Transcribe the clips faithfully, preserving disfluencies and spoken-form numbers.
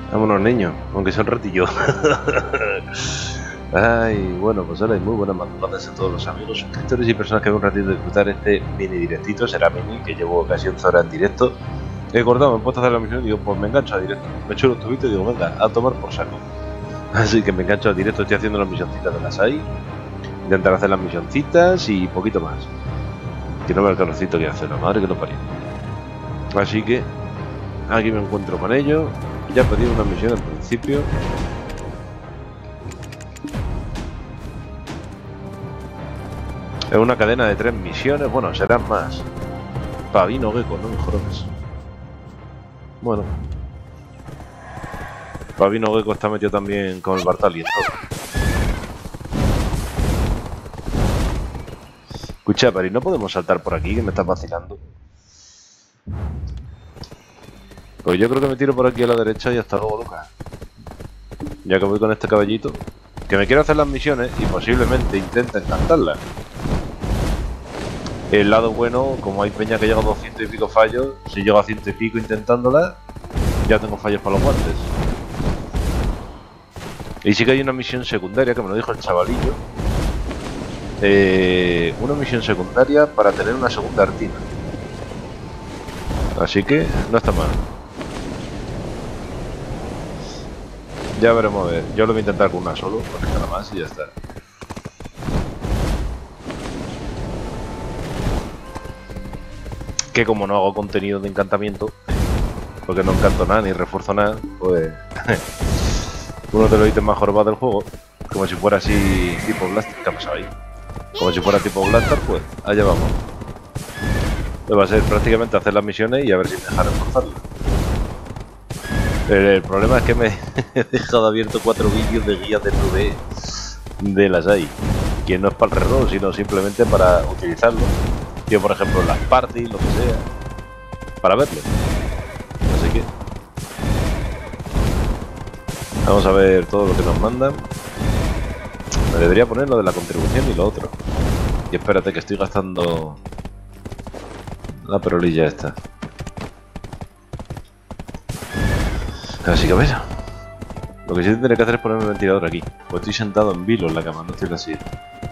Vámonos, niños, aunque sea un ratillo. Ay, bueno, pues hola y muy buenas madrugadas a todos los amigos, suscriptores y personas que ven un ratito de disfrutar este mini directito. Será mini, que llevo casi once horas en directo. He cortado, me he puesto a hacer la misión y digo, pues me engancho a directo. Me echo los tubitos y digo, venga, a tomar por saco. Así que me engancho a directo, estoy haciendo las misioncitas de las A I. Intentar hacer las misioncitas y poquito más. Que no veo el carrocito que hace, la madre que lo parió. Así que aquí me encuentro con ello. Ya he pedido una misión al principio. Es una cadena de tres misiones. Bueno, serán más. Pavino Gecko, no me jodas. Bueno. Pavino Gecko está metido también con el Bartali y todo. Escucha, Pari, ¿no podemos saltar por aquí? Que me estás vacilando. Pues yo creo que me tiro por aquí a la derecha y hasta luego, Lucas. Ya que voy con este caballito. Que me quiero hacer las misiones y posiblemente intente encantarlas. El lado bueno, como hay peña que llega a doscientos y pico fallos, si llego a ciento y pico intentándolas, ya tengo fallos para los guantes. Y sí que hay una misión secundaria, que me lo dijo el chavalillo. Eh, una misión secundaria para tener una segunda artina. Así que no está mal. Ya veremos a ver. Yo lo voy a intentar con una solo, con esta nada más y ya está. Que como no hago contenido de encantamiento, porque no encanto nada ni refuerzo nada, pues uno de los ítems más jorobados del juego, como si fuera así tipo Blaster. ¿Qué ha pasado ahí? Como si fuera tipo Blaster, pues allá vamos. Pues va a ser prácticamente hacer las misiones y a ver si me dejan reforzarlas. El, el problema es que me he dejado abierto cuatro vídeos de guías de nube de las A I, que no es para el reloj, sino simplemente para utilizarlo. Yo, por ejemplo, las parties, lo que sea, para verlo. Así que vamos a ver todo lo que nos mandan. Me debería poner lo de la contribución y lo otro. Y espérate que estoy gastando la perolilla esta. Así que a ver. Lo que sí tendré que hacer es ponerme el ventilador aquí. Pues estoy sentado en vilo en la cama, no estoy en la silla.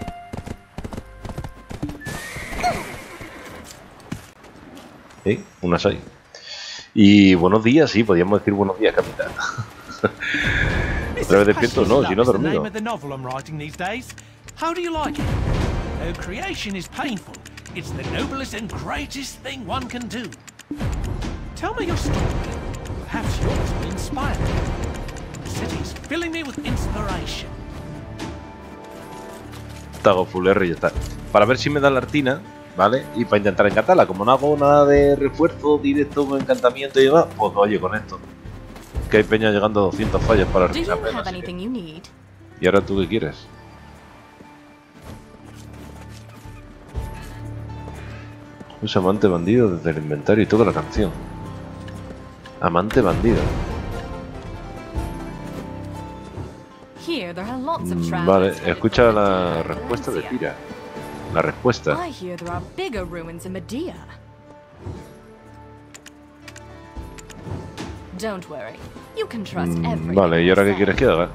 ¿Eh? Unas hay. Y buenos días, sí, podríamos decir buenos días, capitán. ¿Otra vez despierto? No, si no he dormido. How do you like it? Though creation is painful, it's the noblest and greatest thing one can do. Tell me your story. Perhaps yours will inspire me. The city is filling me with inspiration. Tago full R y ya está. Para ver si me da la artina, ¿vale? Y para intentar encantarla. Como no hago nada de refuerzo directo con encantamiento y demás, pues oye, con esto. Que hay peña llegando a doscientos fallos para artinar apenas. ¿Y ahora tú qué quieres? Es amante bandido desde el inventario y toda la canción. Amante bandido. Mm, vale, escucha la respuesta de Tira. La respuesta. Mm, vale, ¿y ahora qué quieres que haga?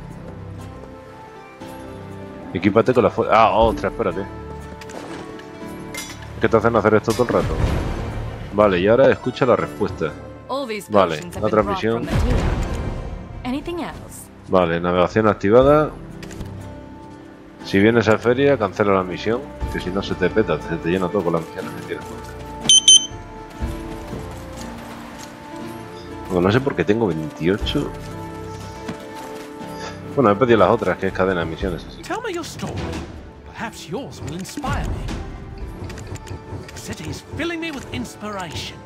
Equípate con la fuerza. Ah, otra, espérate. ¿Qué te hacen hacer esto todo el rato? Vale, y ahora escucha la respuesta. Vale, la transmisión. Vale, navegación activada. Si vienes a feria, cancela la misión, que si no se te peta, se te llena todo con las misiones que tienes. Bueno, no sé por qué tengo veintiocho. Bueno, he pedido las otras, que es cadena de misiones, así. Tell me your story. Perhaps yours will inspire me. The city is filling me with inspiration.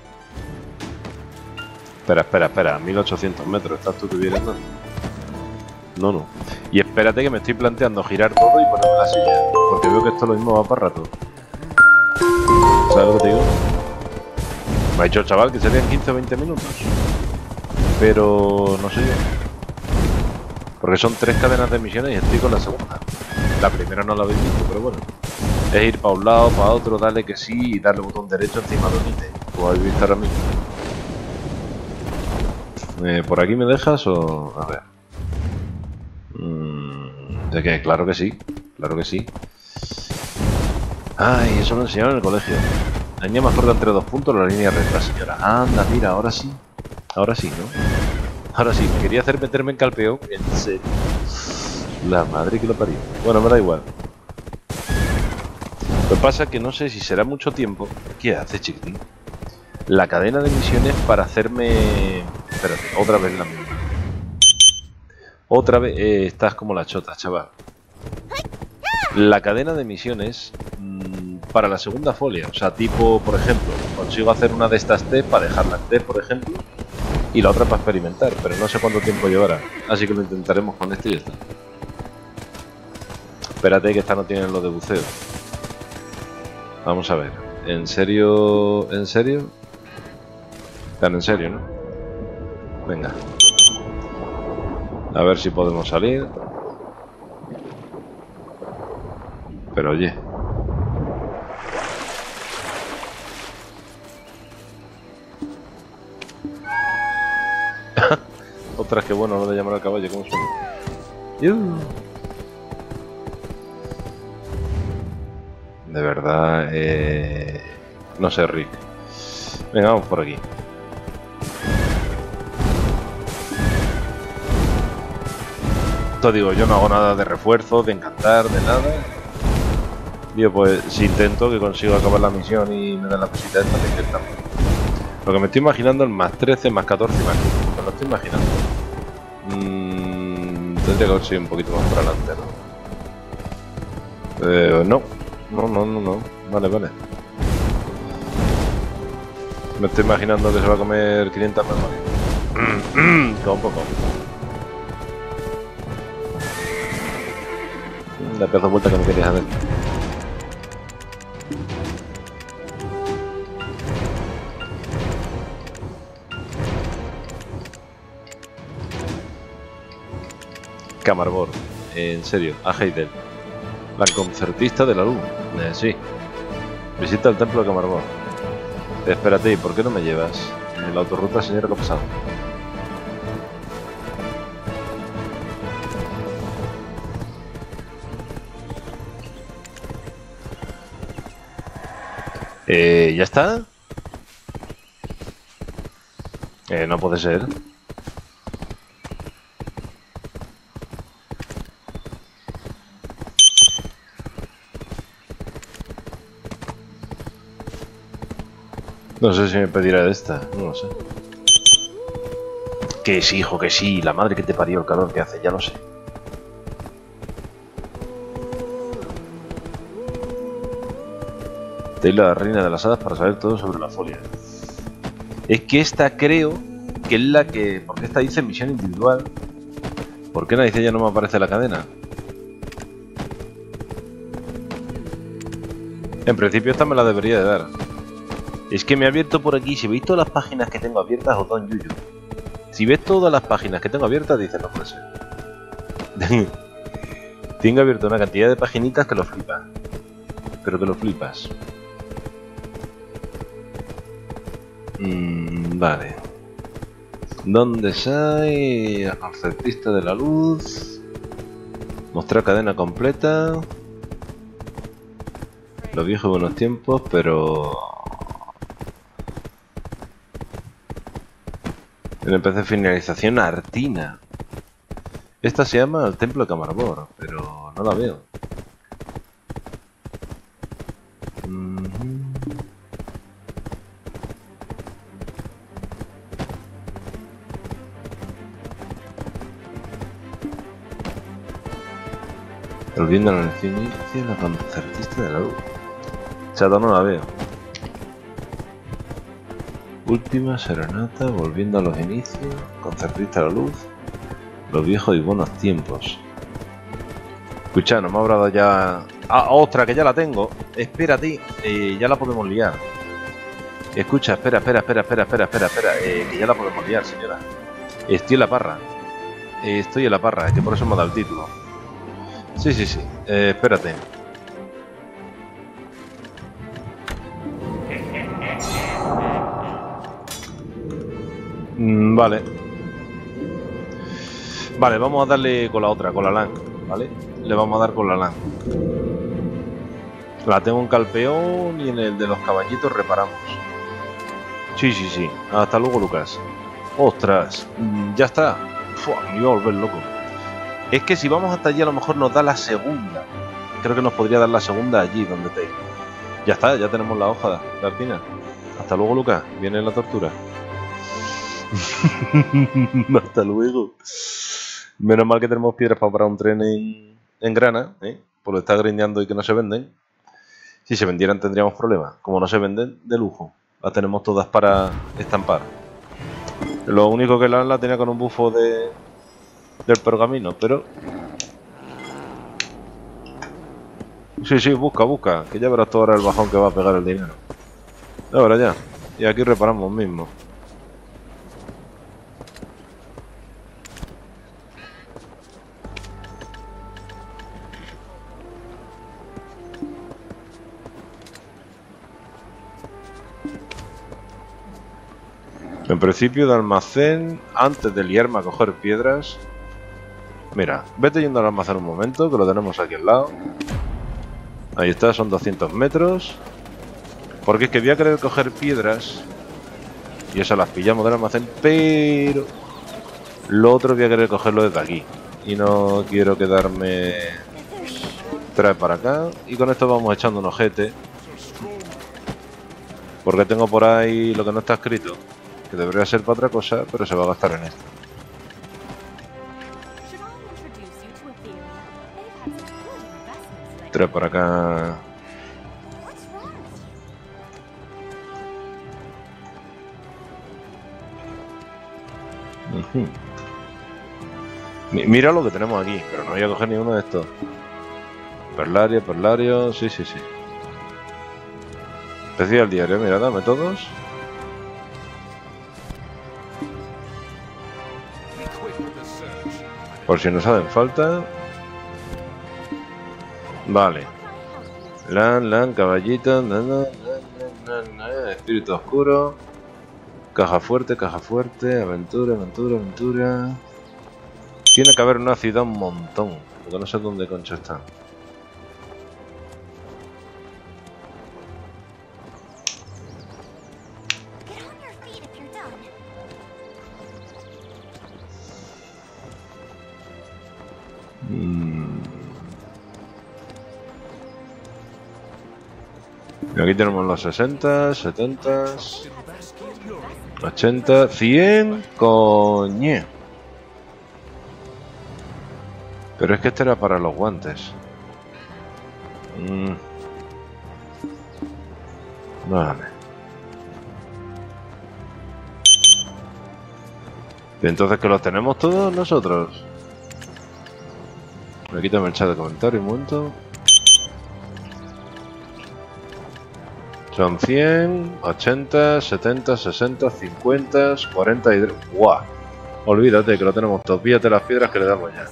Espera, espera, espera, mil ochocientos metros, ¿estás tú viendo? No, no. Y espérate que me estoy planteando girar todo y ponerme la silla, porque veo que esto lo mismo va para rato. ¿Sabes lo que te digo? Me ha dicho el chaval que serían quince o veinte minutos. Pero no sé yo. Porque son tres cadenas de misiones y estoy con la segunda. La primera no la habéis visto, pero bueno. Es ir para un lado, para otro, darle que sí y darle botón derecho encima de un ítem, como habéis visto ahora mismo. Eh, ¿Por aquí me dejas o...? A ver. Mm, ¿de qué? Claro que sí. Claro que sí. Ay, eso lo enseñaron en el colegio. La línea más corta entre dos puntos, la línea recta, señora. Anda, mira, ahora sí. Ahora sí, ¿no? Ahora sí, me quería hacer meterme en calpeo. En serio. La madre que lo parió. Bueno, me da igual. Lo que pasa es que no sé si será mucho tiempo. ¿Qué hace, chiquitín? La cadena de misiones para hacerme... Espérate, otra vez la misma. Otra vez... Eh, estás como la chota, chaval. La cadena de misiones mmm, para la segunda folia. O sea, tipo, por ejemplo, consigo hacer una de estas T para dejarla en T, por ejemplo. Y la otra para experimentar, pero no sé cuánto tiempo llevará. Así que lo intentaremos con este y ya está. Espérate que esta no tiene lo de buceo. Vamos a ver. ¿En serio? ¿En serio? Tan en serio, ¿no? Venga. A ver si podemos salir. Pero oye. Ostras, qué bueno lo de llamar al caballo, ¿cómo suena? ¡Yuh! De verdad, eh... no sé, Rick. Venga, vamos por aquí. Esto digo, yo no hago nada de refuerzo, de encantar, de nada. Digo, pues si intento que consigo acabar la misión y me dan la cosita esta, me intentan. Lo que me estoy imaginando es más trece, más catorce y más quince. Me lo estoy imaginando. Mm, tendría que haber sido un poquito más por adelante, ¿no? Eh, no. No, no, no, no. Vale, vale. Me estoy imaginando que se va a comer quinientas memorias. Con poco. La pedazo de vuelta que me querías hacer. Camarbor, en serio, a Heidel, la concertista de la luz. Eh, sí, visita el templo de Camarbor. Espérate, ¿y por qué no me llevas? En la autorruta, señora, ¿qué ha pasado? Eh, ¿ya está? Eh, no puede ser. No sé si me pedirá esta, no lo sé. Que sí, hijo, que sí, la madre que te parió, el calor que hace, ya lo sé. Taylor, la reina de las hadas, para saber todo sobre la folia. Es que esta creo que es la que... Porque esta dice misión individual. ¿Por qué no dice ya no me aparece la cadena? En principio esta me la debería de dar. Es que me ha abierto por aquí. Si veis todas las páginas que tengo abiertas, os da un yuyu. Si ves todas las páginas que tengo abiertas, dices, no puede ser. Tengo abierto una cantidad de paginitas que lo flipas. Pero que lo flipas. Mm, vale. ¿Dónde hay? El concertista de la luz. Mostrar cadena completa. Los viejos buenos tiempos, pero... En el P C finalización Artina. Esta se llama el templo de Camarbor, pero no la veo. Mm-hmm. Volviendo al inicio, la concertista de la luz. Chato, no la veo. Última serenata, volviendo a los inicios, concertista de la luz, los viejos y buenos tiempos. Escucha, no me habrá dado ya... ¡Ah, otra, que ya la tengo! Espérate, eh, ya la podemos liar. Escucha, espera, espera, espera, espera, espera, espera, espera, eh, que ya la podemos liar, señora. Estoy en la parra. Eh, estoy en la parra, que por eso me ha dado el título. Sí, sí, sí, eh, espérate. Mm, vale. Vale, vamos a darle con la otra, con la Lang, ¿vale? Le vamos a dar con la Lang. La tengo en Calpeón y en el de los caballitos reparamos. Sí, sí, sí. Hasta luego, Lucas. Ostras, ya está. Fua, me iba a volver loco. Es que si vamos hasta allí a lo mejor nos da la segunda. Creo que nos podría dar la segunda allí donde te. Ya está, ya tenemos la hoja de alpina. Hasta luego, Lucas. Viene la tortura. Hasta luego. Menos mal que tenemos piedras para parar un tren en, en grana, ¿eh? Por lo que está grindeando y que no se venden. Si se vendieran tendríamos problemas. Como no se venden, de lujo. Las tenemos todas para estampar. Lo único que la, la tenía con un bufo de del pergamino, pero... Sí, sí, busca, busca. Que ya verás tú ahora el bajón que va a pegar el dinero. Ahora ya. Y aquí reparamos mismo. En principio de almacén, antes de liarme a coger piedras. Mira, vete yendo al almacén un momento, que lo tenemos aquí al lado. Ahí está, son doscientos metros. Porque es que voy a querer coger piedras. Y esas las pillamos del almacén, pero... Lo otro voy a querer cogerlo desde aquí. Y no quiero quedarme... Trae para acá. Y con esto vamos echando un ojete. Porque tengo por ahí lo que no está escrito. Que debería ser para otra cosa, pero se va a gastar en esto. Trae para acá. Uh-huh. Mira lo que tenemos aquí, pero no voy a coger ni uno de estos. Perlario, perlario, sí, sí, sí. Especial diario, mira, dame todos. Por si nos hacen falta. Vale. Lan, lan, caballito. Na, na, na, na, na, espíritu oscuro. Caja fuerte, caja fuerte. Aventura, aventura, aventura. Tiene que haber una ciudad un montón. Porque no sé dónde concha está. Aquí tenemos los sesenta, setenta, ochenta, cien, coñe. Pero es que este era para los guantes. Mm. Vale. Entonces, ¿que los tenemos todos nosotros? Me quito el chat de comentarios un momento. Son cien, ochenta, setenta, sesenta, cincuenta, cuarenta y tres. ¡Guau! Olvídate que lo tenemos todo. Píllate las piedras que le damos ya.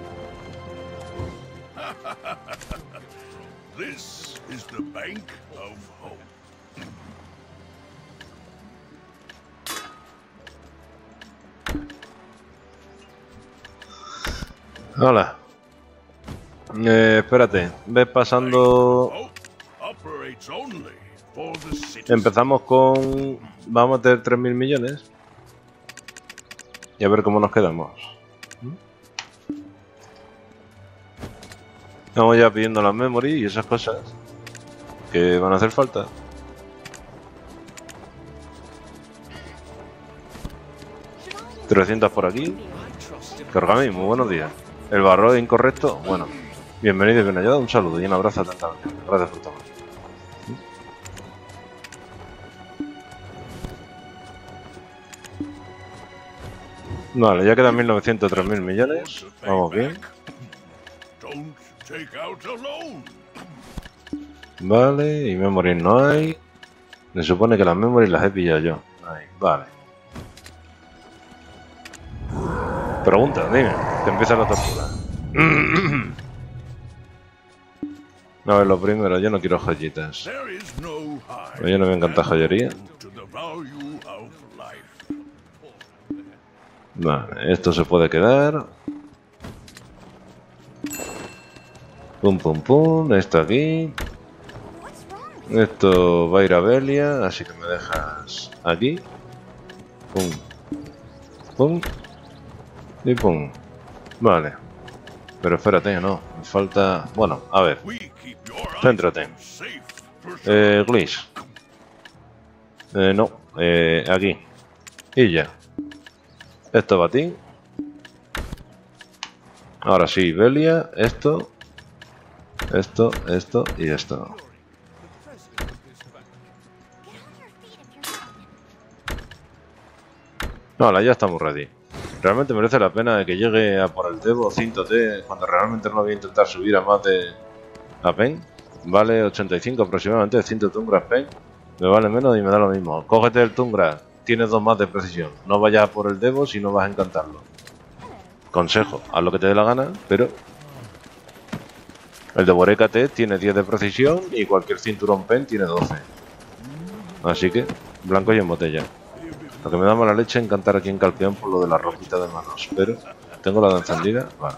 This is the Bank of Hope. Hola. Eh, espérate. Ves pasando... Empezamos con... Vamos a tener tres mil millones. Y a ver cómo nos quedamos. Estamos ya pidiendo las memory y esas cosas que van a hacer falta. trescientos por aquí. Cargami, muy buenos días. El barro es incorrecto. Bueno, bienvenido y bien hallado. Un saludo y un abrazo atentamente. Gracias por todo. Vale, ya quedan mil novecientos, tres mil millones. Vamos bien. Vale, y memory no hay. Me supone que las memory las he pillado yo. Ahí, vale. Pregunta, dime, que empieza la tortura. A ver, lo primero, yo no quiero joyitas. Yo no me encanta joyería. Vale, esto se puede quedar. Pum, pum, pum. Esto aquí. Esto va a ir a Belia, así que me dejas aquí. Pum. Pum. Y pum. Vale. Pero espérate, no. Me falta... Bueno, a ver. Céntrate. Eh, Glitch. Eh, no. Eh, aquí. Y ya. Esto va a ti. Ahora sí, Belia. Esto. Esto, esto y esto. Vale, ya estamos ready. Realmente merece la pena que llegue a por el Devo cinto T cuando realmente no voy a intentar subir a más de a Pen. Vale ochenta y cinco aproximadamente, cinto Tungra Pen. Me vale menos y me da lo mismo. Cógete el Tungra, tienes dos más de precisión. No vayas a por el Devo si no vas a encantarlo. Consejo, haz lo que te dé la gana, pero... El de Boreka T tiene diez de precisión y cualquier cinturón Pen tiene doce. Así que, blanco y en botella. Lo que me da mala leche es encantar aquí en Calpeón por lo de la ropita de manos, pero tengo la danza encendida, vale.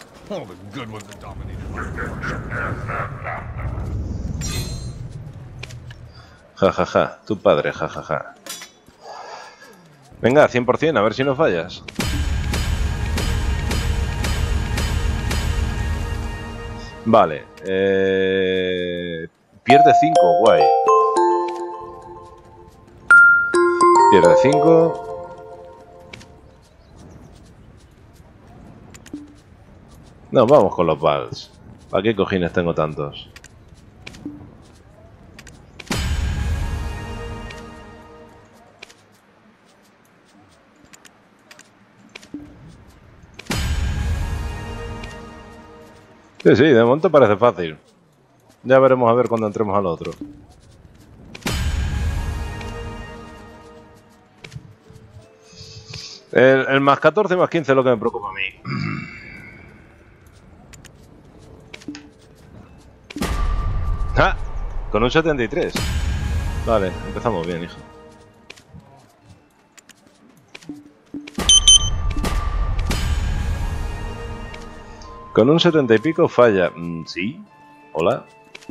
Ja, ja, ja, tu padre, ja, ja, ja. Venga, cien por cien, a ver si no fallas. Vale, eh... pierde cinco, guay. Pierde cinco. No, vamos con los Vals. ¿Para qué cojines tengo tantos? Sí, sí, de momento parece fácil. Ya veremos a ver cuando entremos al otro. El, el más catorce y más quince es lo que me preocupa a mí. ¡Ah! Con un setenta y tres. Vale, empezamos bien, hijo. Con un setenta y pico falla. Mm, ¿sí? ¿Hola?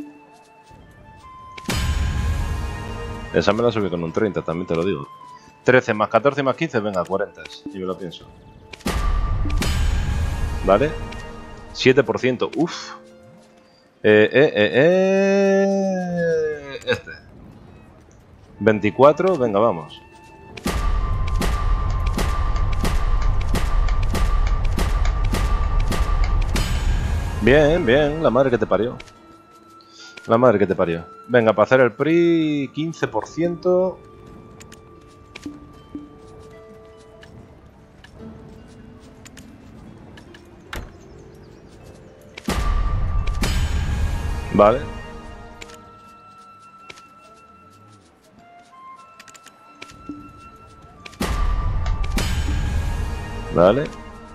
Esa me la subí con un treinta, también te lo digo. trece más catorce más quince, venga, cuarenta. Y me lo pienso. ¿Vale? siete por ciento, uff. Eh, eh, eh, eh. Este. veinticuatro, venga, vamos. Bien, bien, la madre que te parió. La madre que te parió. Venga, para hacer el P R I, quince por ciento. Vale. Vale.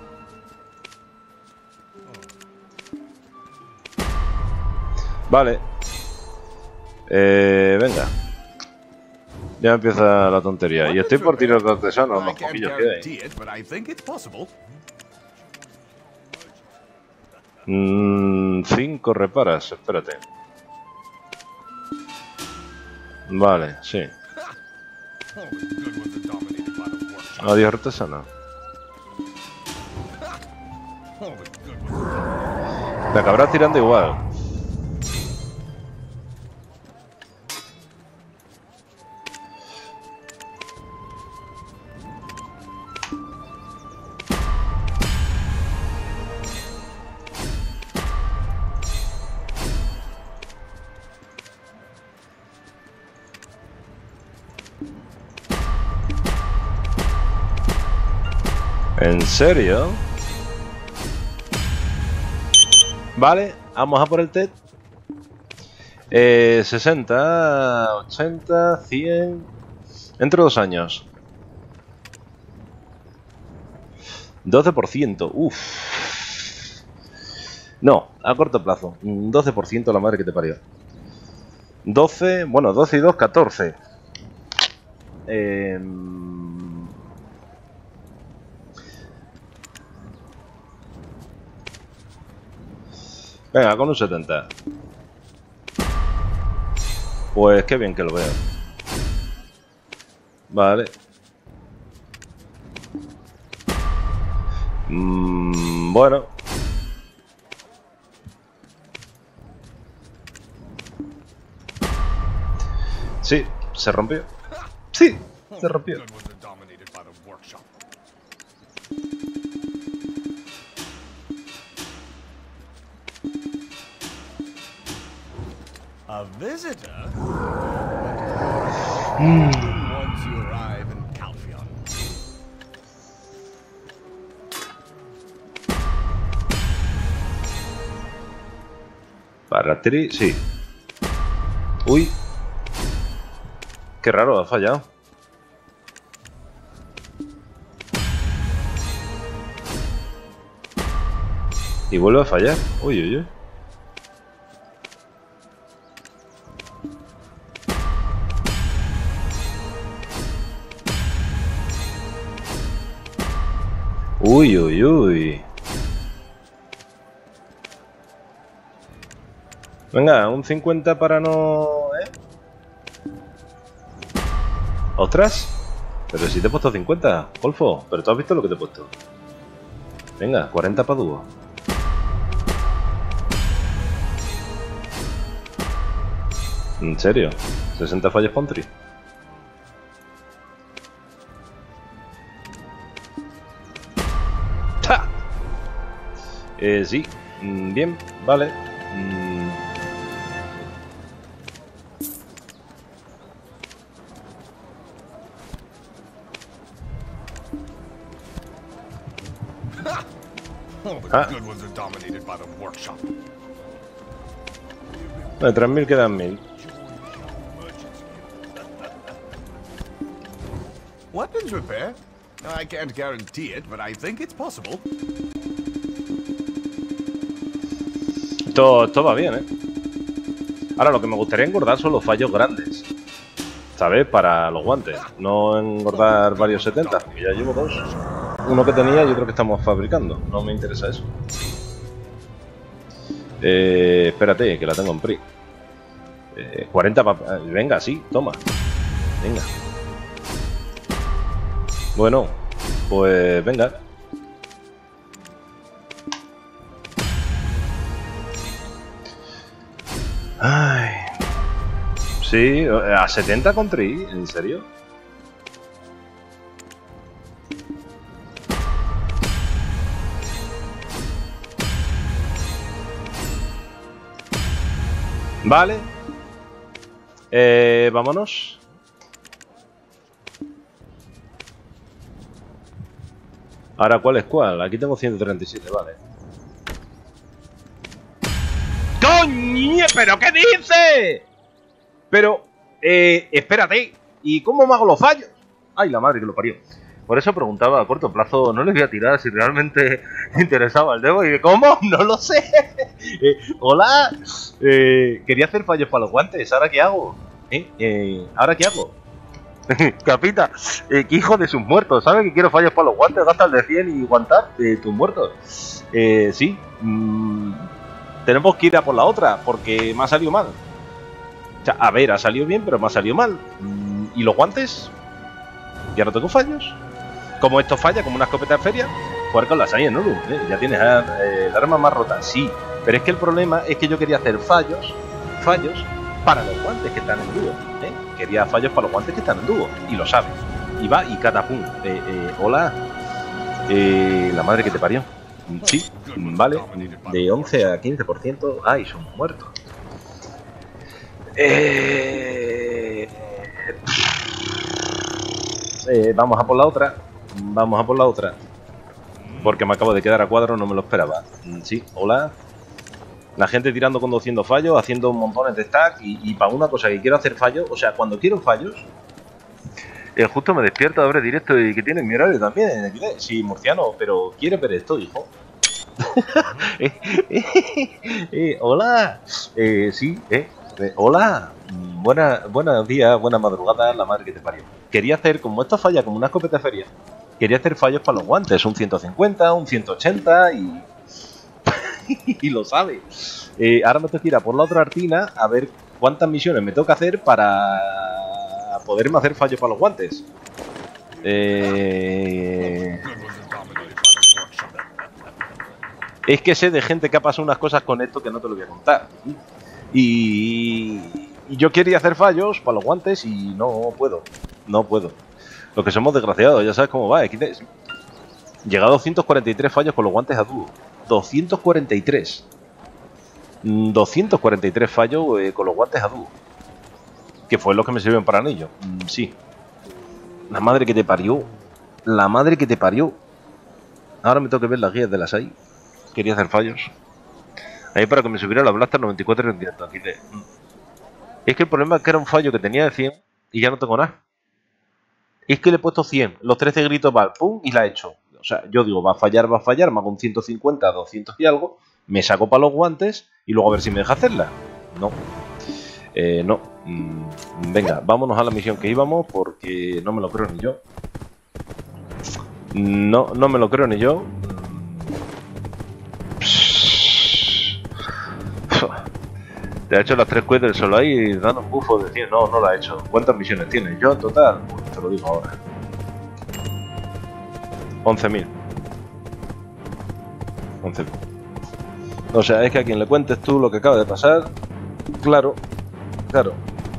Vale. Eh, venga. Ya empieza la tontería. Y estoy por tiros de artesanos, los poquillos que hay. Mm, cinco reparas, espérate. Vale, sí. Adiós, artesano. Te acabarás tirando igual. ¿En serio? Vale, vamos a por el T E D. Eh, sesenta, ochenta, cien... Entre dos años. doce por ciento, uff. No, a corto plazo. doce por ciento la madre que te parió. doce, bueno, doce y dos, catorce. Eh... Venga, con un setenta. Pues qué bien que lo veo. Vale. Mm, bueno. Sí, se rompió. Sí, se rompió. A visitor? Mm. Once you arrive in Calphion. Para tri, sí. Uy. Qué raro, ha fallado. Y vuelve a fallar. Uy, uy, uy. Uy, uy, uy. Venga, un cincuenta para no... ¿eh? ¿Ostras? Pero si te he puesto cincuenta, Golfo. Pero tú has visto lo que te he puesto. Venga, cuarenta para dúo. ¿En serio? ¿sesenta fallos para un tri? ¡Ja! Eh, sí. Mm, bien, vale. Mm. All the Ah. good ones are dominated by the workshop. De tres mil quedan mil. Weapons repair? I can't guarantee it, but I think it's possible. Esto, esto va bien, ¿eh? Ahora, lo que me gustaría engordar son los fallos grandes, ¿sabes? Para los guantes. No engordar varios setenta, porque ya llevo dos. Uno que tenía y otro que estamos fabricando. No me interesa eso. Eh, espérate, que la tengo en P R I. Eh, cuarenta para... Venga, sí, toma. Venga. Bueno, pues venga. Ay. Sí, a setenta con tri, ¿en serio? Vale. Eh, vámonos. Ahora, ¿cuál es cuál? Aquí tengo ciento treinta y siete, vale. ¡Coño! ¿Pero qué dice? Pero, eh, espérate. ¿Y cómo me hago los fallos? Ay, la madre que lo parió. Por eso preguntaba a corto plazo, no les voy a tirar si realmente interesaba el demo. Y ¿cómo? No lo sé. Eh, hola. Eh, quería hacer fallos para los guantes. ¿Ahora qué hago? ¿Eh? Eh, ¿Ahora qué hago? Capita, eh, que hijo de sus muertos. ¿Sabes que quiero fallos para los guantes? Gasta el de cien y guantar de tus muertos. Eh, sí. Mm, tenemos que ir a por la otra porque me ha salido mal. O sea, a ver, ha salido bien, pero me ha salido mal. Mm, ¿y los guantes? Ya no tengo fallos. Como esto falla, como una escopeta de feria, jugar con la Saiyan Nulu, ¿eh? Ya tienes eh, el arma más rota, sí. Pero es que el problema es que yo quería hacer fallos, fallos para los guantes que están en dúo, ¿eh? Quería fallos para los guantes que están en dúo, y lo sabes. Y va y catapum. Eh, eh, hola. Eh, la madre que te parió. Sí, vale. De once a quince por ciento. Ay, son muertos. Eh... Eh, vamos a por la otra. Vamos a por la otra. Porque me acabo de quedar a cuadro, no me lo esperaba. Sí, hola. La gente tirando con doscientos fallos, haciendo montones de stack. Y, y para una cosa que quiero hacer fallos, o sea, cuando quiero fallos, eh, justo me despierto, abre directo y que tiene mi horario también. Sí, murciano, pero quiere ver esto, hijo. eh, eh, eh, hola. Eh, sí, eh. Eh, hola. Buena, buenos días, buena madrugada, la madre que te parió. Quería hacer, como esto falla como una escopeta de feria, quería hacer fallos para los guantes, un ciento cincuenta, un ciento ochenta y... y lo sabe. Eh, ahora me tengo que ir a por la otra Artina a ver cuántas misiones me tengo que hacer para poderme hacer fallos para los guantes. Eh... Es que sé de gente que ha pasado unas cosas con esto que no te lo voy a contar. Y, y yo quería hacer fallos para los guantes y no puedo. No puedo. Los que somos desgraciados, ya sabes cómo va. Llegado a doscientos cuarenta y tres fallos con los guantes a dúo. doscientos cuarenta y tres. doscientos cuarenta y tres fallos eh, con los guantes a dúo. Que fue lo que me sirvieron para anillo. Mm, sí. La madre que te parió. La madre que te parió. Ahora me tengo que ver las guías de las A I. Quería hacer fallos. Ahí para que me subiera la Blaster noventa y cuatro y rendimiento. Aquí de... Es que el problema es que era un fallo que tenía de cien y ya no tengo nada. Es que le he puesto cien. Los trece gritos va, pum, y la he hecho. O sea, yo digo, va a fallar, va a fallar. Me hago un ciento cincuenta, doscientos y algo. Me saco para los guantes y luego a ver si me deja hacerla. No. Eh, no. Mm, venga, vámonos a la misión que íbamos porque no me lo creo ni yo. No, no me lo creo ni yo. Te ha hecho las tres quests del solo ahí dando un bufo de cien. No, no la ha hecho. ¿Cuántas misiones tienes? Yo en total, pues te lo digo ahora. once mil. once mil. O sea, es que a quien le cuentes tú lo que acaba de pasar, claro, claro.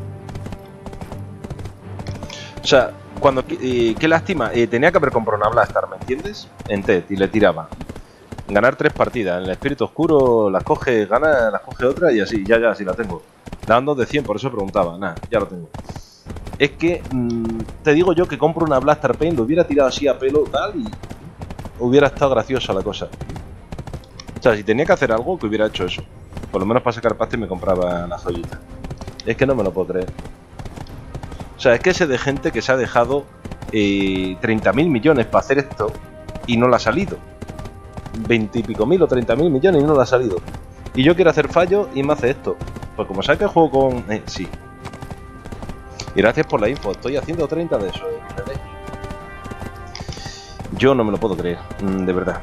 O sea, cuando eh, qué lástima, eh, tenía que haber comprado una Blaster, ¿me entiendes? En T E D y le tiraba. Ganar tres partidas, en el espíritu oscuro las coge, gana, las coge otra y así, ya, ya, así la tengo. Dando de cien, por eso preguntaba, nada, ya lo tengo. Es que, mmm, te digo yo que compro una Blaster Paint, lo hubiera tirado así a pelo tal y hubiera estado graciosa la cosa. O sea, si tenía que hacer algo, que hubiera hecho eso. Por lo menos para sacar pasta y me compraba la joyita. Es que no me lo puedo creer. O sea, es que sé de gente que se ha dejado eh, treinta mil millones para hacer esto y no le ha salido. veinte y pico mil o treinta mil millones y no le ha salido. Y yo quiero hacer fallos y me hace esto. Pues como sabes que juego con... Eh, sí. Y gracias por la info. Estoy haciendo treinta de eso. ¿Entendés? Yo no me lo puedo creer. De verdad.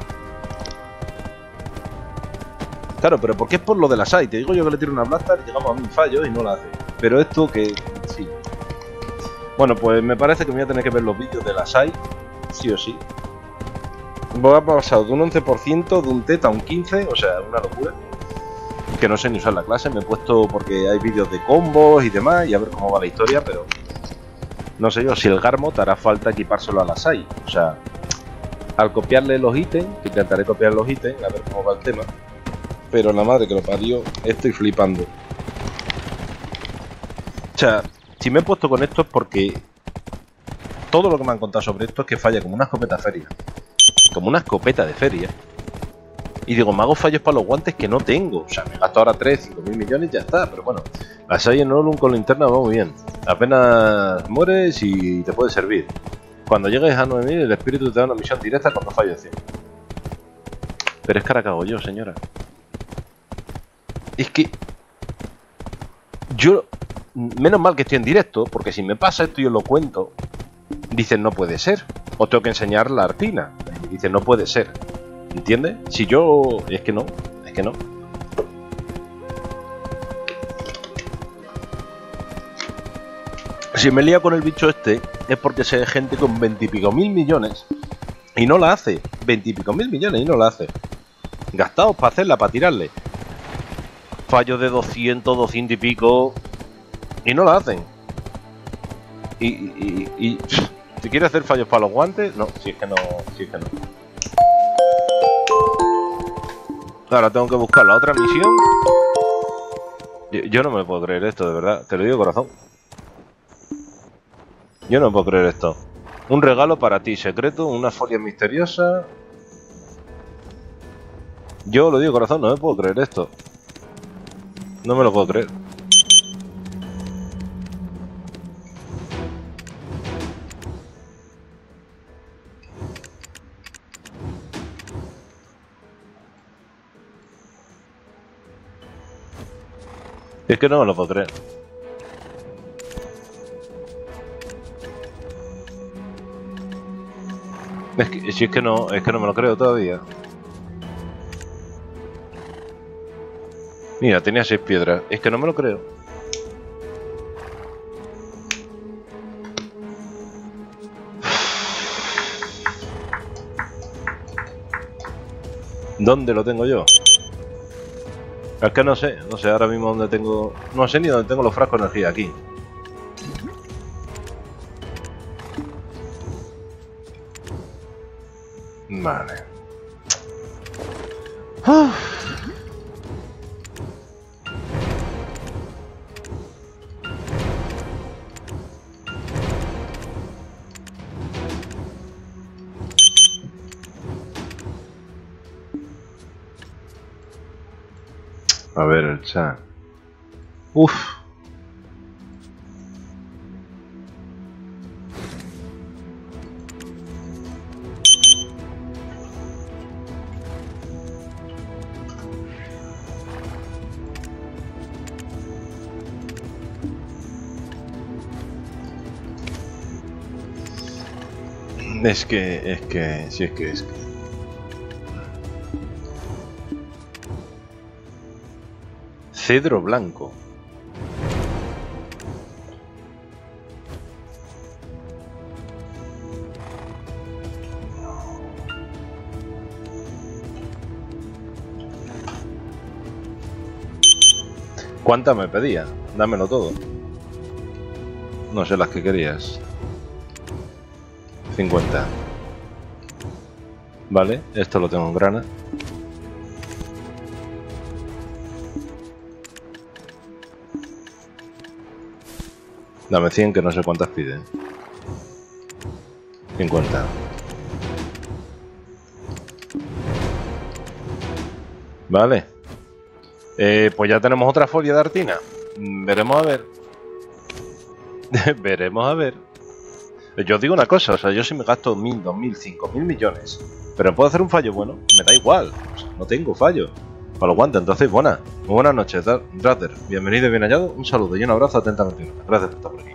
Claro, pero porque es por lo de la S A I. Te digo yo que le tiro una Blaster, llegamos a mil fallos y no la hace. Pero esto que... sí. Bueno, pues me parece que me voy a tener que ver los vídeos de la S A I. Sí o sí. Voy a pasar de un once por ciento de un teta a un quince por ciento, o sea, una locura. Que no sé ni usar la clase, me he puesto porque hay vídeos de combos y demás y a ver cómo va la historia, pero no sé yo, si el Garmo te hará falta equipárselo a la S A I. O sea, al copiarle los ítems, que intentaré copiar los ítems, a ver cómo va el tema. Pero la madre que lo parió, estoy flipando. O sea, si me he puesto con esto es porque todo lo que me han contado sobre esto es que falla como una escopeta feria. Como una escopeta de feria. Y digo, me hago fallos para los guantes que no tengo. O sea, me gasto ahora tres, cinco mil millones y ya está. Pero bueno, la S A I en Olum con linterna va muy bien. Apenas mueres y te puede servir. Cuando llegues a nueve mil, el espíritu te da una misión directa cuando fallo cien. Pero es que ahora cago yo, señora. Es que... yo... menos mal que estoy en directo, porque si me pasa esto y yo lo cuento, dicen no puede ser. O tengo que enseñar la Artina. Y dicen no puede ser. ¿Entiendes? Si yo... es que no, es que no. Si me lía con el bicho este, es porque sé de gente con veintipico mil millones y no la hace. Veintipico mil millones y no la hace. Gastados para hacerla, para tirarle. Fallos de doscientos, doscientos y pico y no la hacen. Y... y, y, y si quiere hacer fallos para los guantes, no, si es que no, si es que no. Ahora tengo que buscar la otra misión. Yo, yo no me puedo creer esto, de verdad. Te lo digo, corazón. Yo no me puedo creer esto. Un regalo para ti, secreto, una folia misteriosa. Yo lo digo, corazón, no me puedo creer esto. No me lo puedo creer. Es que no me lo puedo creer. Es que, si es que no, es que no me lo creo todavía. Mira, tenía seis piedras. Es que no me lo creo. ¿Dónde lo tengo yo? Es que no sé, no sé ahora mismo dónde tengo... No sé ni dónde tengo los frascos de energía, aquí. Vale. Uf. A ver el chat. Uf. Es que, es que, sí es que, es que... Cedro blanco. ¿Cuántas me pedía? Dámelo todo. No sé las que querías. cincuenta. Vale, esto lo tengo en grana. Dame cien, que no sé cuántas pide. cincuenta. Vale. Eh, pues ya tenemos otra folia de Artina. Veremos a ver. Veremos a ver. Yo os digo una cosa, o sea, yo si me gasto mil, dos mil, cinco mil millones, pero puedo hacer un fallo bueno, me da igual. O sea, no tengo fallo. Para los guantes, entonces, buenas. Muy buenas noches, Rather. Bienvenido y bien hallado. Un saludo y un abrazo atentamente. Gracias por estar por aquí.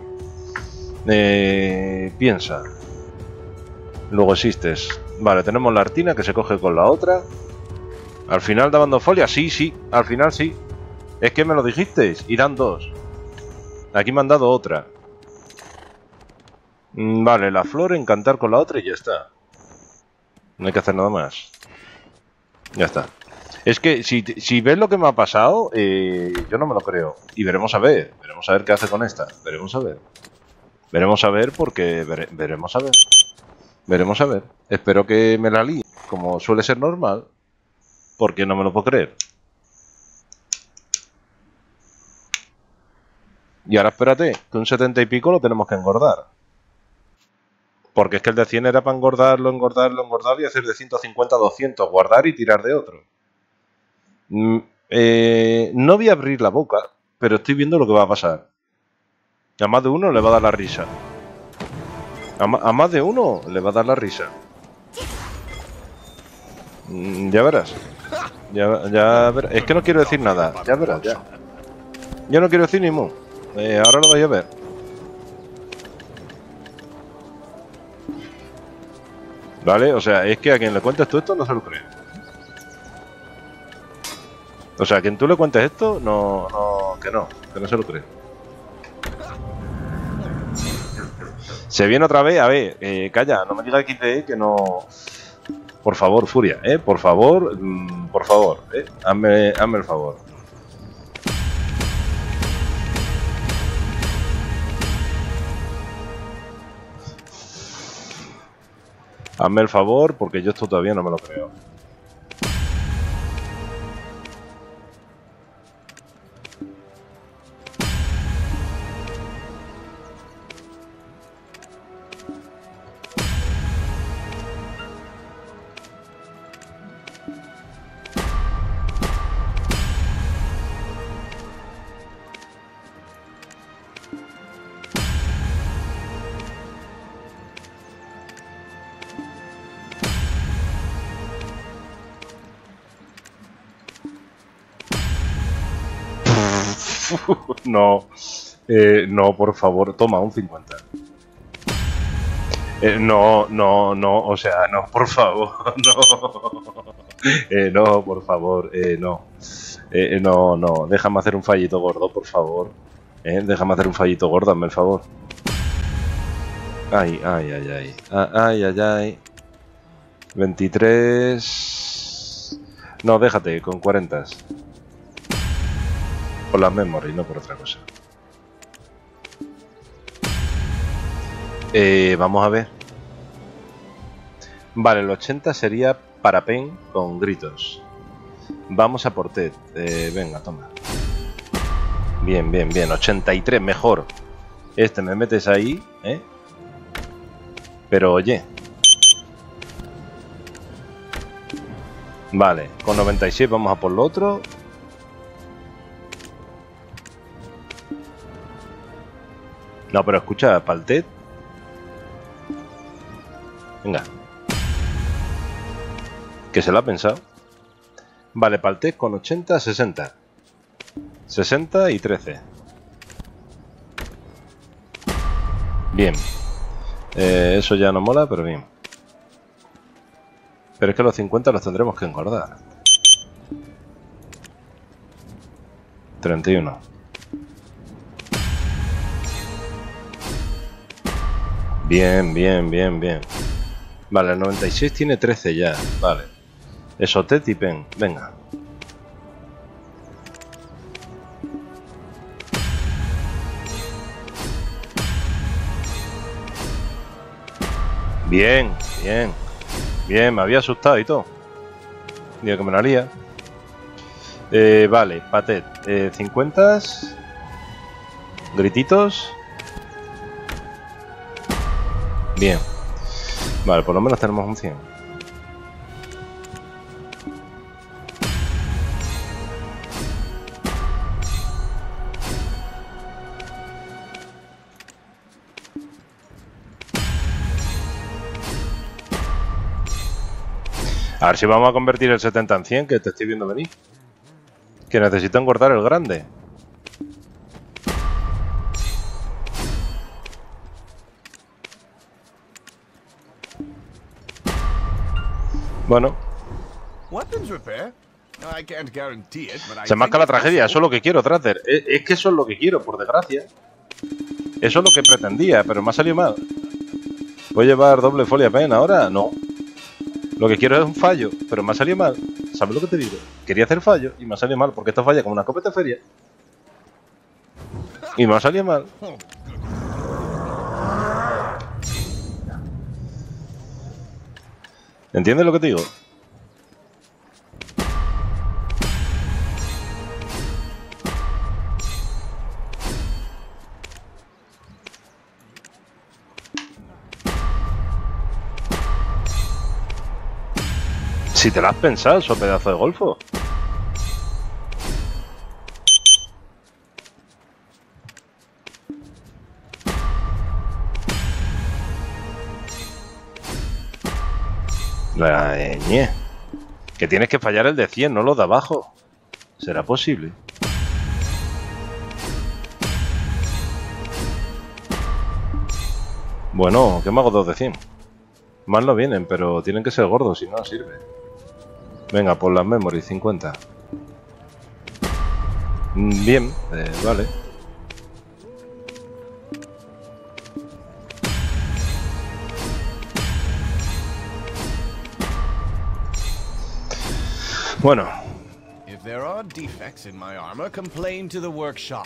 Eh, piensa. Luego existes. Vale, tenemos la Artina que se coge con la otra. Al final daban dos folias. Sí, sí, al final sí. Es que me lo dijisteis. Y dan dos. Aquí me han dado otra. Vale, la flor, encantar con la otra y ya está. No hay que hacer nada más. Ya está. Es que si, si ves lo que me ha pasado, eh, yo no me lo creo. Y veremos a ver. Veremos a ver qué hace con esta. Veremos a ver. Veremos a ver porque... Vere, veremos a ver. Veremos a ver. Espero que me la líe, como suele ser normal. Porque no me lo puedo creer. Y ahora espérate, que un setenta y pico lo tenemos que engordar. Porque es que el de cien era para engordarlo, engordarlo, engordarlo y hacer de ciento cincuenta a doscientos, guardar y tirar de otro. Mm, eh, no voy a abrir la boca, pero estoy viendo lo que va a pasar. A más de uno le va a dar la risa. A, ma a más de uno le va a dar la risa. Mm, ya verás. Ya, ya verás. Es que no quiero decir nada. Ya verás, ya. Yo no quiero decir ni mu. Eh, ahora lo vais a ver. Vale, o sea, es que a quien le cuentes tú esto no se lo cree. O sea, a quien tú le cuentes esto, no, no, que no, que no se lo cree. Se viene otra vez, a ver, eh, calla, no me digas X D E que no... Por favor, Furia, eh, por favor, mmm, por favor, eh, hazme, hazme el favor. Hazme el favor, porque yo esto todavía no me lo creo. No, eh, no, por favor, toma un cincuenta. Eh, no, no, no, o sea, no, por favor, no. Eh, no, por favor, eh, no. Eh, eh, no, no, déjame hacer un fallito gordo, por favor. Eh, déjame hacer un fallito gordo, hazme el favor. Ay, ay, ay, ay. Ay, ay, ay. veintitrés... No, déjate, con cuarenta. Por las memory, no por otra cosa. Eh, vamos a ver. Vale, el ochenta sería para Pen con gritos. Vamos a por Ted. Eh, venga, toma. Bien, bien, bien. ochenta y tres, mejor. Este me metes ahí, ¿eh? Pero oye. Vale, con noventa y seis vamos a por lo otro. No, pero escucha, para el Ted. Venga. Que se lo ha pensado. Vale, para el Ted con ochenta, sesenta. sesenta y trece. Bien. Eh, eso ya no mola, pero bien. Pero es que los cincuenta los tendremos que engordar. treinta y uno. Bien, bien, bien, bien. Vale, el noventa y seis tiene trece ya. Vale. Eso, Ted y Pen. Venga. Bien, bien. Bien, me había asustado y todo. Digo que me lo haría. Eh, vale, Patet. Eh, cincuenta. Grititos. Bien. Vale, por lo menos tenemos un cien. A ver si vamos a convertir el setenta en cien, que te estoy viendo venir. Que necesito engordar el grande. Bueno. Se marca la tragedia, eso es lo que quiero, Tracer. Es, es que eso es lo que quiero, por desgracia. Eso es lo que pretendía, pero me ha salido mal. ¿Puedo llevar doble folia pen ahora? No. Lo que quiero es un fallo, pero me ha salido mal. ¿Sabes lo que te digo? Quería hacer fallo y me ha salido mal, porque esto falla como una escopeta de feria. Y me ha salido mal. ¿Entiendes lo que te digo? Si te lo has pensado, eso pedazo de golfo. La ñe. Que tienes que fallar el de cien, no los de abajo. ¿Será posible? Bueno, que me hago dos de cien. Más no vienen, pero tienen que ser gordos, si no sirve. Venga, por las memory, cincuenta. Bien, eh, vale. Bueno. If there are defects in my armor, complain to the workshop.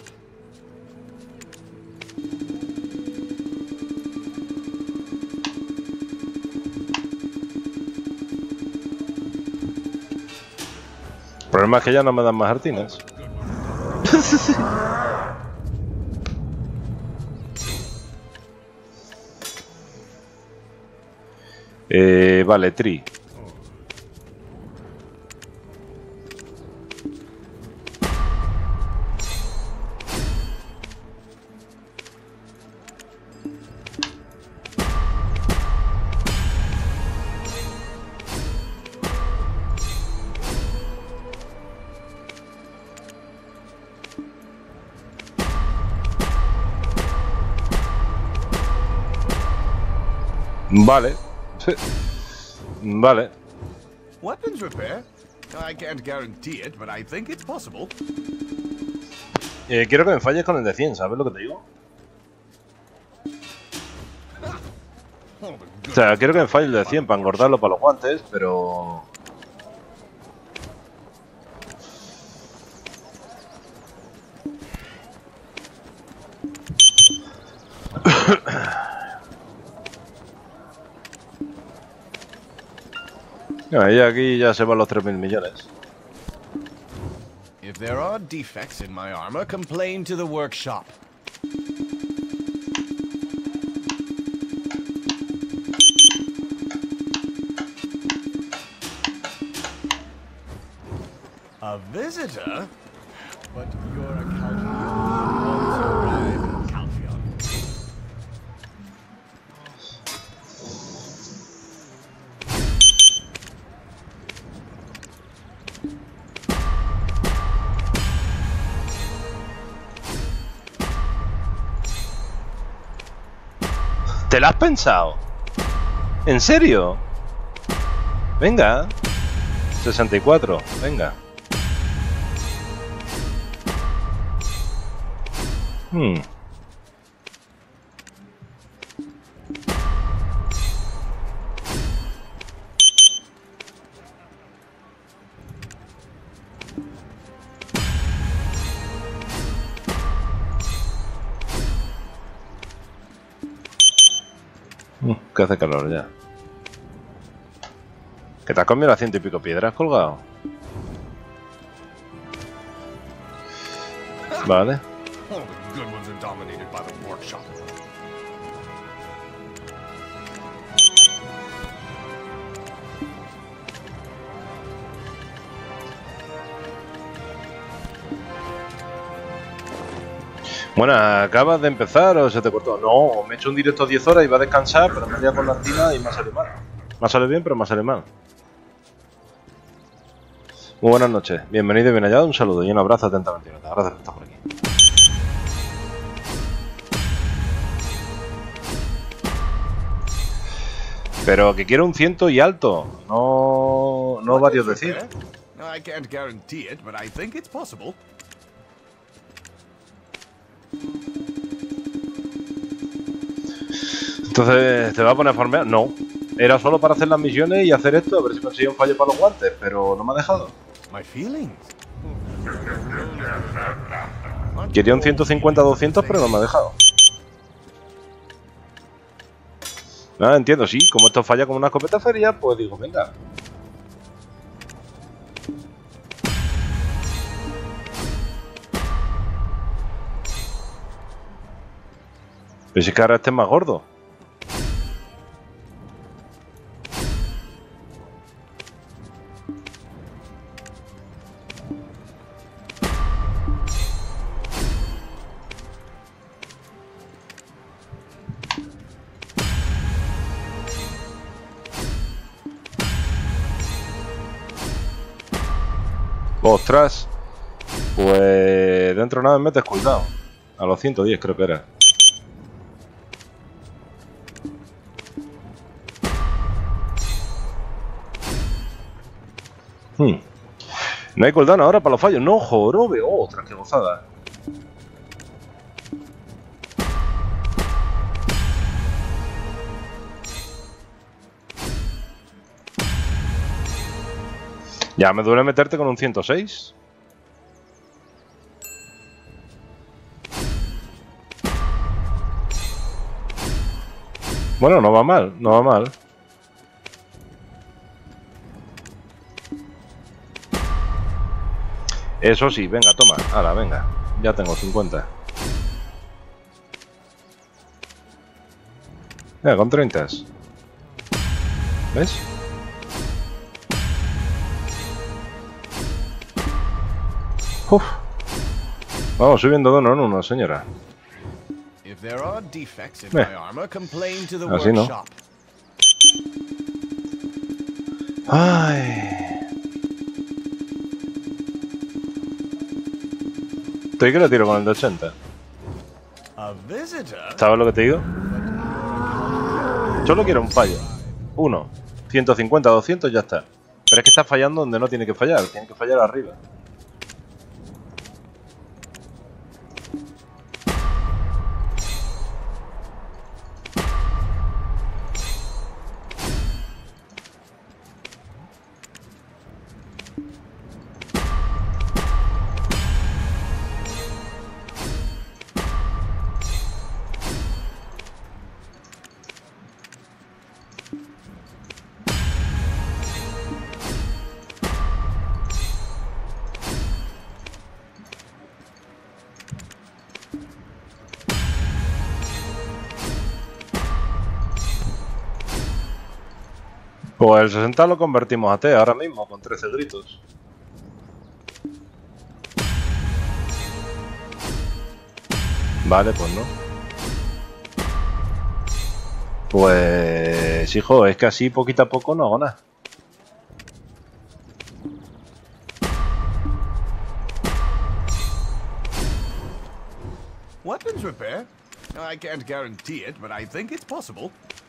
El problema es que ya no me dan más artinas. eh, vale, tri. Vale. Vale. Weapons repair? I can't guarantee it, but I think it's possible. Eh, quiero que me falles con el de cien, ¿sabes lo que te digo? O sea, quiero que me falle el de cien para engordarlo para los guantes, pero... Ahí aquí ya se van los tres mil millones. If there are defects in my armor, complain to the workshop. A visitor? But you're a Calphion. Once arrive in Calphion. ¿Te lo has pensado? ¿En serio? Venga. sesenta y cuatro, venga. Hmm. Mm, que hace calor ya. ¿Que te has comido las ciento y pico piedras colgado? Vale. All the good ones are dominated by the workshop. Bueno, ¿acabas de empezar o se te cortó? No, me he hecho un directo diez horas y iba a descansar, pero me he liado con la antina y me ha salido mal. Me ha salido bien, pero me ha salido mal. Muy buenas noches, bienvenido y bien hallado, un saludo y un abrazo atentamente. Gracias por estar por aquí. Pero que quiero un ciento y alto, no, no varios de cien. I can't guarantee it, but I think it's possible. Entonces, ¿te va a poner a farmear? No. Era solo para hacer las misiones y hacer esto, a ver si conseguía un fallo para los guantes, pero no me ha dejado. Quería un ciento cincuenta a doscientos, pero no me ha dejado. Nada, entiendo, sí. Como esto falla como una escopeta feria, pues digo, venga. Pero si es que ahora este es más gordo. Ostras, pues dentro de nada me he descuidado. A los ciento diez creo que era. Hmm. No hay cooldown ahora para los fallos. No, jorobe. Oh, ostras, qué gozada. Ya me duele meterte con un ciento seis. Bueno, no va mal, no va mal. Eso sí, venga, toma. Ahora, venga. Ya tengo cincuenta. Venga, con treinta. ¿Ves? Uf. Vamos subiendo de uno en uno, señora. Eh. Así no. Ay. Estoy que lo tiro con el de ochenta. ¿Sabes lo que te digo? Solo quiero un fallo. Uno. ciento cincuenta, doscientos, ya está. Pero es que está fallando donde no tiene que fallar, tiene que fallar arriba. Pues el sesenta lo convertimos a T ahora mismo, con trece gritos. Vale, pues no. Pues, hijo, es que así poquito a poco no hago nada. Weapons repair? I can't guarantee it, but I think it's possible.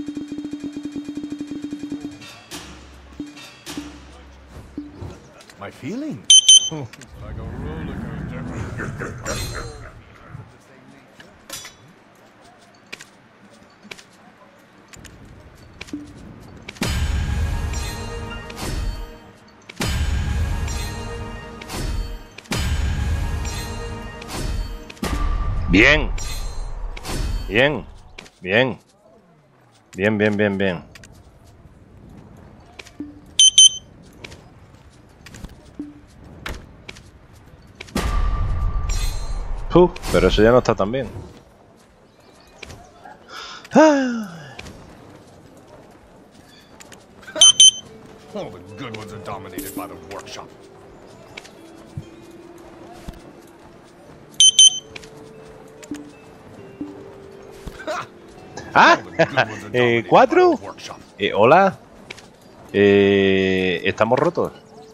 My feeling? Oh, it's like a roller coaster. Bien. Bien. Bien. Bien, bien, bien, bien. Uf, pero eso ya no está tan bien. All the good ones are dominated by the workshop. Ah, eh, ¿cuatro? Eh, hola. Eh, ¿Estamos rotos?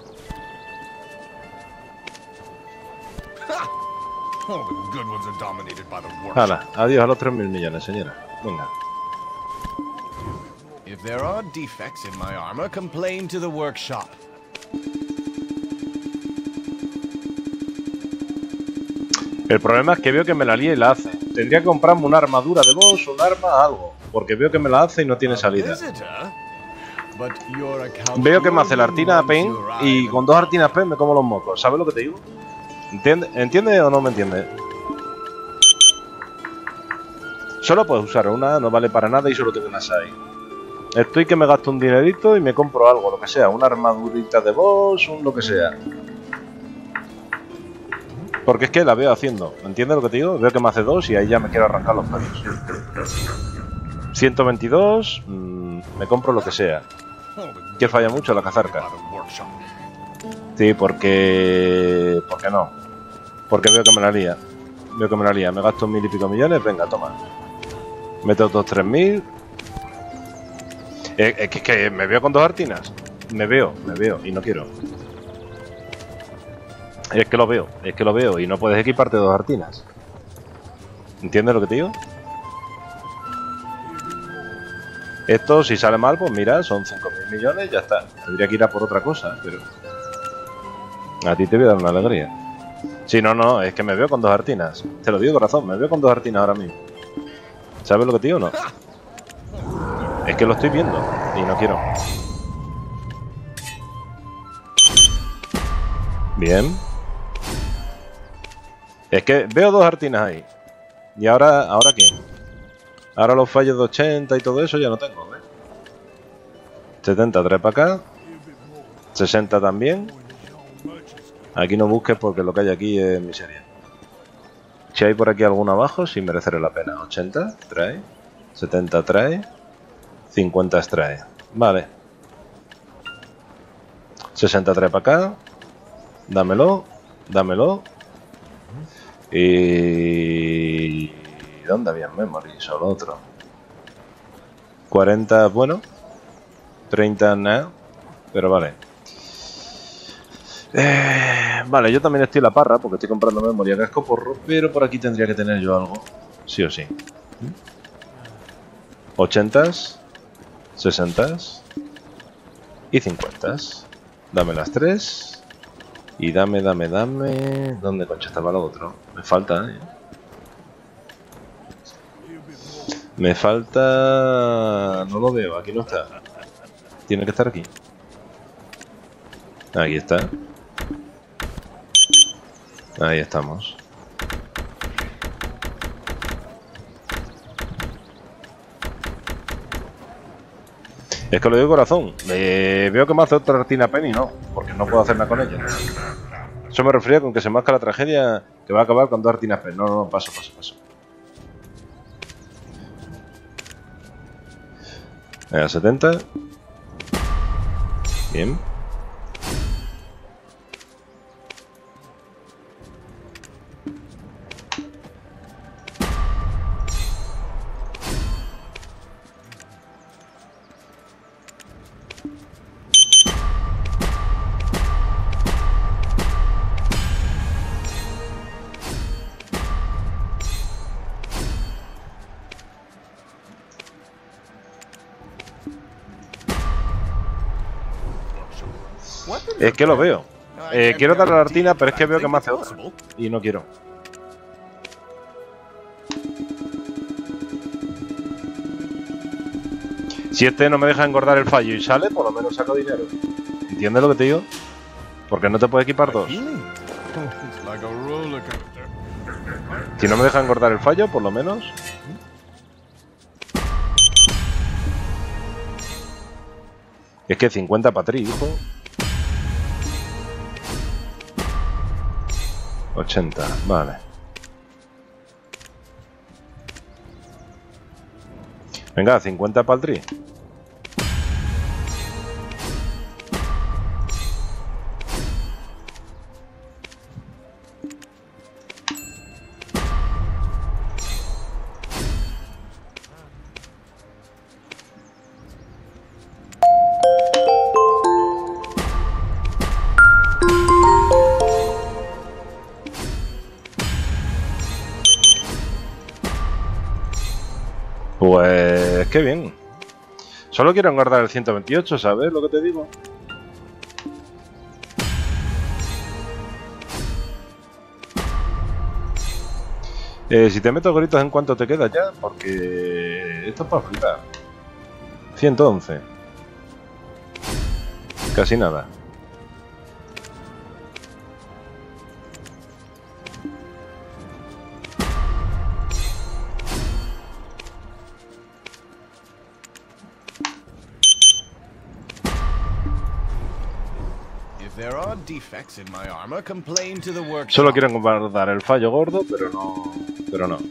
Hala, adiós a los tres mil millones, señora. Venga. If there are defects in my armor, complain to the workshop. El problema es que veo que me la lía y la hace. Tendría que comprarme una armadura de boss, un arma, algo. Porque veo que me la hace y no tiene salida. Veo que me hace la Artina Pain y con dos Artinas Pain me como los mocos. ¿Sabes lo que te digo? ¿Entiendes ¿Entiende o no me entiendes? Solo puedes usar una, no vale para nada y solo tengo una seis. Estoy que me gasto un dinerito y me compro algo, lo que sea. Una armadurita de boss, un lo que sea. Porque es que la veo haciendo. ¿Entiendes lo que te digo? Veo que me hace dos y ahí ya me quiero arrancar los pelos. ciento veintidós, mmm, me compro lo que sea. Que falla mucho la cazarca. Sí, porque... ¿Por qué no? Porque veo que me la lía. Veo que me la lía. Me gasto mil y pico millones. Venga, toma. Meto otros tres mil. Es que, que me veo con dos artinas. Me veo, me veo y no quiero. Es que lo veo, es que lo veo y no puedes equiparte dos artinas. ¿Entiendes lo que te digo? Esto, si sale mal, pues mira, son cinco mil millones, ya está. Tendría que ir a por otra cosa, pero... A ti te voy a dar una alegría. Si no, no, es que me veo con dos artinas. Te lo digo, corazón, me veo con dos artinas ahora mismo. ¿Sabes lo que te digo o no? Es que lo estoy viendo y no quiero. Bien. Es que veo dos artinas ahí. ¿Y ahora, ahora qué? Ahora los fallos de ochenta y todo eso ya no tengo, ¿ves? setenta trae para acá. sesenta también. Aquí no busques porque lo que hay aquí es miseria. Si hay por aquí alguno abajo, sí mereceré la pena. ochenta trae. setenta trae. cincuenta extrae. Vale. sesenta trae para acá. Dámelo. Dámelo. Y... ¿Dónde había memory? Solo otro. cuarenta, bueno. treinta, nada. Pero vale. Eh, vale, yo también estoy en la parra porque estoy comprando memoria casco porro, pero por aquí tendría que tener yo algo. Sí o sí. ochenta, sesenta y cincuenta. Dame las tres. Y dame, dame, dame... ¿Dónde concha estaba lo otro? Me falta, ¿eh? Me falta... No lo veo, aquí no está. Tiene que estar aquí. Aquí está. Ahí estamos. Es que lo digo corazón. Eh, veo que me hace otra Artina Penny, no. Porque no puedo hacer nada con ella. Eso me refería con que se masca la tragedia que va a acabar con dos Artinas Penny. No, no, no, paso, paso, paso. A setenta. Bien. Es que lo veo. Eh, quiero darle a la Artina, pero es que veo que me hace otra. Y no quiero. Si este no me deja engordar el fallo y sale, por lo menos saco dinero. ¿Entiendes lo que te digo? Porque no te puedes equipar dos. Si no me deja engordar el fallo, por lo menos. Es que cincuenta para tri, hijo. ochenta, vale. Venga, cincuenta para el tri. Pues qué bien. Solo quiero engordar el ciento veintiocho, ¿sabes lo que te digo? Eh, si te meto gritos, ¿en cuánto te queda ya? Porque esto es para flipar. ciento once. Casi nada. Solo quiero guardar el fallo gordo, pero no... Pero no.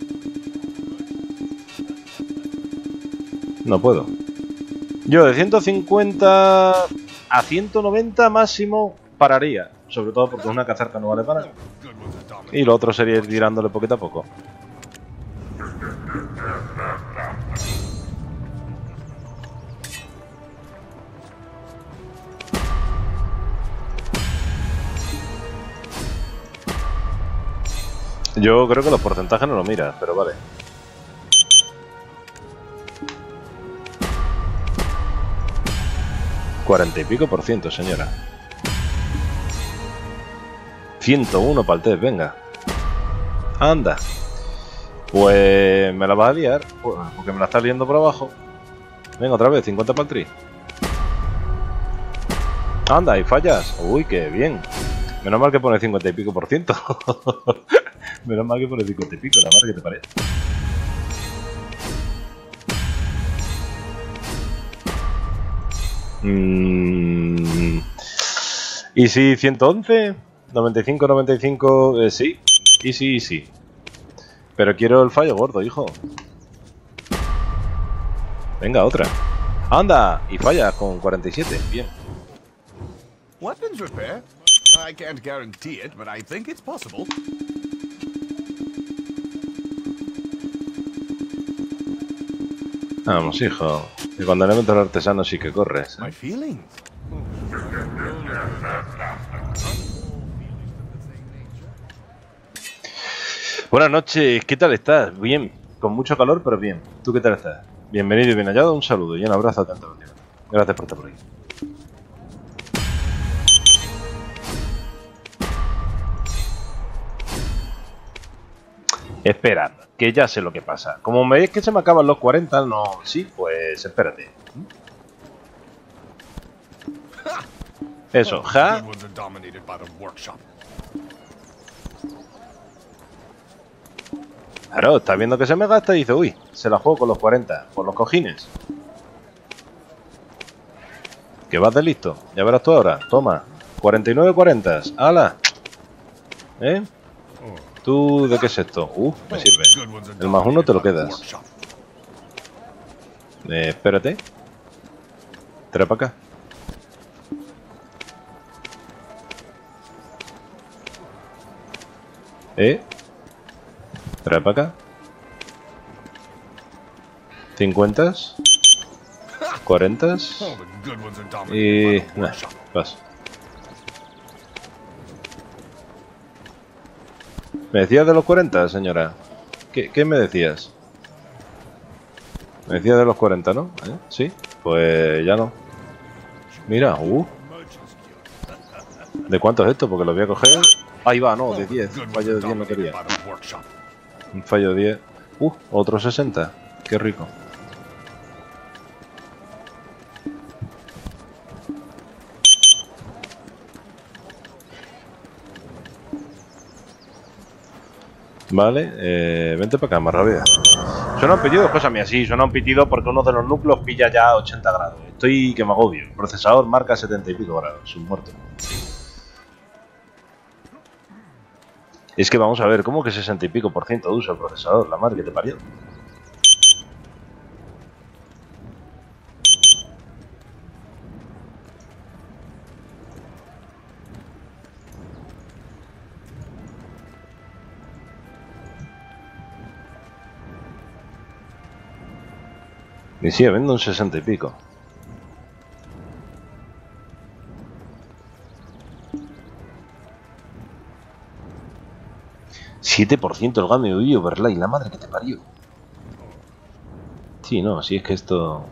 No puedo. Yo de ciento cincuenta a ciento noventa máximo pararía. Sobre todo porque una cazarca no vale para nada. Y lo otro sería ir tirándole poquito a poco. Yo creo que los porcentajes no lo miras, pero vale. Cuarenta y pico por ciento, señora. ciento uno para el test, venga. Anda. Pues me la vas a liar, porque me la estás liando por abajo. Venga, otra vez, cincuenta para el tri. Anda, y fallas. Uy, qué bien. Menos mal que pone cincuenta y pico por ciento. Menos mal que pone cincuenta y pico, la madre que te parece. Mm. ¿Y si ciento once? ¿noventa y cinco, noventa y cinco? Eh, sí. Y sí, y sí. Pero quiero el fallo gordo, hijo. Venga, otra. ¡Anda! Y fallas con cuarenta y siete. Bien. Weapons repair? I can't guarantee it, but I think it's possible. Vamos, hijo. Y cuando le meto al artesano sí que corres, ¿eh? My feelings. Buenas noches, ¿qué tal estás? Bien, con mucho calor, pero bien. ¿Tú qué tal estás? Bienvenido y bien hallado, un saludo y un abrazo atentamente. Gracias por estar por ahí. Esperad, que ya sé lo que pasa. Como me veis que se me acaban los cuarenta, no... Sí, pues espérate. Eso, ja. Claro, está viendo que se me gasta y dice, uy, se la juego con los cuarenta, por los cojines. Que vas de listo, ya verás tú ahora. Toma, cuarenta y nueve cuarenta, ¡hala! ¿Eh? ¿Tú de qué es esto? Uh, me sirve. El más uno te lo quedas. Eh, espérate. Trae para acá. Eh. Trae para acá. cincuenta. cuarenta. Y... Nah, paso. ¿Me decías de los cuarenta, señora? ¿Qué, qué me decías? Me decías de los cuarenta, ¿no? ¿Eh? ¿Sí? Pues ya no. Mira, uh. ¿De cuánto es esto? Porque lo voy a coger. Ahí va, no, de diez. Un fallo de diez no quería. Un fallo de diez. Uh, otro sesenta. Qué rico. Vale, eh, vente para acá, más rápido. Suena un pitido, cosas mías, sí, suena un pitido porque uno de los núcleos pilla ya ochenta grados. Estoy que me agobio. El procesador marca setenta y pico grados, un muerto. Es que vamos a ver, ¿cómo que sesenta y pico por ciento de uso el procesador? La madre que te parió. Y sigue vendo un sesenta y pico. siete por ciento el game de overlay, la madre que te parió. Sí, no, si es que esto...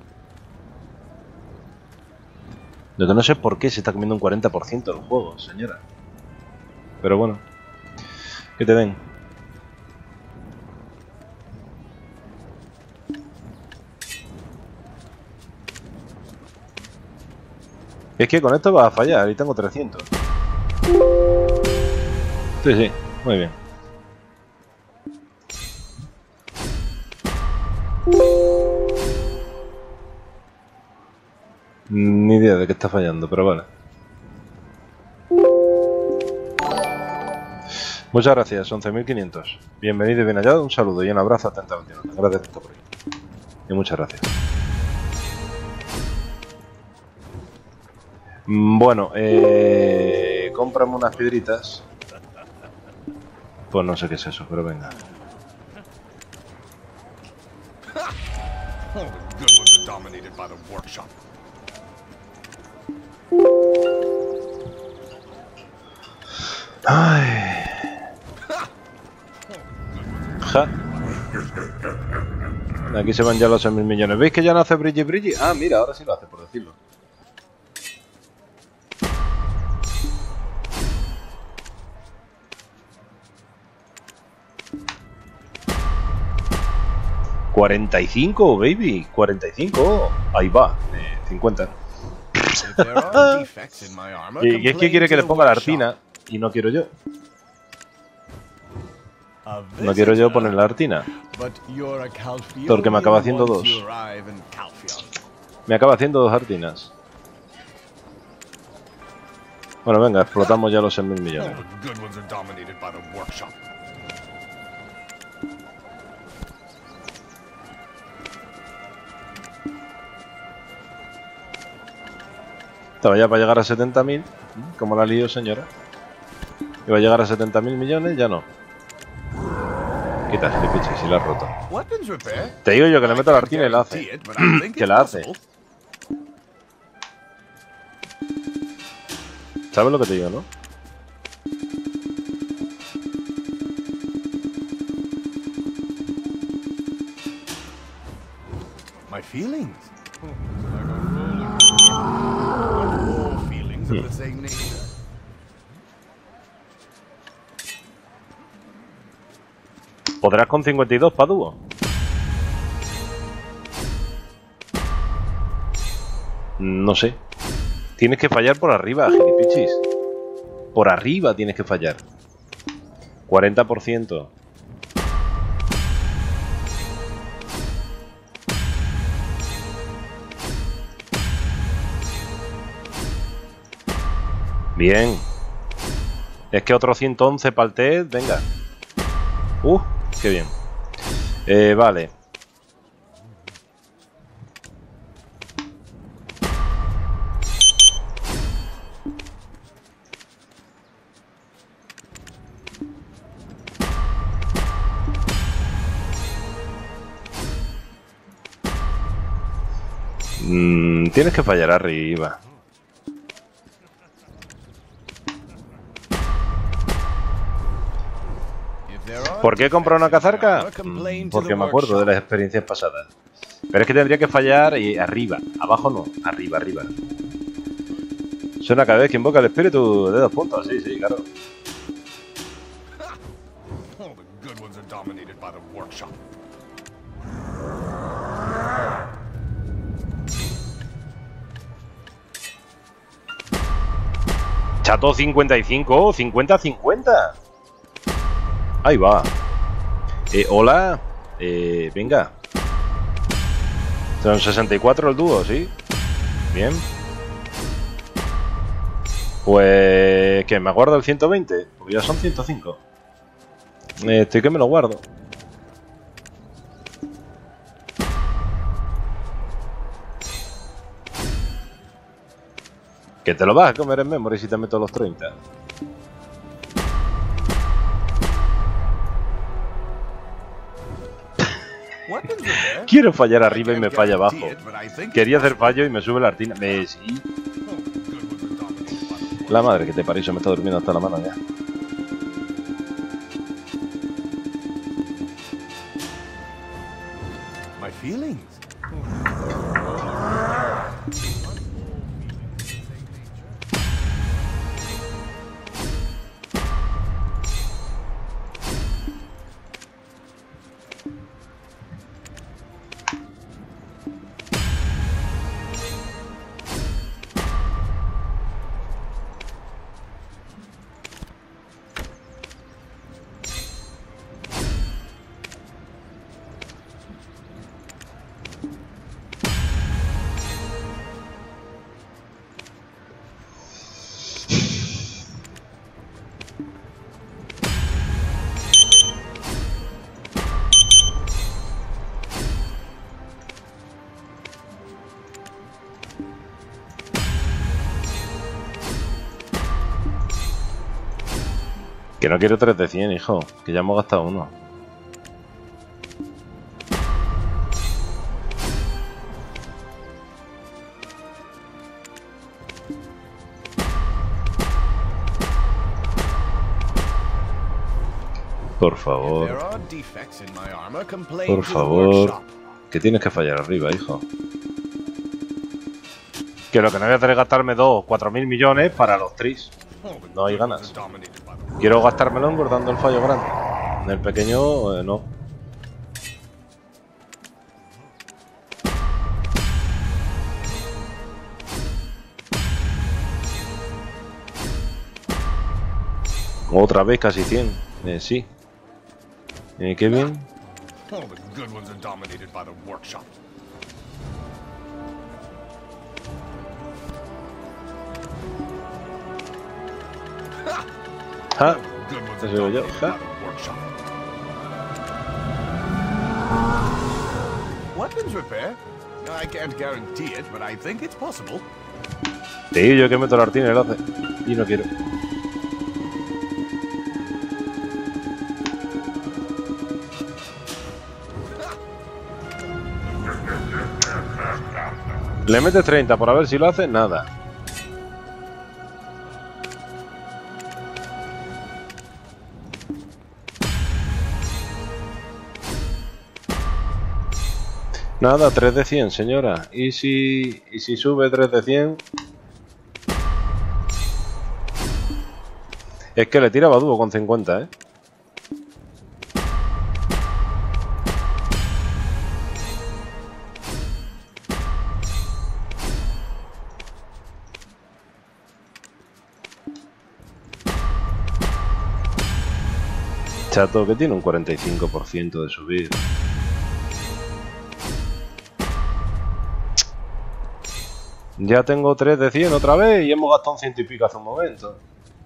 Lo que no sé por qué se está comiendo un cuarenta por ciento del juego, señora. Pero bueno. Que te den. Es que con esto va a fallar y tengo trescientos. Sí, sí, muy bien. Ni idea de qué está fallando, pero vale. Muchas gracias, once mil quinientos. Bienvenido y bien hallado, un saludo y un abrazo atentamente. Gracias por ahí. Y muchas gracias. Bueno, eh... cómprame unas piedritas. Pues no sé qué es eso, pero venga. Ay. Ja. Aquí se van ya los seis mil millones. ¿Veis que ya no hace brilli brilli? Ah, mira, ahora sí lo hace, por decirlo. cuarenta y cinco, baby. cuarenta y cinco. Ahí va. Eh, cincuenta. Y es que quiere que le ponga la artina. Y no quiero yo. No quiero yo poner la artina. Porque me acaba haciendo dos. Me acaba haciendo dos artinas. Bueno, venga, explotamos ya los seis mil millones. Estaba ya para llegar a setenta mil. Como la lío, señora. Iba a llegar a setenta mil millones, ya no. Quita este piche, si la has roto. Te digo yo que le meto la artina y la hace. Que la hace. ¿Sabes lo que te digo, no? My feelings. Feelings of the same nature. ¿Podrás con cincuenta y dos para dúo? No sé. Tienes que fallar por arriba, gilipichis. Por arriba tienes que fallar. cuarenta por ciento. Bien. Es que otro ciento once para el test, venga. Uh, qué bien. Eh, vale. Mm, tienes que fallar arriba. ¿Por qué compró una cazarca? Mm, porque me acuerdo de las experiencias pasadas. Pero es que tendría que fallar y arriba. Abajo no, arriba, arriba. Suena cada vez que invoca el espíritu de dos puntos. Sí, sí, claro. Chato cincuenta y cinco, cincuenta cincuenta. Ahí va. Eh, hola. Eh, venga. Son sesenta y cuatro el dúo, ¿sí? Bien. Pues... ¿qué? ¿Me guardo el ciento veinte? Porque ya son ciento cinco. Eh, estoy que me lo guardo. Que te lo vas a comer en memory si te meto los treinta. Quiero fallar arriba y me falla abajo. Quería hacer fallo y me sube la artina. Me sí. La madre que te parió, se me está durmiendo hasta la mano ya. My feelings. Que no quiero tres de cien, hijo. Que ya hemos gastado uno. Por favor. Por favor. Que tienes que fallar arriba, hijo. Que lo que no voy a hacer es gastarme dos, cuatro mil millones para los tris. No hay ganas. Quiero gastármelo engordando el fallo grande. En el pequeño, eh, no. Otra vez casi cien. Eh, sí. Eh, qué bien. Ja, eso digo yo, ja. Weapons repair? I can't guarantee it, but I think it's possible. Sí, yo que meto la artina y lo hace. Y no quiero. Le metes treinta por a ver si lo hace, nada. Nada, tres de cien, señora. ¿Y si, y si sube tres de cien? Es que le tiraba dúo con cincuenta, ¿eh? Chato, que tiene un cuarenta y cinco por ciento de subir. Ya tengo tres de cien otra vez y hemos gastado un ciento y pico hace un momento.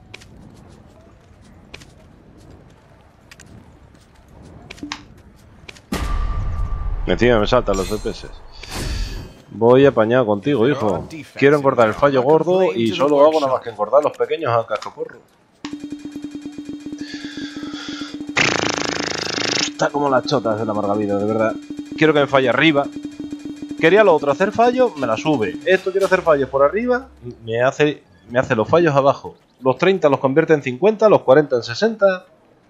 Encima me saltan los D P S. Voy apañado contigo, hijo. Quiero engordar el fallo gordo y solo hago nada más que engordar los pequeños a cascoporro. Está como las chotas de la amarga vida, de verdad. Quiero que me falle arriba. Quería lo otro, hacer fallos, me la sube. Esto quiero hacer fallos por arriba, me hace, me hace los fallos abajo. Los treinta los convierte en cincuenta, los cuarenta en sesenta.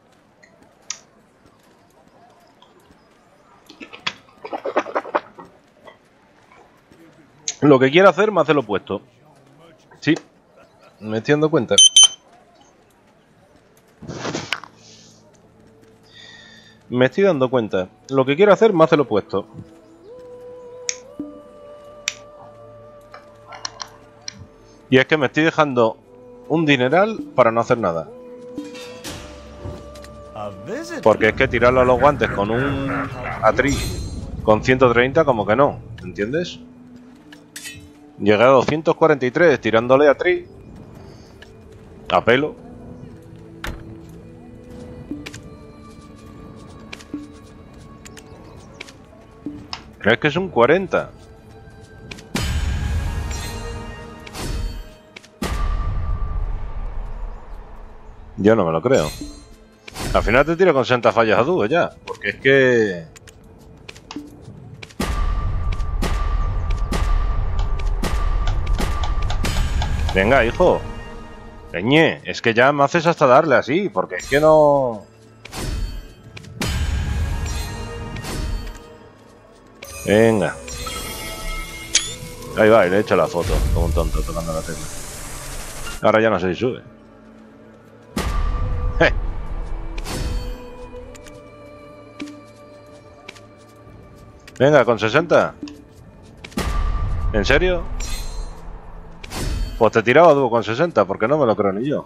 Lo que quiero hacer me hace lo opuesto. Sí, me estoy dando cuenta. Me estoy dando cuenta. Lo que quiero hacer me hace lo opuesto. Y es que me estoy dejando un dineral para no hacer nada. Porque es que tirarlo a los guantes con un Atri con ciento treinta como que no, ¿entiendes? Llegué a doscientos cuarenta y tres tirándole a Atri a pelo. Es que es un cuarenta. Yo no me lo creo. Al final te tiro con sesenta fallas a dúo ya. Porque es que... Venga, hijo. Leñe, es que ya me haces hasta darle así. Porque es que no... Venga. Ahí va, y le he hecho la foto. Como un tonto tocando la tecla. Ahora ya no sé si sube. ¡Eh! Venga, con sesenta. ¿En serio? Pues te tiraba dúo con sesenta, porque no me lo creo ni yo.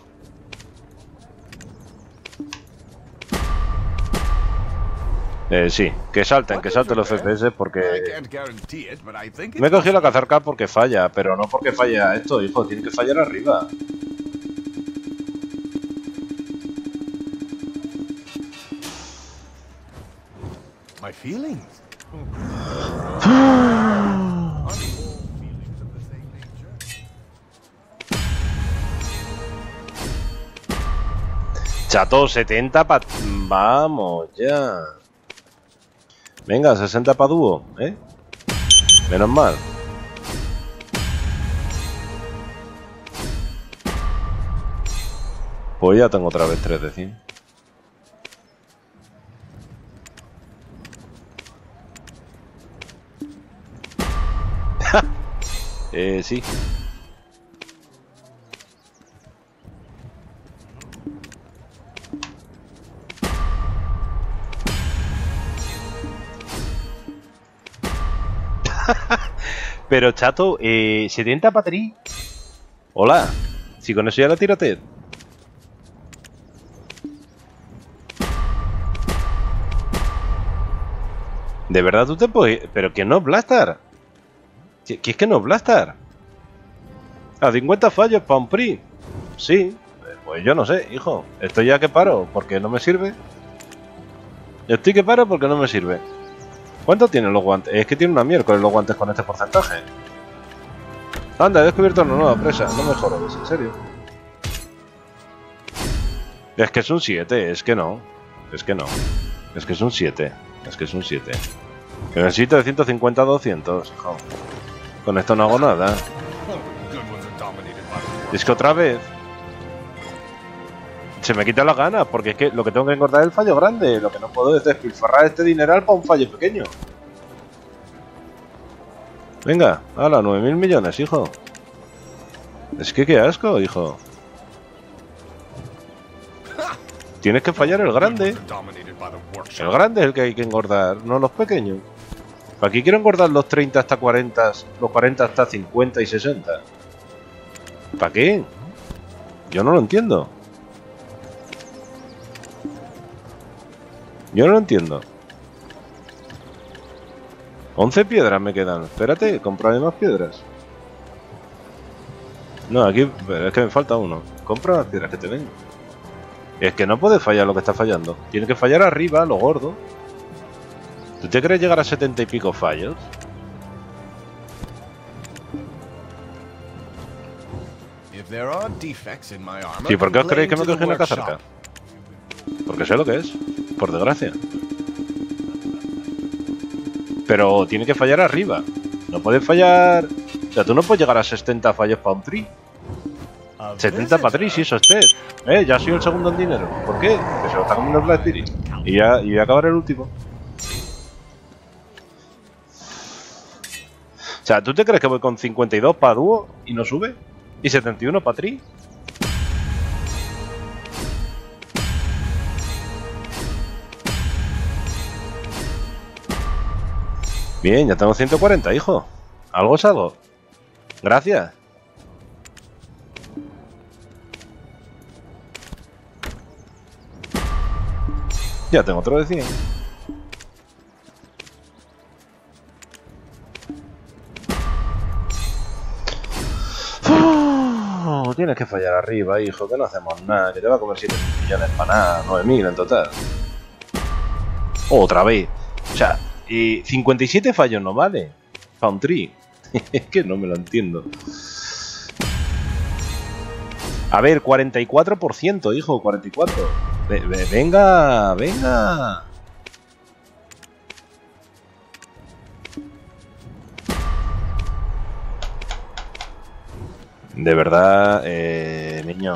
Eh, sí, que salten, que salten los F P S porque... Me he cogido la cazarca porque falla, pero no porque falla esto, hijo, tiene que fallar arriba. My feelings. Chato, setenta pa... Vamos, ya. Venga, sesenta pa dúo, ¿eh? Menos mal. Pues ya tengo otra vez tres de cien. eh, sí. Pero chato, eh, setenta patrí. Hola. Si con eso ya la tírate. ¿De verdad tú te puedes...? ¿Pero que no Blastar? ¿Qué es que no Blastar? A cincuenta fallos para un Pri. Sí. Pues yo no sé, hijo. Estoy ya que paro porque no me sirve. Estoy que paro porque no me sirve. ¿Cuánto tienen los guantes? Es que tiene una miércoles los guantes con este porcentaje. Anda, he descubierto una nueva presa. No me jodas, en serio. Es que es un siete, es que no. Es que no. Es que es un siete. Es que es un siete. Que necesito de ciento cincuenta a doscientos, hijo. Con esto no hago nada. Es que otra vez... Se me quita las ganas, porque es que lo que tengo que engordar es el fallo grande. Lo que no puedo es despilfarrar este dineral para un fallo pequeño. Venga, hala, nueve mil millones, hijo. Es que qué asco, hijo. Tienes que fallar el grande. El grande es el que hay que engordar, no los pequeños. Aquí quiero engordar los treinta hasta cuarenta, los cuarenta hasta cincuenta y sesenta. ¿Para qué? Yo no lo entiendo. Yo no lo entiendo. once piedras me quedan. Espérate, compraré más piedras. No, aquí es que me falta uno. Compra las piedras que te ven. Es que no puede fallar lo que está fallando. Tiene que fallar arriba, lo gordo. ¿Tú te crees llegar a setenta y pico fallos? ¿Y por qué os creéis que me cogí una cazarca? Porque sé lo que es, por desgracia. Pero tiene que fallar arriba. No puede fallar... O sea, tú no puedes llegar a setenta fallos para un tri. setenta para tri, sí, eso es Ted. Eh, ya soy el segundo en dinero. ¿Por qué? Porque se lo está comiendo el Black Spirit. Y ya, y voy a acabar el último. O sea, ¿tú te crees que voy con cincuenta y dos para dúo y no sube? ¿Y setenta y uno para tri? Bien, ya tengo ciento cuarenta, hijo. Algo es algo. Gracias. Ya tengo otro de cien. Oh, tienes que fallar arriba, hijo, que no hacemos nada, que te va a comer siete millones para nada, nueve mil en total. Otra vez. O sea, y cincuenta y siete fallos no vale. Para un tri. Es que no me lo entiendo. A ver, cuarenta y cuatro por ciento, hijo, cuarenta y cuatro. Ve, ve, venga, venga. De verdad, eh, niño.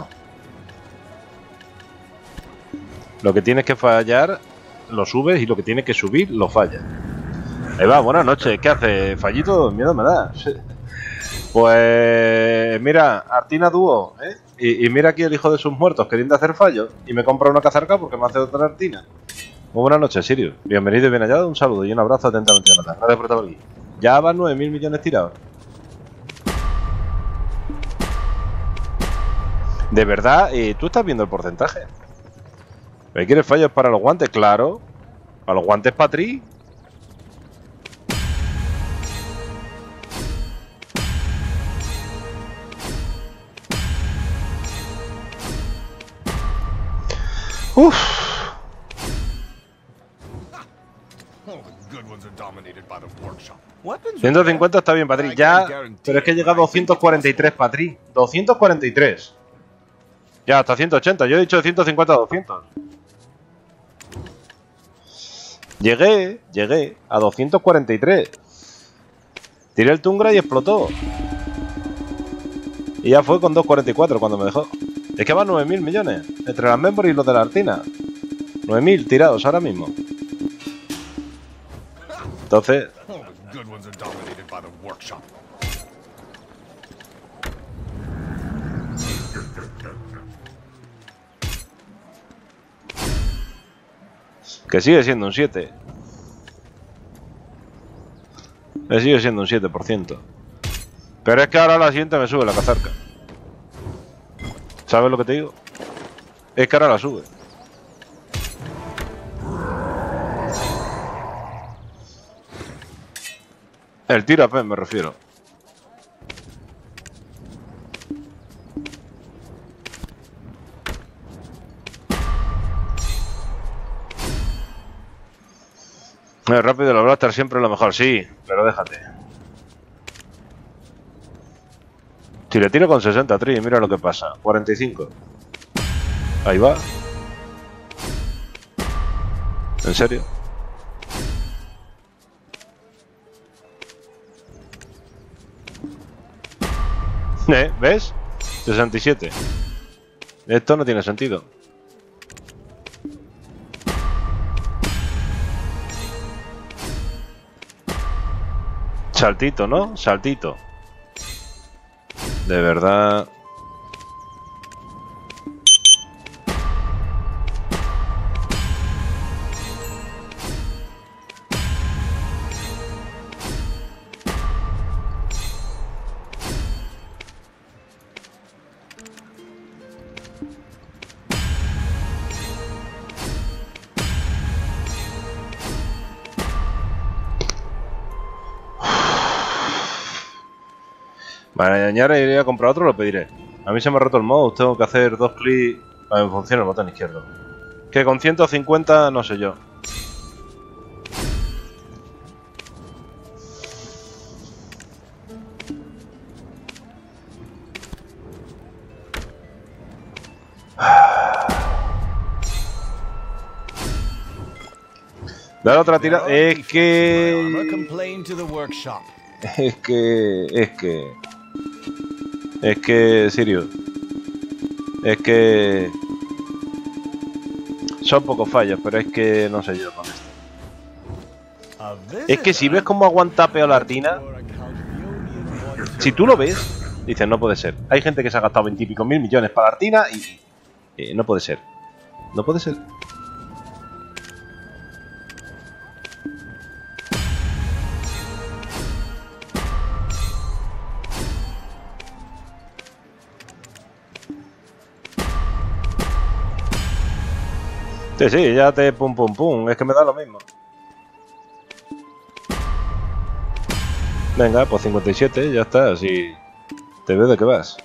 Lo que tienes que fallar, lo subes, y lo que tienes que subir, lo fallas. Ahí va, buenas noches. ¿Qué hace? Fallito, miedo me da. Pues mira, Artina Dúo, ¿eh? Y, y mira aquí el hijo de sus muertos queriendo hacer fallos. Y me compra una cazarca porque me hace otra Artina. Muy buenas noches, Sirius. Bienvenido y bien hallado. Un saludo y un abrazo atentamente, Jonathan. Gracias por estar aquí. Ya van nueve mil millones tirados. De verdad, eh, tú estás viendo el porcentaje. ¿Me quieres fallos para los guantes? Claro. Para los guantes Patri. Uff. ciento cincuenta está bien, Patri. Ya, pero es que he llegado a doscientos cuarenta y tres, Patri. doscientos cuarenta y tres. Ya, hasta ciento ochenta. Yo he dicho de ciento cincuenta a doscientos. Llegué, llegué a doscientos cuarenta y tres. Tiré el Tungra y explotó. Y ya fue con doscientos cuarenta y cuatro cuando me dejó. Es que van nueve mil millones. Entre las memories y los de la Artina. nueve mil tirados ahora mismo. Entonces... Que sigue siendo un siete. Que sigue siendo un siete por ciento. Pero es que ahora la siguiente me sube la cazarca. ¿Sabes lo que te digo? Es que ahora la sube. El tiro a P me refiero. El rápido de los blaster siempre es lo mejor, sí, pero déjate. Si le tiro con sesenta tri, mira lo que pasa. cuarenta y cinco. Ahí va. ¿En serio? ¿Eh? ¿Ves? sesenta y siete. Esto no tiene sentido. Saltito, ¿no? Saltito. De verdad... Mañana iré a comprar otro, lo pediré. A mí se me ha roto el mouse, tengo que hacer dos clics para que funcione el botón izquierdo. Que con ciento cincuenta no sé yo. Dale otra tira. Es que... Es que... Es que... Es que... Sirio. Es que... Son pocos fallos, pero es que no sé yo con esto. Es que si ves cómo aguanta peor la Artina, si tú lo ves, dices, no puede ser. Hay gente que se ha gastado veintipico mil millones para la Artina y... Eh, no puede ser. No puede ser. Sí, sí, ya te pum pum pum, es que me da lo mismo. Venga, pues cincuenta y siete, ya está, así te veo de qué vas.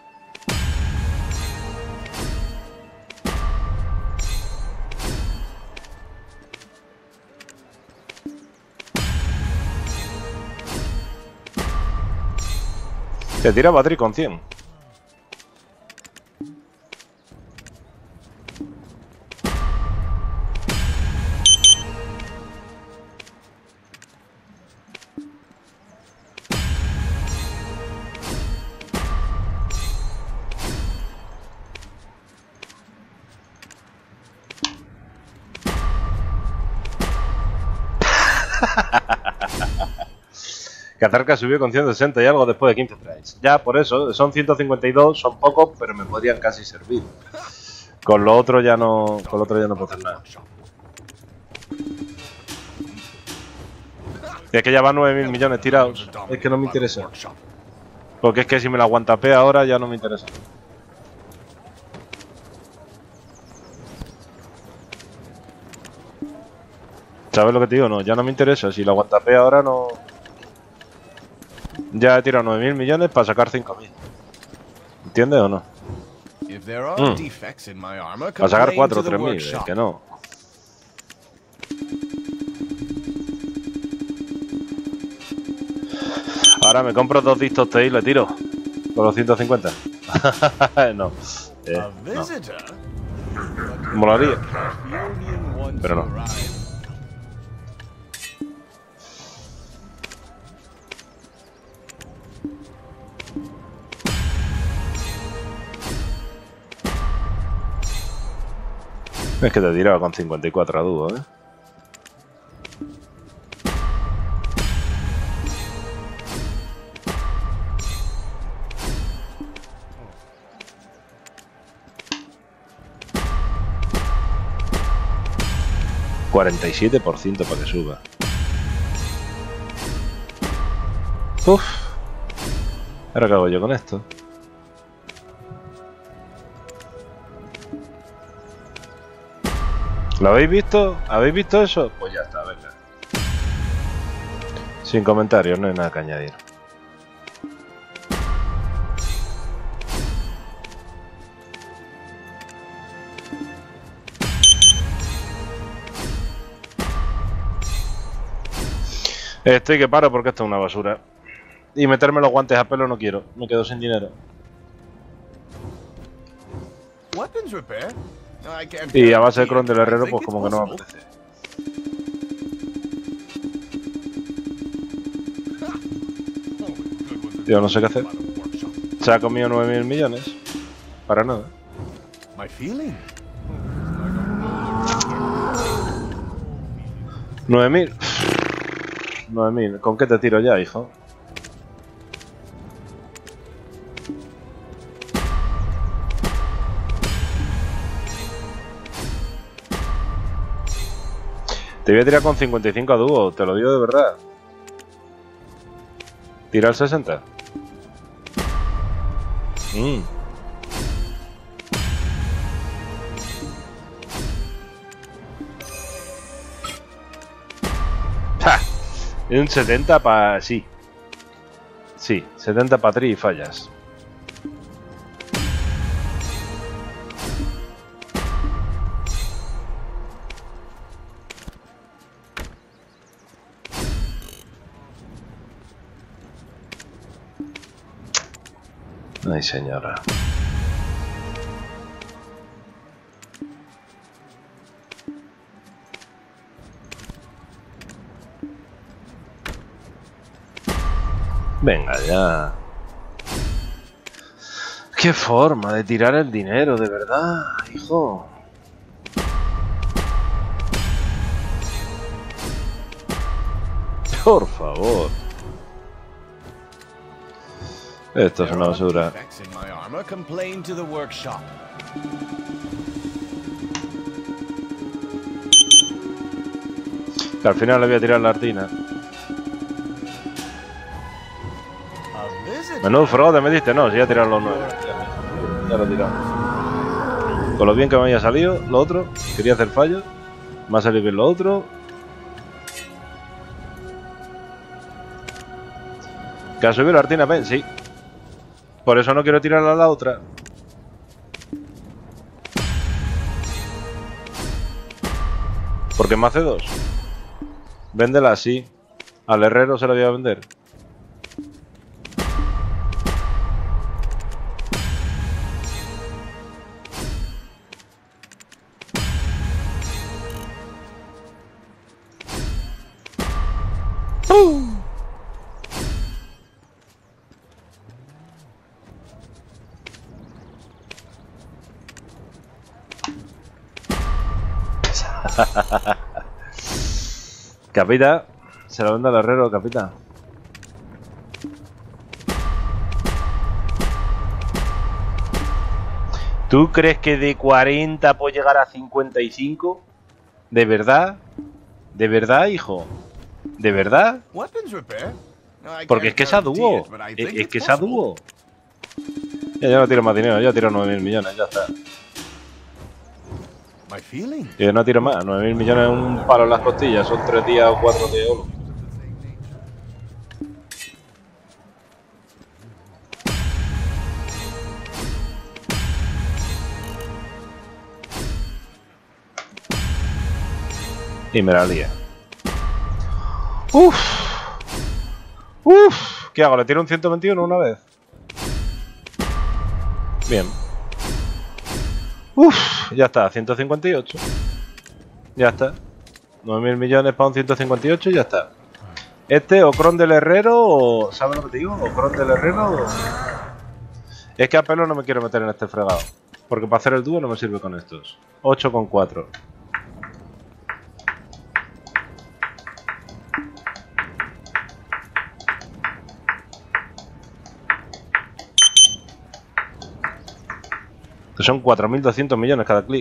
Te tira Badri con cien. Cazarca subió con ciento sesenta y algo después de quince tries. Ya, por eso, son ciento cincuenta y dos, son pocos, pero me podrían casi servir. Con lo otro ya no, con lo otro ya no puedo hacer nada. Y es que ya van nueve mil millones tirados. Es que no me interesa. Porque es que si me la aguantapé ahora ya no me interesa. ¿Sabes lo que te digo? No, ya no me interesa. Si la aguantapé ahora no... Ya he tirado nueve mil millones para sacar cinco mil. ¿Entiendes o no? Mm. Para sacar cuatro o tres mil, es que no. Ahora me compro dos distos T y le tiro. Por los ciento cincuenta. No. Eh, no. Molaría. Pero no. Es que te he tirado con cincuenta y cuatro a dúo, ¿eh? cuarenta y siete por ciento para que suba. Uf. Ahora qué hago yo con esto. ¿Lo habéis visto? ¿Habéis visto eso? Pues ya está, venga. Sin comentarios, no hay nada que añadir. Estoy que paro porque esto es una basura. Y meterme los guantes a pelo no quiero. Me quedo sin dinero. Y a base de cron del herrero, pues como que no me apetece. Tío, no sé qué hacer. Se ha comido nueve mil millones. Para nada. nueve mil. nueve mil. ¿Con qué te tiro ya, hijo? Te voy a tirar con cincuenta y cinco a dúo, te lo digo de verdad. Tira el sesenta. Mm. ¡Ja! Un setenta para... sí. Sí, setenta para tri y fallas. Ay, señora. Venga ya. Qué forma de tirar el dinero, de verdad, hijo. Por favor. Esto es una basura. Que al final le voy a tirar la artina. Menudo frote me diste, no, si ya he tirado los nueve. Ya, ya lo he tirado. Con lo bien que me había salido, lo otro. Quería hacer fallo. Me ha salido bien lo otro. ¿Que ha subido la artina pen? Sí. Por eso no quiero tirarla a la otra. Porque me hace dos. Véndela así. Al herrero se la voy a vender. Capita, se la vende al herrero, capita. ¿Tú crees que de cuarenta puedo llegar a cincuenta y cinco? ¿De verdad? ¿De verdad, hijo? ¿De verdad? Porque es que es a dúo. Es, es que es a dúo. Ya, ya no tiro más dinero, ya tiro nueve mil millones, ya está. Yo no tiro más, nueve mil millones es un palo en las costillas, son tres días o cuatro de oro. Y me la lía. Uff. Uff. ¿Qué hago? ¿Le tiro un ciento veintiuno una vez? Bien. Uff, ya está, ciento cincuenta y ocho. Ya está. nueve mil millones para un ciento cincuenta y ocho y ya está. Este o Cron del Herrero o... ¿Sabes lo que te digo? O Cron del Herrero o... Es que a pelo no me quiero meter en este fregado. Porque para hacer el dúo no me sirve con estos. ocho con cuatro. Que son cuatro mil doscientos millones cada clic.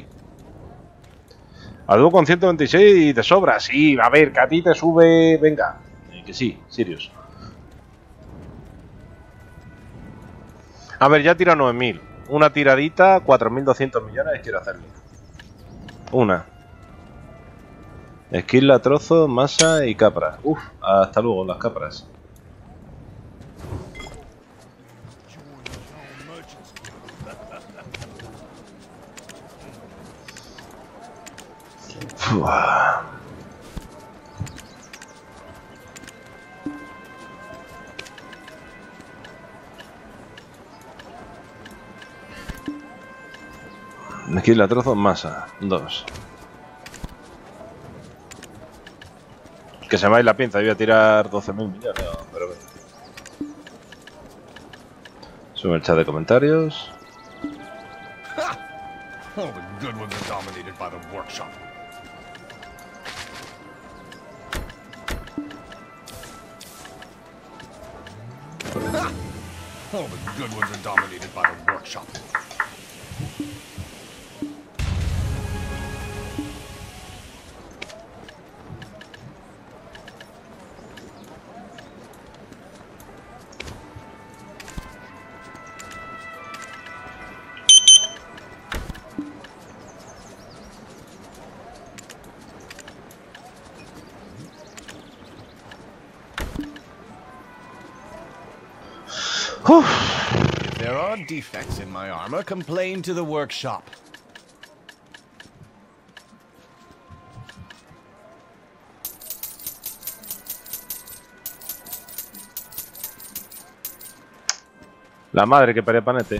A dúo con ciento veintiséis y te sobra. Sí, a ver, que a ti te sube... Venga, que sí, Sirius. A ver, ya tira nueve mil. Una tiradita, cuatro mil doscientos millones quiero hacerle. Una. Esquila, trozo, masa y capra. Uf, hasta luego las capras. Uah. Aquí la trozo, masa, dos. Que se me va a ir la pinza, voy a tirar doce mil millones, no, pero bueno. Sube el chat de comentarios. All the good ones are dominated by the workshop. All the good ones are dominated by the workshop. If there are defects in my armor, complain to the workshop. La madre que parió Panete.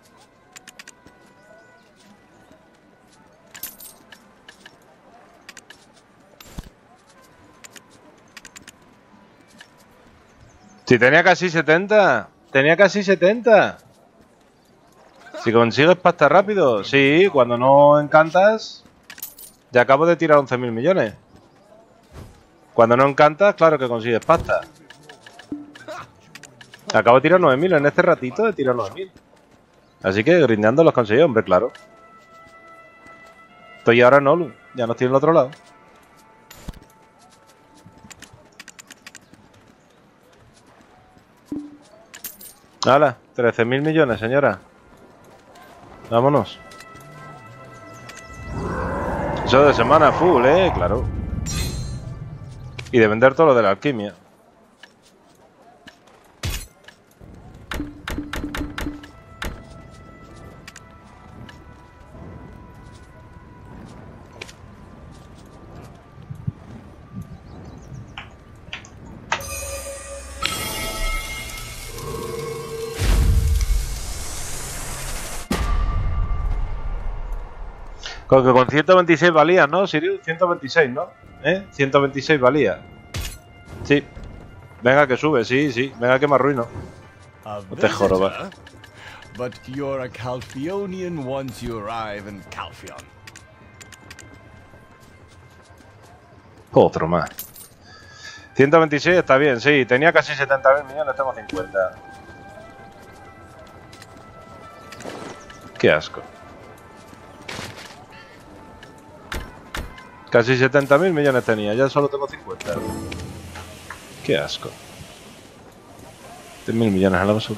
Si tenía casi setenta. Tenía casi setenta. Si consigues pasta rápido. Sí, cuando no encantas. Ya acabo de tirar once mil millones. Cuando no encantas, claro que consigues pasta. Acabo de tirar nueve mil en este ratito, he tirado nueve mil. Así que grindeando los conseguí, hombre, claro. Estoy ahora en Olu, ya no estoy en el otro lado. ¡Hala! trece mil millones, señora. Vámonos. Eso de semana full, eh, claro. Y de vender todo lo de la alquimia. Con que con ciento veintiséis valía, ¿no, Sirius? ciento veintiséis, ¿no? ¿Eh? ciento veintiséis valía. Sí. Venga que sube, sí, sí. Venga que me arruino. No te jorobas. But you're a Calphionian once you arrive in Calphion. Otro más. ciento veintiséis está bien, sí. Tenía casi setenta mil millones, tengo cincuenta. Qué asco. Casi setenta mil millones tenía, ya solo tengo cincuenta. Qué asco. diez mil millones a la basura.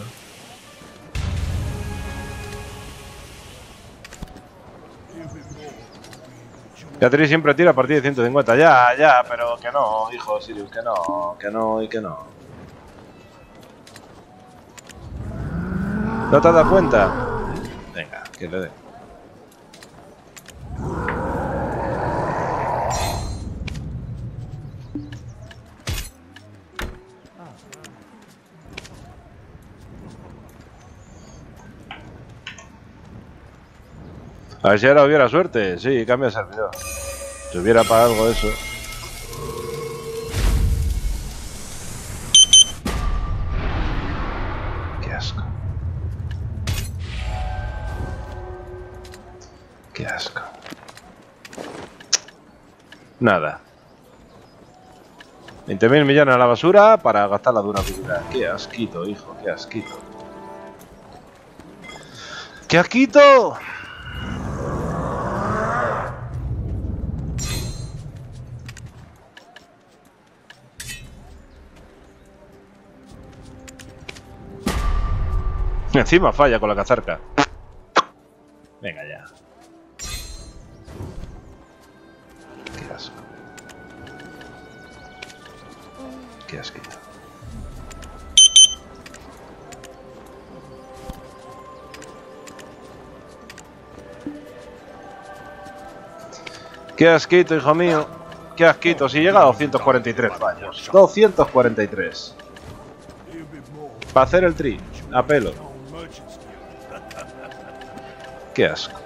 Beatriz siempre tira a partir de ciento cincuenta. Ya, ya, pero que no, hijo Sirius, que no, que no y que no. ¿No te has dado cuenta? Venga, que le dé. A ver si ahora hubiera suerte. Sí, cambia el servidor. Si hubiera para algo eso. Qué asco. Qué asco. Nada. veinte mil millones a la basura para gastar la durabilidad. Qué asquito, hijo. Qué asquito. ¡Qué asquito! Encima falla con la cazarca. Venga ya. Qué asco. Qué asquito. Qué asquito, hijo mío. Qué asquito. Si llega a doscientos cuarenta y tres fallos. doscientos cuarenta y tres. Para hacer el tri. A pelo. Qué asco.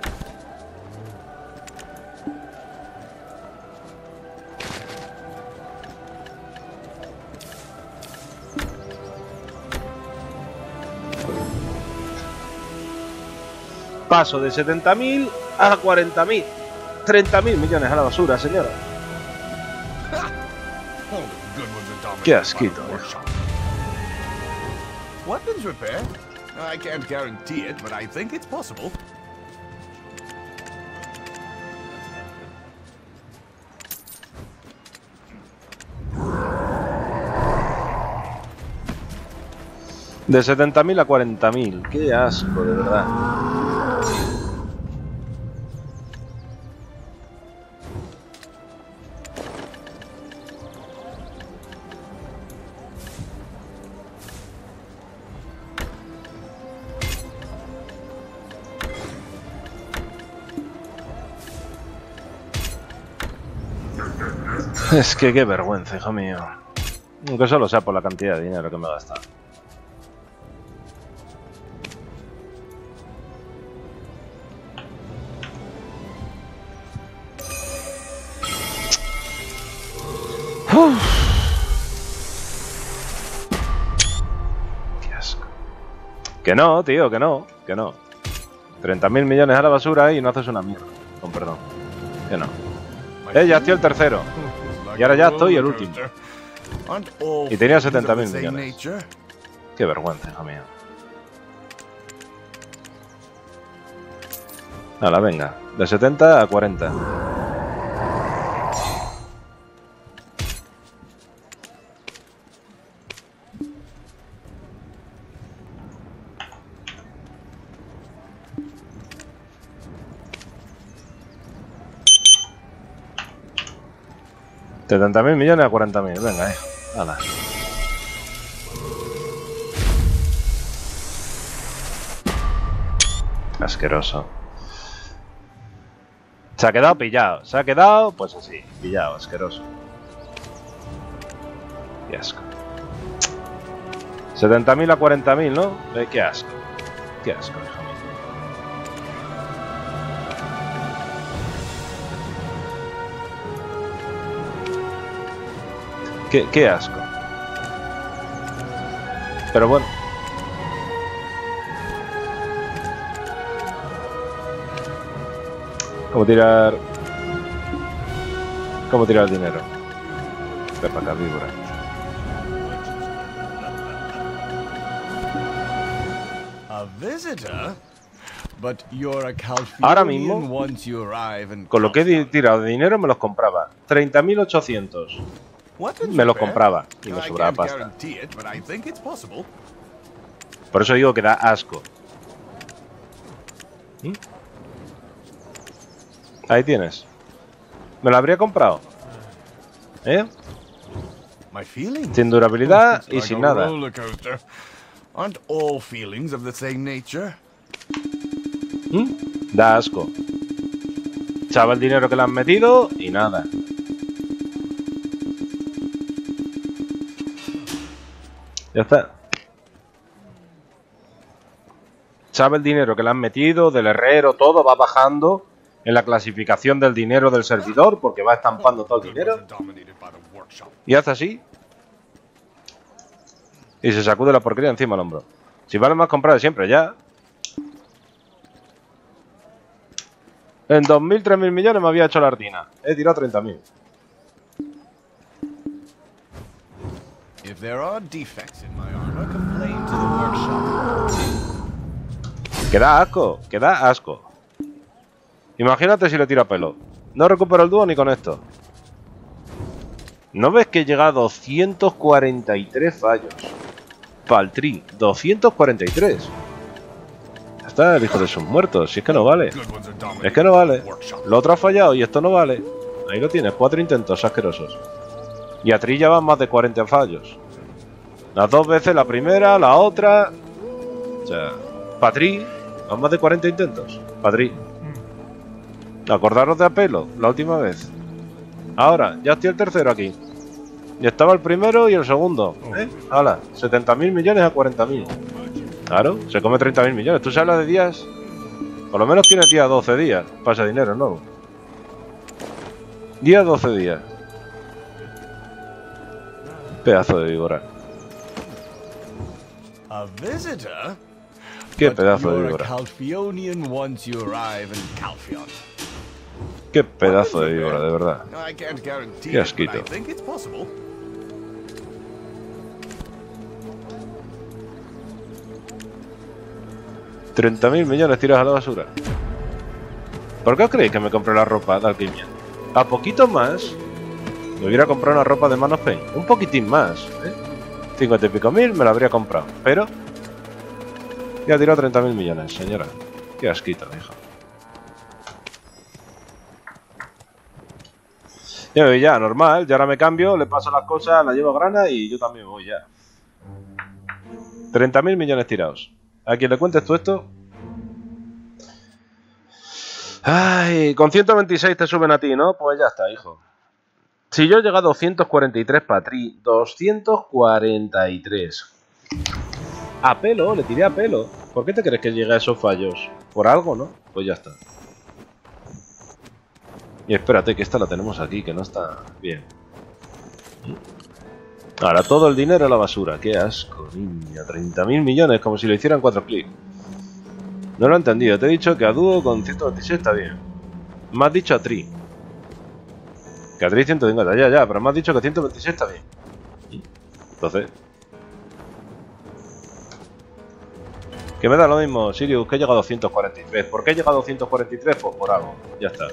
Paso de setenta mil a cuarenta mil. treinta mil millones a la basura, señora. Qué asquito. Weapons repair? I can't guarantee it, but I think it's possible. De setenta mil a cuarenta mil. Qué asco, de verdad. Es que qué vergüenza, hijo mío. Aunque solo sea por la cantidad de dinero que me he gastado. Uf. Qué asco. Que no, tío, que no, que no. treinta mil millones a la basura y no haces una mierda. Con perdón. Que no. Eh, ya estoy el tercero. Y ahora ya estoy el último. Y tenía setenta mil millones. Qué vergüenza, hijo mío. Hala, venga. De setenta a cuarenta. setenta mil millones a cuarenta mil, venga, eh. Hala. Asqueroso. Se ha quedado pillado. Se ha quedado, pues así, pillado, asqueroso. Qué asco. setenta mil a cuarenta mil, ¿no? Eh, qué asco. Qué asco, hijo mío. Qué, qué asco. Pero bueno. ¿Cómo tirar? ¿Cómo tirar el dinero? Ve para acá, víbora. A visitor? But you're a Ahora mismo, once you arrive in con lo que he tirado de dinero me los compraba. treinta mil ochocientos. Me los compraba y me sobraba pasta. Por eso digo que da asco. ¿Mm? Ahí tienes. Me lo habría comprado. ¿Eh? Sin durabilidad y sin nada. ¿Mm? Da asco. Chava el dinero que le han metido y nada. Ya está. Sabe el dinero que le han metido, del herrero, todo va bajando en la clasificación del dinero del servidor porque va estampando todo el dinero. Y hace así. Y se sacude la porquería encima del hombro. Si vale más comprar de siempre, ya. En dos mil, tres mil millones me había hecho la ardina. He tirado treinta mil. If there are defects in my armor, complain to the workshop. Que da asco, que da asco. Imagínate si le tiro a pelo. No recupero el dúo ni con esto. ¿No ves que llega a doscientos cuarenta y tres fallos? Paltrí, doscientos cuarenta y tres. Ya está, el hijo de sus muertos. Si es que no vale. Es que no vale. Lo otro ha fallado y esto no vale. Ahí lo tienes, cuatro intentos asquerosos. Y a Tri ya van más de cuarenta fallos. Las dos veces, la primera, la otra. O sea, Patri, van más de cuarenta intentos. Patri. Acordaros de Apelo, la última vez. Ahora, ya estoy el tercero aquí. Y estaba el primero y el segundo. ¿Eh? Hala, setenta mil millones a cuarenta mil. Claro, se come treinta mil millones. ¿Tú sabes la de días? Por lo menos tienes día doce días. Pasa dinero, ¿no? Día doce días. Pedazo de víbora. Qué pedazo de víbora. Qué pedazo de víbora, de verdad. Qué asquito. treinta mil millones tiras a la basura. ¿Por qué os creéis que me compré la ropa de alquimia? A poquito más me hubiera comprado una ropa de Manos Pain. Un poquitín más, ¿eh? cincuenta y pico mil me la habría comprado. Pero ya ha tirado treinta mil millones, señora. Qué asquito, hijo. Ya, ya, normal. Ya ahora me cambio, le paso las cosas, las llevo a grana y yo también voy ya. treinta mil millones tirados. ¿A quien le cuentes tú esto? Ay, con ciento veintiséis te suben a ti, ¿no? Pues ya está, hijo. Si yo llego a doscientos cuarenta y tres para Tri, doscientos cuarenta y tres. A pelo, le tiré a pelo. ¿Por qué te crees que llegue a esos fallos? Por algo, ¿no? Pues ya está. Y espérate, que esta la tenemos aquí, que no está bien. Ahora todo el dinero a la basura. Qué asco, niña. treinta mil millones, como si lo hicieran cuatro clics. No lo he entendido. Te he dicho que a dúo con ciento veintiséis está bien. Me has dicho a Tri. Que a Tri ciento cincuenta, ya, ya. Pero me has dicho que ciento veintiséis está bien. Entonces... que me da lo mismo, Sirius, que he llegado a doscientos cuarenta y tres. ¿Por qué he llegado a doscientos cuarenta y tres? Pues por algo. Ya está.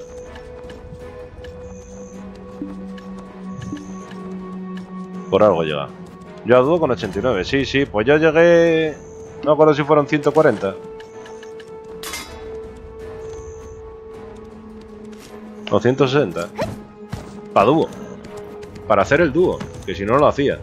Por algo llega. Yo a dúo con ochenta y nueve. Sí, sí, pues yo llegué... no me acuerdo si fueron ciento cuarenta. O ciento sesenta. Para dúo. Para hacer el dúo. Que si no, no lo hacía.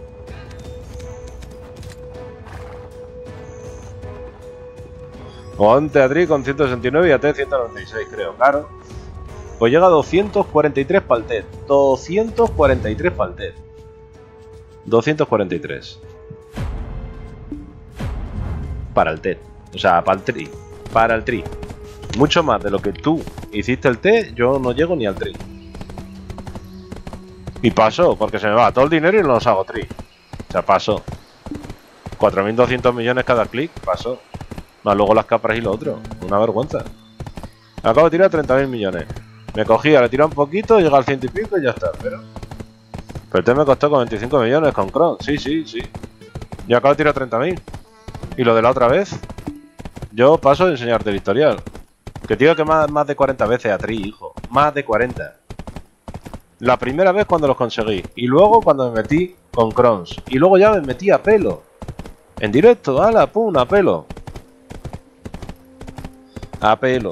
O ante a Tri con ciento sesenta y nueve y a T ciento noventa y seis, creo, claro. Pues llega a doscientos cuarenta y tres para el T E D. doscientos cuarenta y tres para el T E D. doscientos cuarenta y tres. Para el T E D. O sea, para el Tri. Para el Tri. Mucho más de lo que tú hiciste el T E D, yo no llego ni al Tri. Y pasó, porque se me va todo el dinero y no los hago Tri. O sea, pasó. cuatro mil doscientos millones cada clic, pasó. Más luego las capras y lo otro. Una vergüenza. Acabo de tirar treinta mil millones. Me cogía, le tiré un poquito, llega al ciento y pico y ya está. Pero, pero el T me costó con veinticinco millones con Cron. Sí, sí, sí. Yo acabo de tirar treinta mil. Y lo de la otra vez, yo paso de enseñarte el historial. Que digo que más, más de cuarenta veces a Tri, hijo. Más de cuarenta. La primera vez cuando los conseguí. Y luego cuando me metí con Crons. Y luego ya me metí a pelo. En directo, ala, pum, a pelo. A pelo.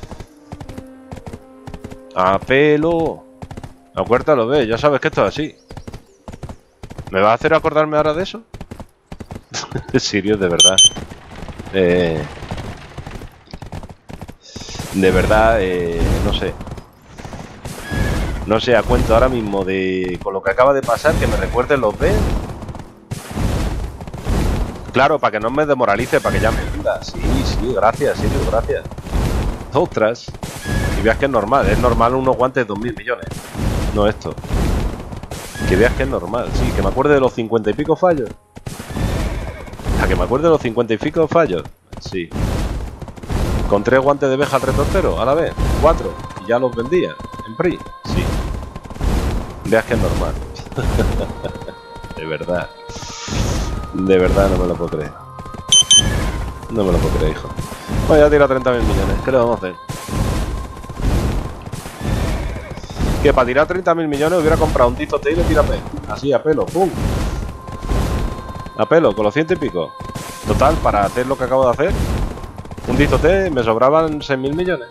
A pelo. La puerta lo ve, ya sabes que esto es así. ¿Me vas a hacer acordarme ahora de eso? Sirius, de verdad. Eh, de verdad, eh, no sé. No sé, a cuento ahora mismo de... con lo que acaba de pasar, que me recuerden los B. Claro, para que no me demoralice, para que ya me entienda. Sí, sí, gracias, Sirius, gracias. Ostras. Y veas que es normal, es normal unos guantes de dos mil millones. No esto. Que veas que es normal, sí, que me acuerde de los cincuenta y pico fallos. ¿A que me acuerde de los cincuenta y pico fallos? Sí. Con tres guantes de abeja al retortero, a la vez, cuatro. Y ya los vendía, en Pri. Sí. Veas que es normal. De verdad. De verdad no me lo puedo creer. No me lo puedo creer, hijo. Bueno, ya tira treinta mil millones. ¿Qué le vamos a hacer? Que para tirar treinta mil millones hubiera comprado un Tizo T y le tira P. Así, a pelo. ¡Pum! A pelo, con los ciento y pico. Total, para hacer lo que acabo de hacer, un Tizo T me sobraban seis mil millones.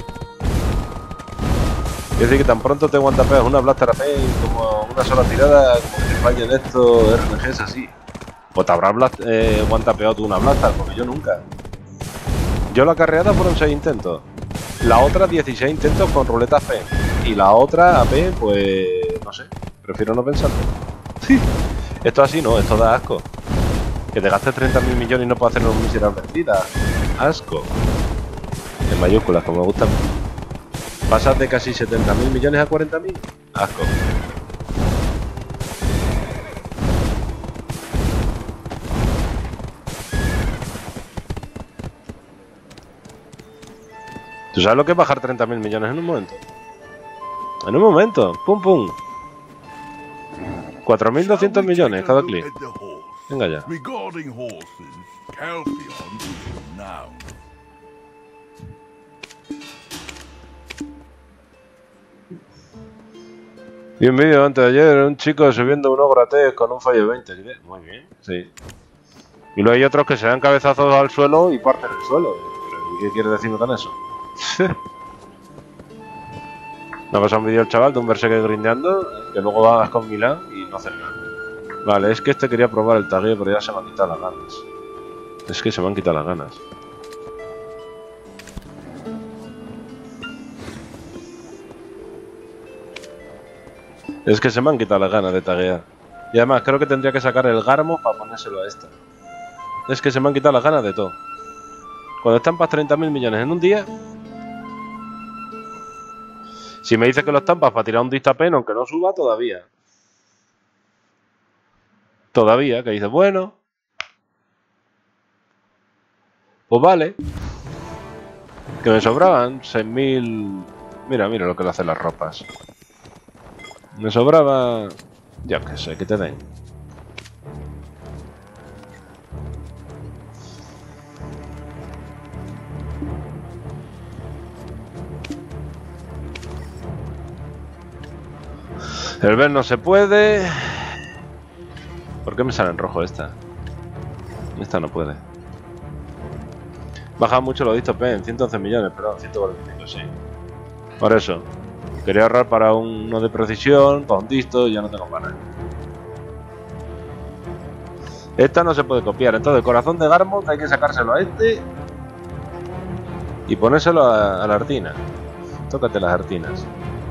Es decir, que tan pronto te aguantapeas una Blaster A P como una sola tirada, como que fallen estos R N Gs así. Pues te habrás eh, aguantapeado tú una Blaster, porque yo nunca. Yo la carreada fueron seis intentos. La otra dieciséis intentos con ruleta F. Y la otra A P, pues... no sé. Prefiero no pensarlo. Sí. Esto así no, esto da asco. Que te gastes treinta mil millones y no puedas hacer un miserable vida. Asco. En mayúsculas, como me gusta. Pasas de casi setenta mil millones a cuarenta mil. Asco. ¿Tú sabes lo que es bajar treinta mil millones en un momento? En un momento. Pum, pum. cuatro mil doscientos millones cada clic. Venga ya. Vi un vídeo antes de ayer, un chico subiendo un ogro T con un fallo veinte. Muy bien, sí. Y luego hay otros que se dan cabezazos al suelo y parten el suelo. ¿Qué quiere decirme con eso? Me ha pasado un vídeo el chaval de un Berserker grindeando, que luego vas con Milán y no haces nada. Vale, es que este quería probar el tagueo, pero ya se me han quitado las ganas. Es que se me han quitado las ganas. Es que se me han quitado las ganas de taguear. Y además creo que tendría que sacar el Garmo para ponérselo a esta. Es que se me han quitado las ganas de todo. Cuando estampas treinta mil millones en un día... Si me dices que lo estampas para tirar un distapeno, aunque no suba, todavía. Todavía, que dices, bueno... Pues vale. Que me sobraban seis mil... Mira, mira lo que le hacen las ropas. Me sobraba... Ya que sé, que te den. El ver no se puede. ¿Por qué me sale en rojo esta? Esta no puede. Baja mucho los distos P en ciento once millones, perdón, ciento cuarenta y cinco, sí. Por eso. Quería ahorrar para uno de precisión, para un disto y ya no tengo ganas. Esta no se puede copiar, entonces corazón de Garmont hay que sacárselo a este y ponérselo a, a la Artina. Tócate las Artinas.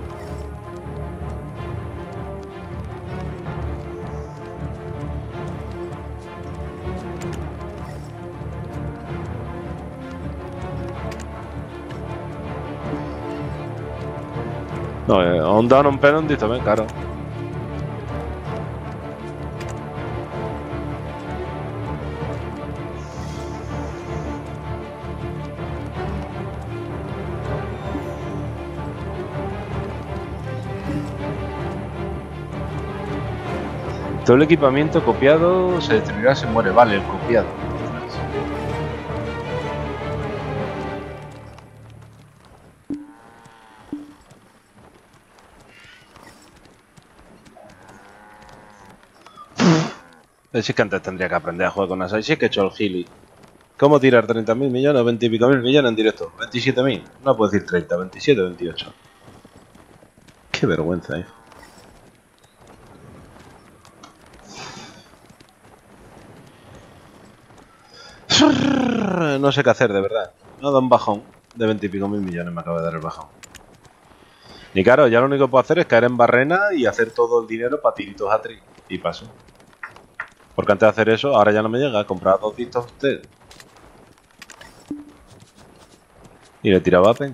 No, eh, un down, un pen, un disto, ven, claro. Todo el equipamiento copiado se destruirá, se muere. Vale, el copiado. Sí que antes tendría que aprender a jugar con Asai. Sí que he hecho el gili. ¿Cómo tirar treinta mil millones o veinte y pico mil millones en directo? veintisiete mil. No puedo decir treinta, veintisiete, veintiocho. Qué vergüenza, eh. No sé qué hacer, de verdad. No da un bajón de veinte y pico mil millones, me acaba de dar el bajón. Ni claro, ya lo único que puedo hacer es caer en barrena y hacer todo el dinero para tiritos a tri. Y paso. Porque antes de hacer eso, ahora ya no me llega. Comprar dos distos a usted. Y le tiraba a pen.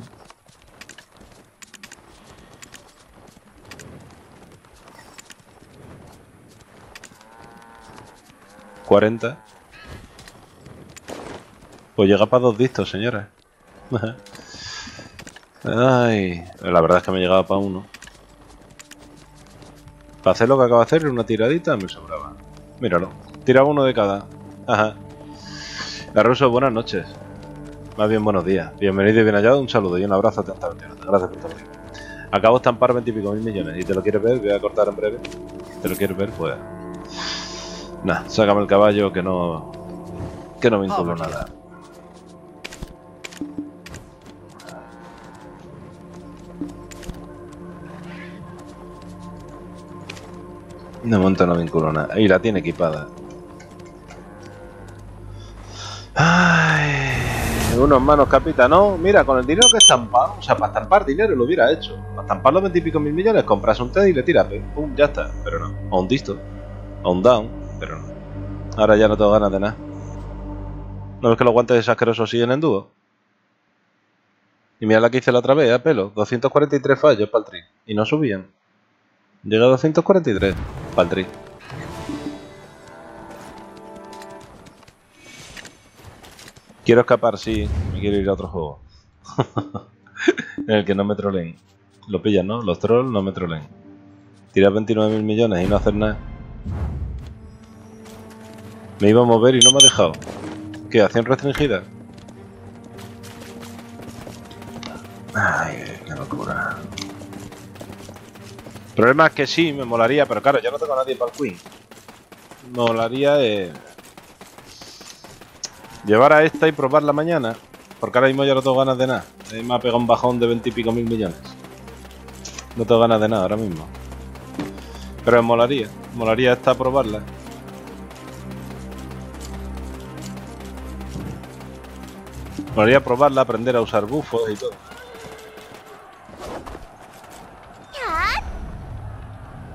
cuarenta. Pues llega para dos distos, señores. Ay, la verdad es que me llegaba para uno. Para hacer lo que acabo de hacer, una tiradita me sobraba. Míralo, tiraba uno de cada. Ajá. La Ruso, buenas noches. Más bien buenos días. Bienvenido y bien hallado. Un saludo y un abrazo atentamente. Gracias por todo. Acabo de estampar veinte y pico mil millones. ¿Y te lo quieres ver? Voy a cortar en breve. ¿Te lo quieres ver? Pues... Nah, sácame el caballo que no... Que no vinculo nada. De momento no vinculo nada. Y la tiene equipada. Ay, unos manos capita, no. Mira, con el dinero que he estampado, o sea, para estampar dinero lo hubiera hecho. Para estampar los veinte y pico mil millones, compras un T E D y le tiras, pum, ya está. Pero no. O un disto. O un down, pero no. Ahora ya no tengo ganas de nada. ¿No ves que los guantes asquerosos siguen en dúo? Y mira la que hice la otra vez, a pelo. doscientos cuarenta y tres fallos para el tri. Y no subían. Llega a doscientos cuarenta y tres para el tri. Quiero escapar, sí. Me quiero ir a otro juego. En el que no me troleen. Lo pillan, ¿no? Los trolls no me troleen. Tirar veintinueve mil millones y no hacer nada. Me iba a mover y no me ha dejado. ¿Qué? ¿Acción restringida? Ay, qué locura. El problema es que sí, me molaría, pero claro, ya no tengo a nadie para el Queen. Me molaría eh, llevar a esta y probarla mañana, porque ahora mismo ya no tengo ganas de nada. Ahí me ha pegado un bajón de veinte y pico mil millones. No tengo ganas de nada ahora mismo. Pero me molaría, me molaría esta probarla. Me molaría probarla, aprender a usar bufos y todo.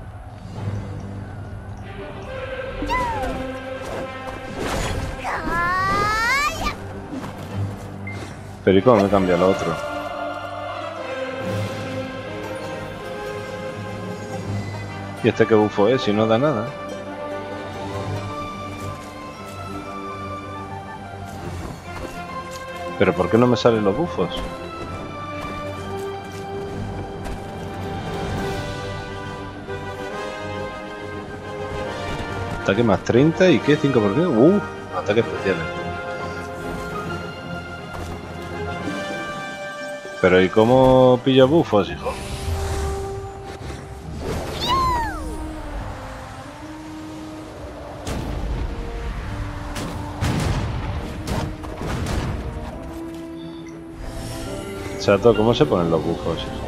Pero ¿y cómo me cambia lo otro? ¿Y este qué bufo es? Si no da nada. ¿Pero por qué no me salen los bufos? Ataque más treinta y ¿qué? cinco por ciento. Uh, ataques especiales. Pero ¿y cómo pillo bufos, hijo? Chato, ¿cómo se ponen los bufos, hijo?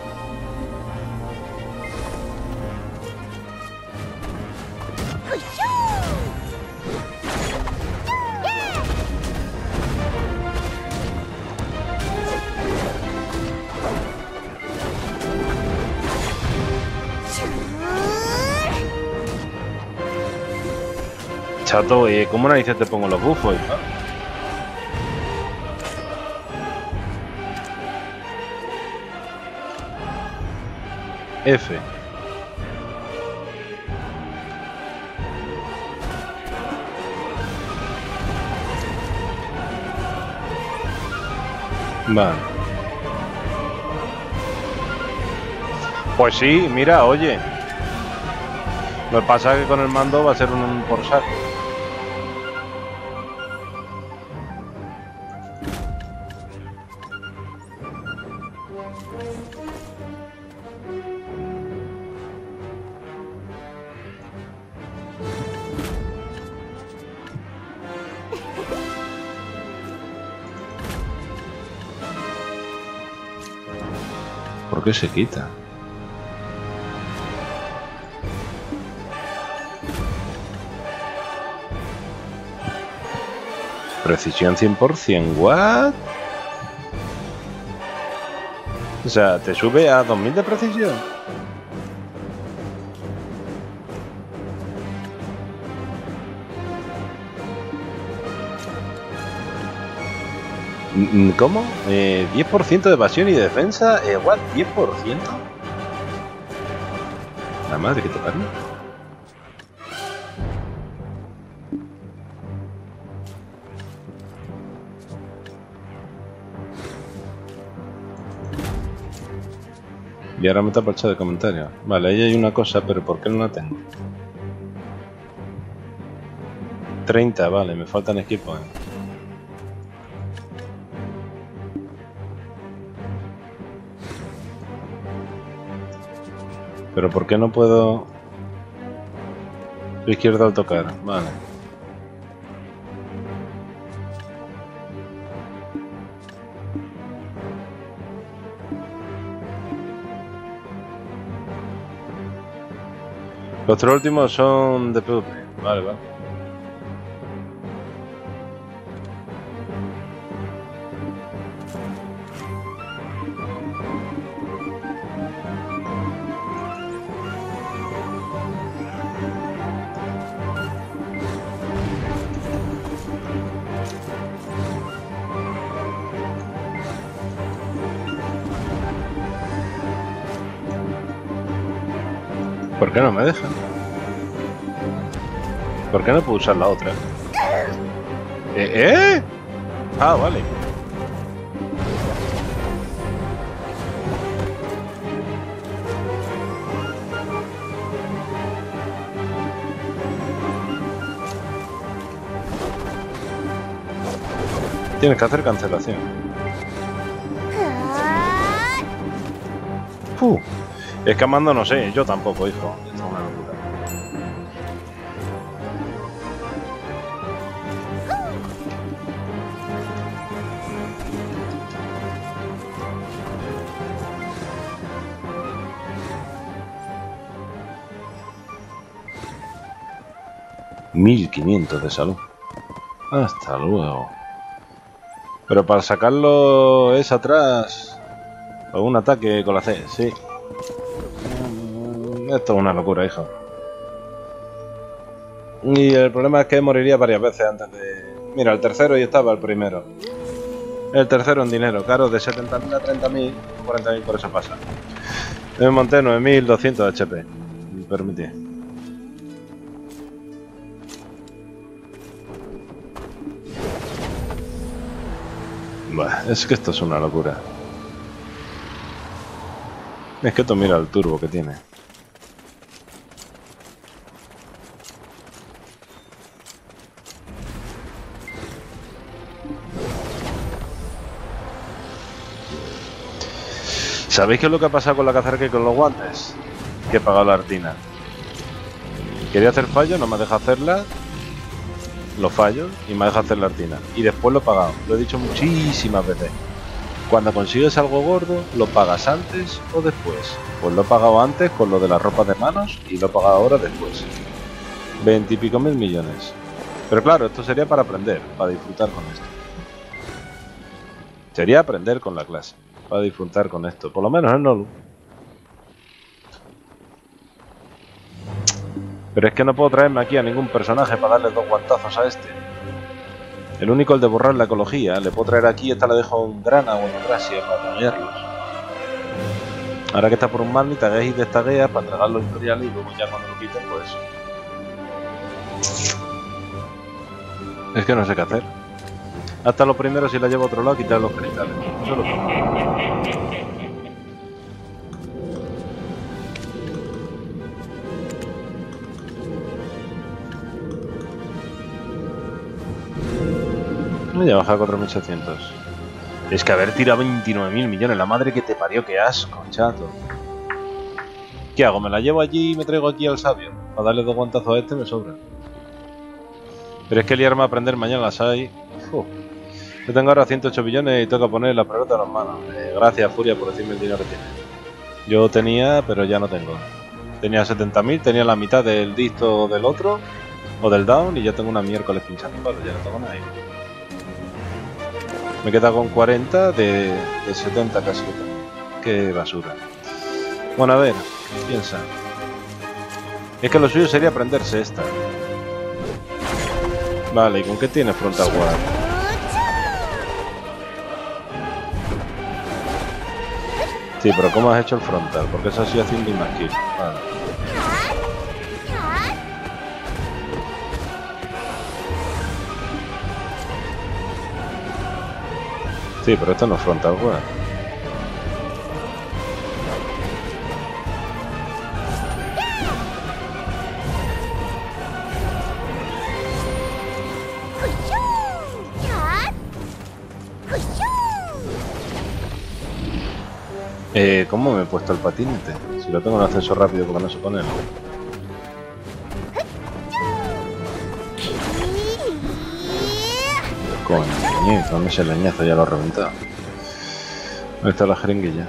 Chato, ¿y cómo narices te pongo los bufos, hijo? F. Vale. Pues sí, mira, oye. Lo que pasa es que con el mando va a ser un por saco. ¿Por qué se quita? Precisión cien por cien, ¿what? O sea, ¿te sube a dos mil de precisión? ¿Cómo? Eh, ¿diez por ciento de evasión y defensa? Eh, ¿What? ¿diez por ciento? La madre que te parió. Y ahora me tapa el chat de comentarios. Vale, ahí hay una cosa, pero ¿por qué no la tengo? treinta, vale, me faltan equipos. Eh. Pero ¿por qué no puedo...? Izquierda al tocar, vale. Los tres últimos son de PvP, vale, vale. ¿Por qué no me dejan? ¿Por qué no puedo usar la otra? ¿Eh? ¿Eh? Ah, vale. Tienes que hacer cancelación. Uh, es que amando no sé, yo tampoco, hijo. Esto es una locura. mil quinientos de salud. Hasta luego. Pero para sacarlo es atrás. O un ataque con la C, sí. Esto es una locura, hijo. Y el problema es que moriría varias veces antes de... Mira, el tercero y estaba el primero. El tercero en dinero, caro, de setenta mil a treinta mil, cuarenta mil por eso pasa. Me monté nueve mil doscientos H P. Me permití. Bah, es que esto es una locura. Es que tú mira el turbo que tiene. ¿Sabéis qué es lo que ha pasado con la cazarca y con los guantes? Que he pagado la artina. Quería hacer fallos, no me deja hacerla. Los fallos y me deja hacer la artina. Y después lo he pagado. Lo he dicho muchísimas veces. Cuando consigues algo gordo, ¿lo pagas antes o después? Pues lo he pagado antes con lo de la ropa de manos y lo he pagado ahora después. Veintipico mil millones. Pero claro, esto sería para aprender, para disfrutar con esto. Sería aprender con la clase, para disfrutar con esto. Por lo menos en Nolu. Pero es que no puedo traerme aquí a ningún personaje para darle dos guantazos a este. El único, el de borrar la ecología. Le puedo traer aquí, esta la dejo en grana o en gracia para taguearlos. Ahora que está por un magni, taguéis y destagueas para entregar los historiales y luego ya cuando lo quiten, pues... Es que no sé qué hacer. Hasta lo primero, si la llevo a otro lado, quitar los genitales. Eso lo pongo. Ya baja a cuatro mil seiscientos. Es que haber tirado veintinueve mil millones, la madre que te parió, qué asco, chato. ¿Qué hago? ¿Me la llevo allí y me traigo aquí al sabio? Para darle dos guantazos a este me sobra. Pero es que liarme a aprender mañana las hay. Uf. Yo tengo ahora ciento ocho billones y tengo que poner la pelota en las manos. Eh, gracias, Furia, por decirme el dinero que tiene. Yo tenía, pero ya no tengo. Tenía setenta mil, tenía la mitad del disto del otro, o del down, y ya tengo una miércoles pinchando, vale, ya no tengo nada ahí. Me queda con cuarenta de, de setenta casi. Qué basura. Bueno, a ver, piensa. Es que lo suyo sería aprenderse esta. Vale, ¿y con qué tiene frontal guard? Sí, pero ¿cómo has hecho el frontal? Porque eso ha sido haciendo una kill. Vale. Sí, pero esto no es frontal guard. Eh, ¿cómo me he puesto el patinete? Si lo tengo en ascenso rápido, porque no sé ponerlo. Coño, ¿dónde es el leñazo? Ya lo he reventado. ¿Dónde está la jeringuilla?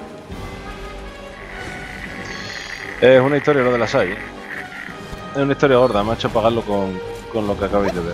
Es una historia lo de las hay. Es una historia gorda, me ha hecho pagarlo con, con lo que acabáis de ver.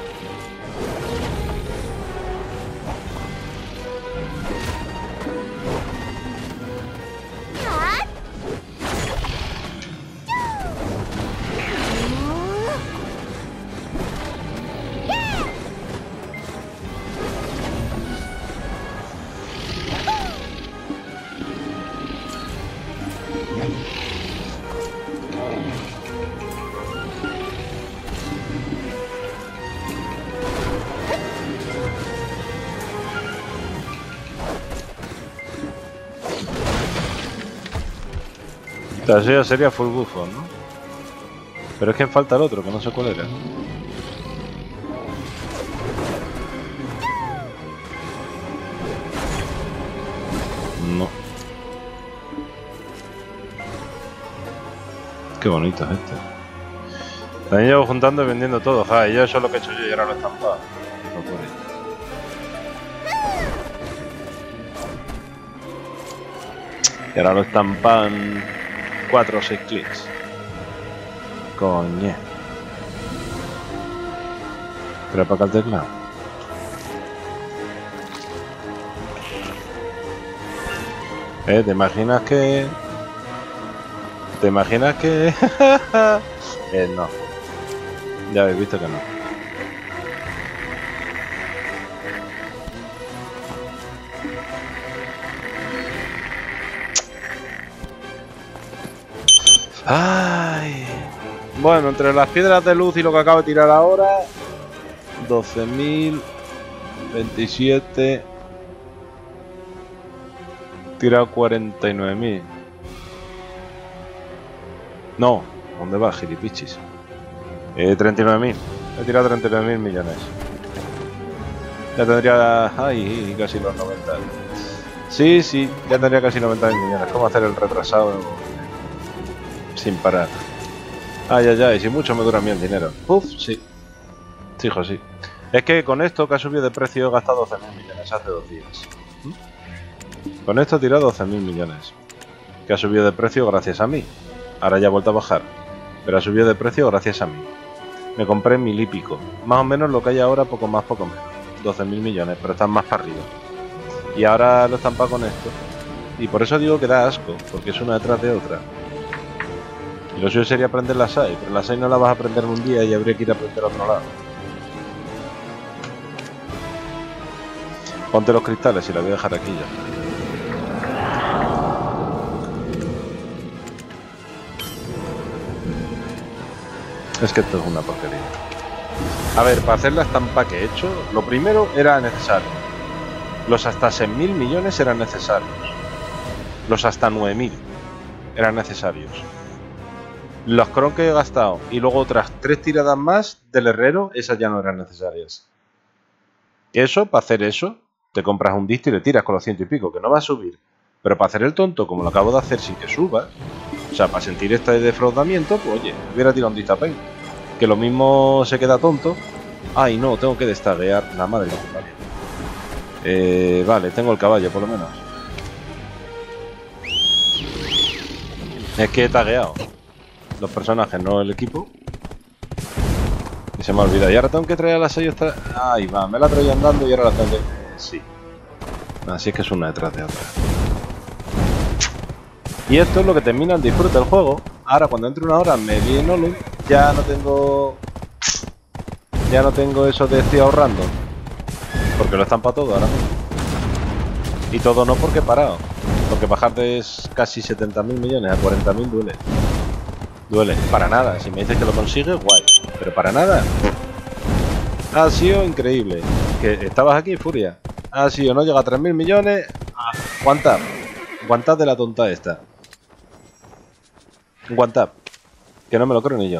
Eso ya sería full bufo, ¿no? Pero es que falta el otro, que no sé cuál era. No. Qué bonito es este. También llevo juntando y vendiendo todo, ja, y yo eso es lo que he hecho yo y ahora lo he estampado. Y ahora lo estampan cuatro o seis clics. Coñe. Pero para acá el teclado. Eh, ¿te imaginas que...? ¿Te imaginas que...? eh, no. Ya habéis visto que no. Ay. Bueno, entre las piedras de luz y lo que acabo de tirar ahora, doce mil, veintisiete, tirado cuarenta y nueve mil. No, ¿dónde va, gilipichis? Eh, treinta y nueve mil. He tirado treinta y nueve mil millones. Ya tendría... Ay, casi los noventa. Sí, sí, ya tendría casi noventa mil millones. ¿Cómo hacer el retrasado sin parar? Ay, ay, ay, si mucho me dura a mí el dinero. Uf, sí. Sí, hijo, sí. Es que con esto que ha subido de precio he gastado doce mil millones hace dos días. ¿Mm? Con esto he tirado doce mil millones. Que ha subido de precio gracias a mí. Ahora ya ha vuelto a bajar. Pero ha subido de precio gracias a mí. Me compré mil y pico. Más o menos lo que hay ahora, poco más, poco menos. doce mil millones, pero están más para arriba. Y ahora lo estampa con esto. Y por eso digo que da asco, porque es una detrás de otra. Y lo suyo sería aprender la S A I, pero la S A I no la vas a aprender en un día y habría que ir a aprender a otro lado. Ponte los cristales y la voy a dejar aquí ya. Es que esto es una porquería. A ver, para hacer la estampa que he hecho, lo primero era necesario. Los hasta seis mil millones eran necesarios. Los hasta nueve mil eran necesarios. Los cron que he gastado y luego otras tres tiradas más del herrero, esas ya no eran necesarias. Eso, para hacer eso, te compras un disco y le tiras con los ciento y pico, que no va a subir. Pero para hacer el tonto, como lo acabo de hacer sin que suba, o sea, para sentir este defraudamiento, pues oye, hubiera tirado un distapen. Que lo mismo se queda tonto. Ay, no, tengo que destaguear. La madre que me parió. Eh, vale, tengo el caballo, por lo menos. Es que he tagueado los personajes, no el equipo. Y se me ha olvidado. Y ahora tengo que traer a las seis. Ahí va, me la traía andando y ahora la tengo que... Eh, sí. Así es que es una detrás de otra. Y esto es lo que termina el disfrute del juego. Ahora cuando entre una hora me viene Olum, ya no tengo... Ya no tengo eso de estoy ahorrando. Porque lo estampa todo ahora mismo. Y todo no porque he parado. Porque bajar de casi setenta mil millones a cuarenta mil duele. Duele. Para nada. Si me dices que lo consigues, guay. Pero para nada. Ha sido increíble. Que estabas aquí, Furia. Ha sido, no llega a tres mil millones. Aguantad. Aguantad de la tonta esta. Aguantad. Que no me lo creo ni yo.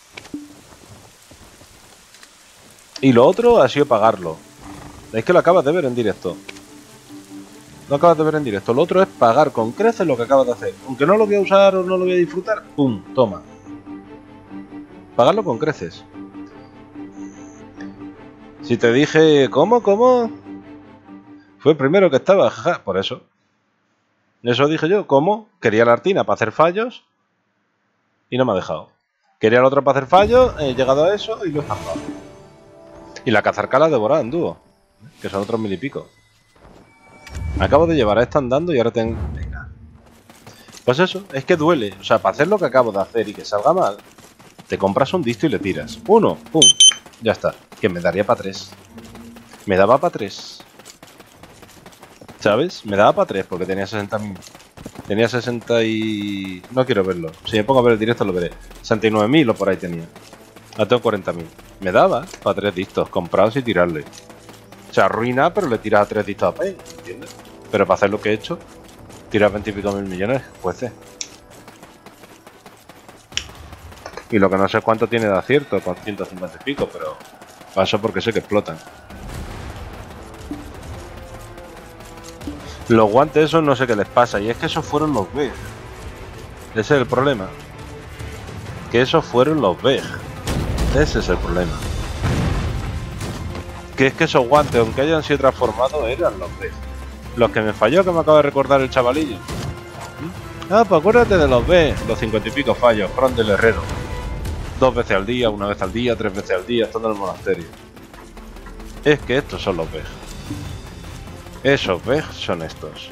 Y lo otro ha sido pagarlo. Es que lo acabas de ver en directo. Lo acabas de ver en directo. Lo otro es pagar con creces lo que acabas de hacer. Aunque no lo voy a usar o no lo voy a disfrutar. ¡Pum! Toma. Pagarlo con creces. Si te dije... ¿Cómo? ¿Cómo? Fue el primero que estaba. Jaja. Por eso. Eso dije yo. ¿Cómo? Quería la artina para hacer fallos. Y no me ha dejado. Quería la otra para hacer fallos. He llegado a eso y lo he estampado. Y la cazarcala devorada en dúo. Que son otros mil y pico. Acabo de llevar a esta andando y ahora tengo... Venga. Pues eso, es que duele. O sea, para hacer lo que acabo de hacer y que salga mal, te compras un disco y le tiras. Uno, pum, ya está. Que me daría para tres. Me daba para tres. ¿Sabes? Me daba para tres porque tenía sesenta mil. Tenía sesenta y... No quiero verlo. Si me pongo a ver el directo lo veré. sesenta y nueve mil o por ahí tenía. Ahora tengo cuarenta mil. Me daba para tres discos comprados y tirarle. Se arruina, pero le tiras a tres discos a pay, ¿entiendes? Pero para hacer lo que he hecho, tiras veinte y pico mil millones, jueces. Y lo que no sé cuánto tiene de acierto, con ciento cincuenta y pico, pero paso porque sé que explotan. Los guantes esos no sé qué les pasa, y es que esos fueron los B. Ese es el problema. Que esos fueron los B. Ese es el problema. Que es que esos guantes, aunque hayan sido transformados, eran los B. Los que me falló, que me acaba de recordar el chavalillo. Ah, pues acuérdate de los B. Los cincuenta y pico fallos, Fron del Herrero. Dos veces al día, una vez al día, tres veces al día, todo en el monasterio. Es que estos son los B. Esos B son estos.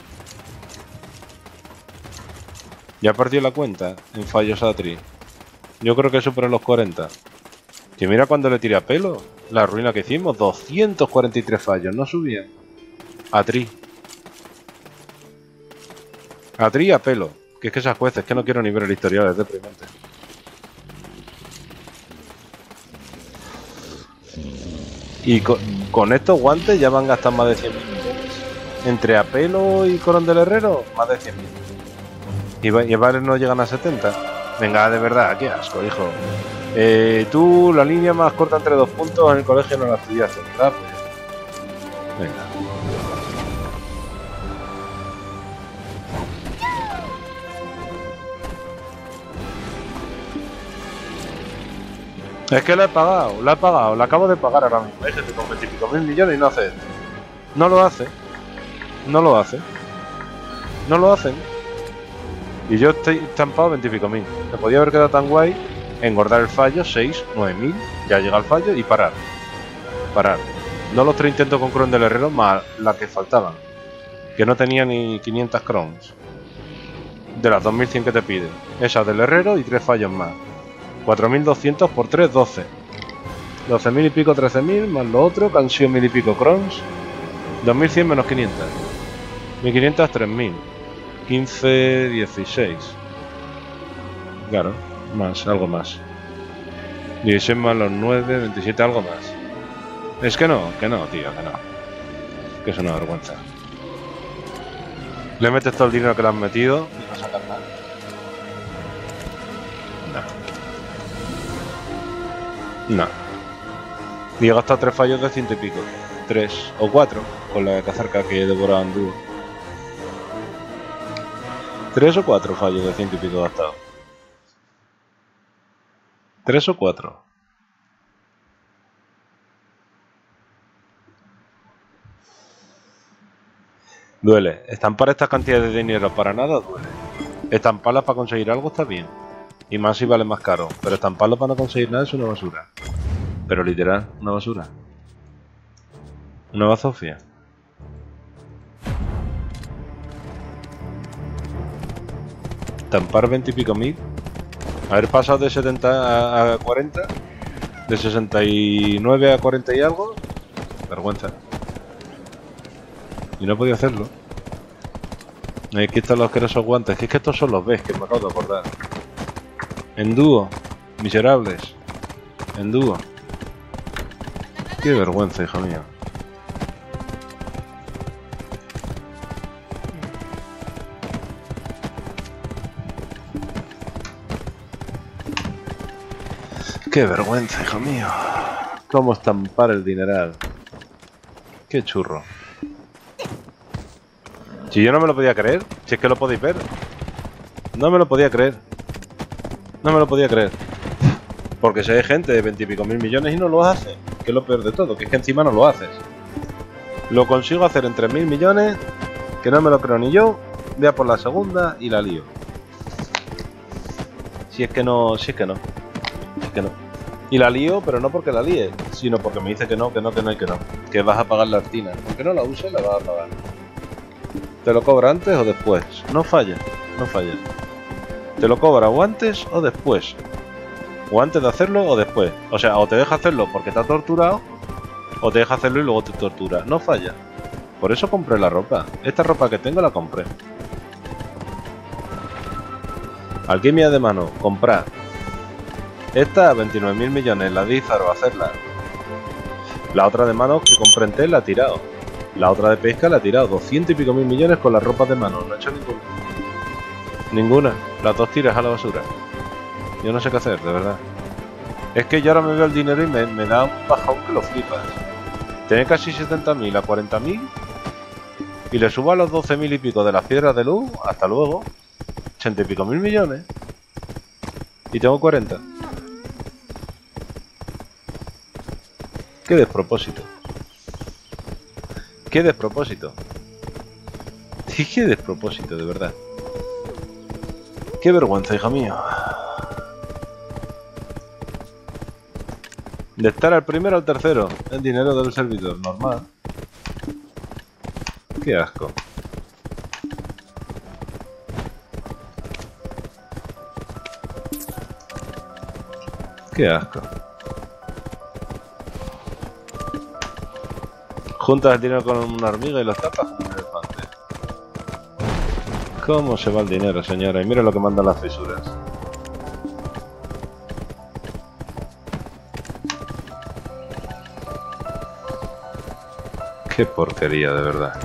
Ya perdió la cuenta en fallos a Tri. Yo creo que superó los cuarenta. Que mira cuando le tiré a pelo. La ruina que hicimos, doscientos cuarenta y tres fallos, no subían. A Tri. A Tri a pelo. Que es que esas jueces, que no quiero ni ver el historial, es deprimente. Y con, con estos guantes ya van a gastar más de cien mil millones. Entre Apelo y Corón del Herrero, más de cien mil. Y, y varios no llegan a setenta. Venga, de verdad, qué asco, hijo. Eh, tú, la línea más corta entre dos puntos en el colegio no la estudiaste, ¿verdad? Pues, venga. Es que la he pagado, la he pagado, la acabo de pagar ahora mismo. Hay gente con veinticinco mil millones y no hace esto. No lo hace. No lo hace. No lo hacen. Y yo estoy estampado veinticinco mil. Me podía haber quedado tan guay, engordar el fallo, seis, nueve mil, ya llega el fallo y parar. Parar. No los tres intentos con Cron del Herrero, más las que faltaban. Que no tenía ni quinientas crons. De las dos mil cien que te piden. Esas del Herrero y tres fallos más. cuatro mil doscientos por tres, doce. doce mil y pico, trece mil, más lo otro, que han sido mil y pico crons. dos mil cien menos quinientos. mil quinientos, tres mil. quince, dieciséis. Claro, más, algo más. dieciséis más los nueve, veintisiete, algo más. Es que no, que no, tío, que no. Que es una vergüenza. Le metes todo el dinero que le has metido y no sacas nada. No. No. Y he gastado tres fallos de ciento y pico. Tres o cuatro con la cazarca que he devorado en dúo. Tres o cuatro fallos de ciento y pico gastados. Tres o cuatro. Duele. Estampar estas cantidades de dinero para nada duele. Estamparlas para conseguir algo está bien. Y más si vale más caro. Pero estamparlo para no conseguir nada es una basura. Pero literal, una basura. Una bazofia. Estampar veinte y pico mil. Haber pasado de setenta a cuarenta. De sesenta y nueve a cuarenta y algo. Vergüenza. Y no podía hacerlo. Aquí están los asquerosos guantes. Que es que estos son los B que me acabo de acordar. En dúo. Miserables. En dúo. Qué vergüenza, hijo mío. Qué vergüenza, hijo mío. Cómo estampar el dineral. Qué churro. Si yo no me lo podía creer, si es que lo podéis ver. No me lo podía creer. No me lo podía creer. Porque si hay gente de veintipico mil millones y no lo hace. Que es lo peor de todo, que es que encima no lo haces. Lo consigo hacer en tres mil millones, que no me lo creo ni yo. Voy a por la segunda y la lío. Si es que no, si es que no. Si es que no. Y la lío, pero no porque la líe, sino porque me dice que no, que no, que no y que no. Que vas a pagar la artina. Aunque no la uses, la vas a pagar. ¿Te lo cobra antes o después? No falla, no falla. ¿Te lo cobra o antes o después? O antes de hacerlo o después. O sea, o te deja hacerlo porque te ha torturado, o te deja hacerlo y luego te tortura. No falla. Por eso compré la ropa. Esta ropa que tengo la compré. Alquimia de mano, comprar. Esta, veintinueve mil millones, la de Ízaro, hacerla. La otra de mano que compré en Tel la he tirado. La otra de pesca la he tirado. doscientos y pico mil millones con las ropas de mano. No he hecho ninguna. Ninguna. Las dos tiras a la basura. Yo no sé qué hacer, de verdad. Es que yo ahora me veo el dinero y me, me da un bajón que lo flipas. Tener casi setenta mil a cuarenta mil y le subo a los doce mil y pico de las piedras de luz. Hasta luego. ochenta y pico mil millones. Y tengo cuarenta. Qué despropósito. Qué despropósito. Sí, qué despropósito, de verdad. Qué vergüenza, hijo mío. De estar al primero al tercero. El dinero del servidor, normal. Qué asco. Qué asco. Juntas el dinero con una hormiga y los tapas con un elefante. ¿Cómo se va el dinero, señora? Y mira lo que mandan las fisuras. Qué porquería, de verdad.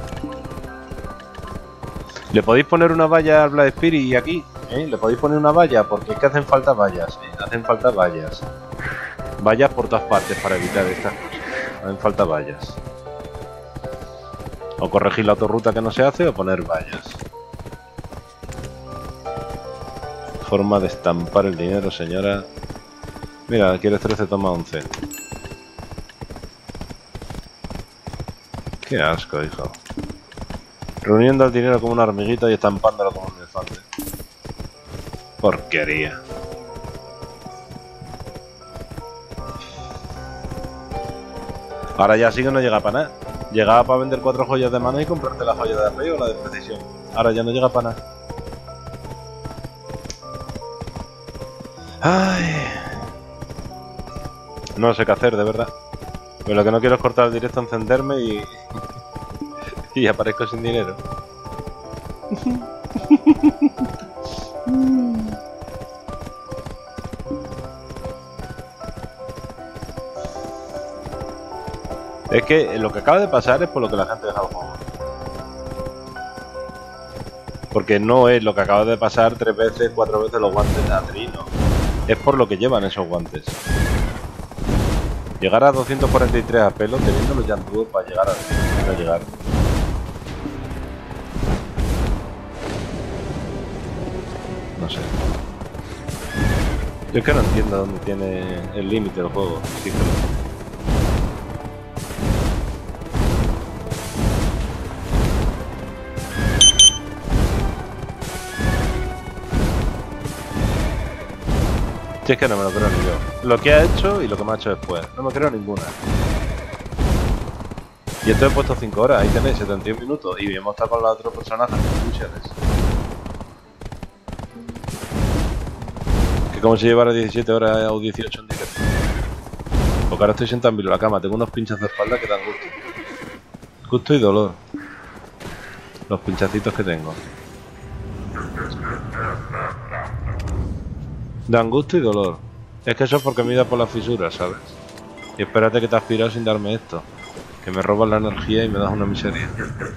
¿Le podéis poner una valla al Blood Spirit aquí? ¿Eh? ¿Le podéis poner una valla? Porque es que hacen falta vallas, ¿eh? Hacen falta vallas. Vallas por todas partes para evitar estas cosas. Hacen falta vallas. O corregir la autorruta que no se hace o poner vallas. Forma de estampar el dinero, señora. Mira, quieres trece, toma once. Qué asco, hijo. Reuniendo el dinero como una hormiguita y estampándolo como un elefante. Porquería. Ahora ya sí que no llega para nada. Llegaba para vender cuatro joyas de mana y comprarte la joya de arreo o la de precisión. Ahora ya no llega para nada. Ay. No sé qué hacer, de verdad. Pero lo que no quiero es cortar el directo, encenderme y... y aparezco sin dinero. Es que lo que acaba de pasar es por lo que la gente deja el juego. Porque no es lo que acaba de pasar tres veces, cuatro veces los guantes de Atrino. Es por lo que llevan esos guantes. Llegar a doscientos cuarenta y tres a pelo teniendo los Yanduos para llegar a, para llegar. No sé. Yo es que no entiendo dónde tiene el límite del juego. Si es que no me lo creo ni yo. Lo que ha hecho y lo que me ha hecho después. No me creo ninguna. Y esto he puesto cinco horas. Ahí tenéis setenta y un minutos. Y hemos estado con los otros personajes. Que como si llevara diecisiete horas o dieciocho en directo. Porque ahora estoy sentado en la cama. Tengo unos pinchos de espalda que dan gusto. Gusto y dolor. Los pinchacitos que tengo. Dan gusto y dolor. Es que eso es porque me da por las fisuras, ¿sabes? Y espérate que te has pirado sin darme esto. Que me robas la energía y me das una miseria.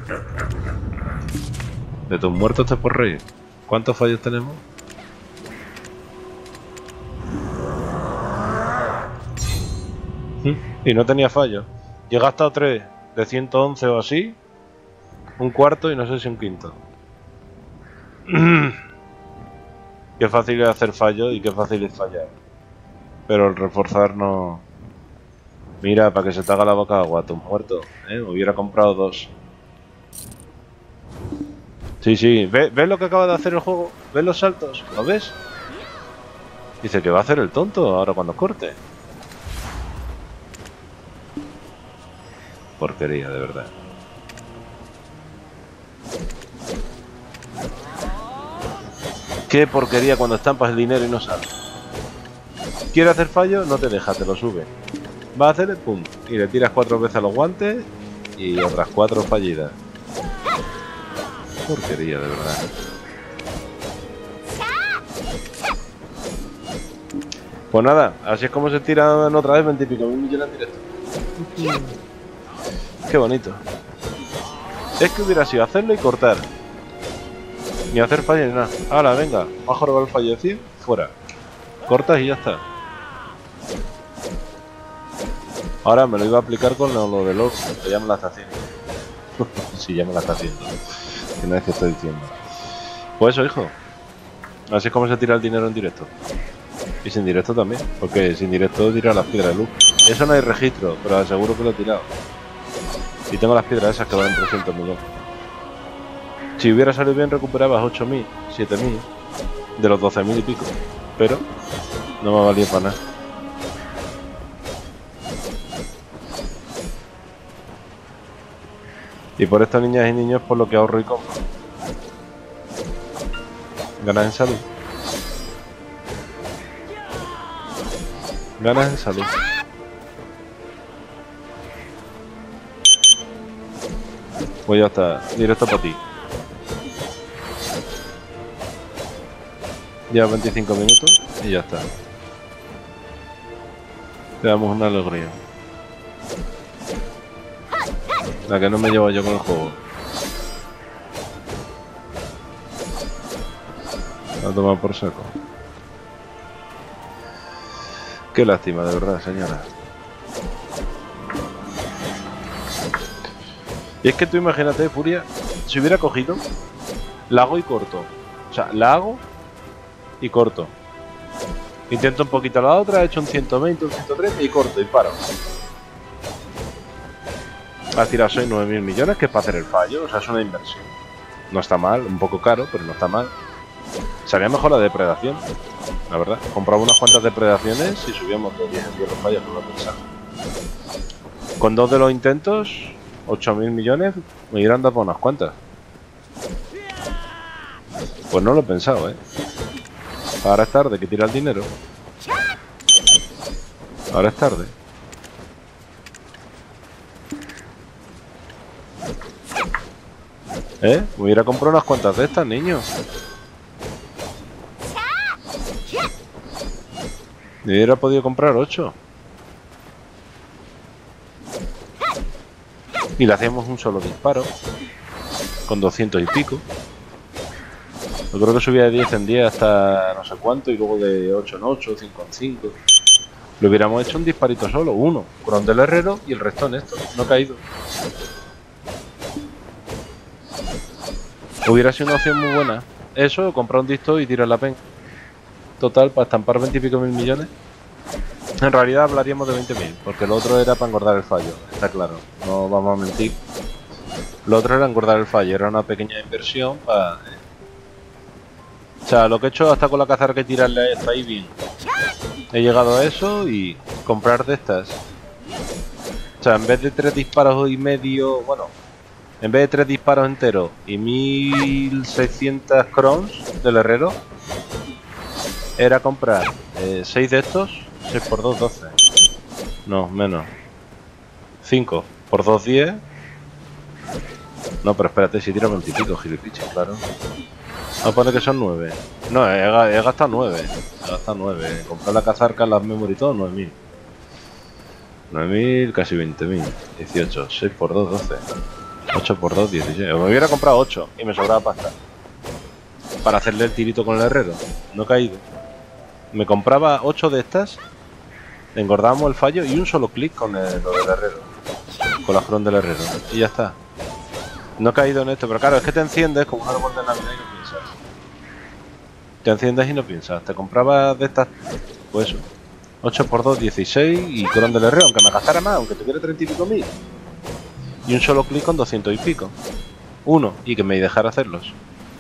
De tus muertos te puedes reír. ¿Cuántos fallos tenemos? Y no tenía fallos. Y he gastado tres de ciento once o así. Un cuarto y no sé si un quinto. Qué fácil es hacer fallos y qué fácil es fallar. Pero el reforzar no... Mira, para que se te haga la boca agua, tus muertos, ¿eh? Hubiera comprado dos. Sí, sí. ¿Ves ¿Ves lo que acaba de hacer el juego? ¿Ves los saltos? ¿Lo ves? Dice que va a hacer el tonto ahora cuando corte. Porquería, de verdad. Qué porquería cuando estampas el dinero y no sale. Quiere hacer fallo, no te deja, te lo sube. Va a hacer, pum, y le tiras cuatro veces a los guantes y otras cuatro fallidas. Porquería, de verdad. Pues nada, así es como se tiran otra vez veinte y pico mil millones en directo. Qué bonito. Es que hubiera sido hacerlo y cortar. Ni hacer fallo ni nada. Ahora, venga, bajo a robar el fallecido, fuera. Cortas y ya está. Ahora me lo iba a aplicar con lo, lo del orco, que ya me la está haciendo. Sí, ya me la está haciendo. Que no es que estoy diciendo. Pues eso, hijo. Así es como se tira el dinero en directo. Y sin directo también, porque sin directo tira las piedras de luz. Eso no hay registro, pero aseguro que lo he tirado. Y tengo las piedras esas que valen trescientos mil. Si hubiera salido bien recuperabas ocho mil, siete mil de los doce mil y pico. Pero no me valía para nada. Y por esto, niñas y niños, por lo que ahorro y compro. Ganas en salud. Ganas en salud. Pues ya está, directo para ti. Ya veinticinco minutos y ya está. Le damos una alegría. La que no me llevo yo con el juego. A tomar por saco. Qué lástima, de verdad, señora. Y es que tú imagínate, Furia, si hubiera cogido, la hago y corto. O sea, la hago y corto. Intento un poquito la otra, he hecho un ciento veinte, un ciento treinta y corto y paro. Va a tirar soy nueve mil millones, que es para hacer el fallo, o sea, es una inversión. No está mal, un poco caro, pero no está mal. Sería mejor la depredación, la verdad. Compraba unas cuantas depredaciones y subíamos de diez en diez los fallos, no lo pensaba. Con dos de los intentos, ocho mil millones, me irán dando por unas cuantas. Pues no lo he pensado, ¿eh? Ahora es tarde, que tira el dinero. Ahora es tarde. ¿Eh? Me hubiera comprado unas cuantas de estas, niño. Me hubiera podido comprar ocho. Y le hacíamos un solo disparo. Con doscientos y pico. Yo creo que subía de diez en diez hasta no sé cuánto. Y luego de ocho en ocho, cinco en cinco. Le hubiéramos hecho un disparito solo. Uno con del herrero y el resto en esto. No ha caído. Hubiera sido una opción muy buena. Eso, comprar un disto y tirar la pen. Total, para estampar veinte y pico mil millones. En realidad hablaríamos de veinte mil, porque lo otro era para engordar el fallo, está claro, no vamos a mentir. Lo otro era engordar el fallo, era una pequeña inversión para... O sea, lo que he hecho hasta con la cazar que tirarle está ahí bien. He llegado a eso y comprar de estas. O sea, en vez de tres disparos y medio, bueno, en vez de tres disparos enteros y mil seiscientos crowns del herrero, era comprar eh, seis de estos, seis por dos, doce. No, menos. cinco por dos, diez. No, pero espérate, si tiro veinte y pico, gilipiches, claro. Vamos a poner que son nueve. No, he, he gastado nueve. He gastado nueve. Comprar la cazarca, las memory y todo, nueve mil. nueve mil, casi veinte mil. dieciocho, seis por dos, doce. ocho por dos, dieciséis. Me hubiera comprado ocho y me sobraba pasta. Para hacerle el tirito con el herrero. No he caído. Me compraba ocho de estas. Engordábamos el fallo y un solo clic con el, lo del herrero. Con la front del herrero. Y ya está. No he caído en esto, pero claro, es que te enciendes como un árbol de Navidad y no piensas. Te enciendes y no piensas. Te comprabas de estas, pues eso. ocho por dos, dieciséis y cron del herrero, aunque me gastara más, aunque tuviera treinta y pico mil. Y un solo clic con doscientos y pico. Uno, y que me dejara hacerlos.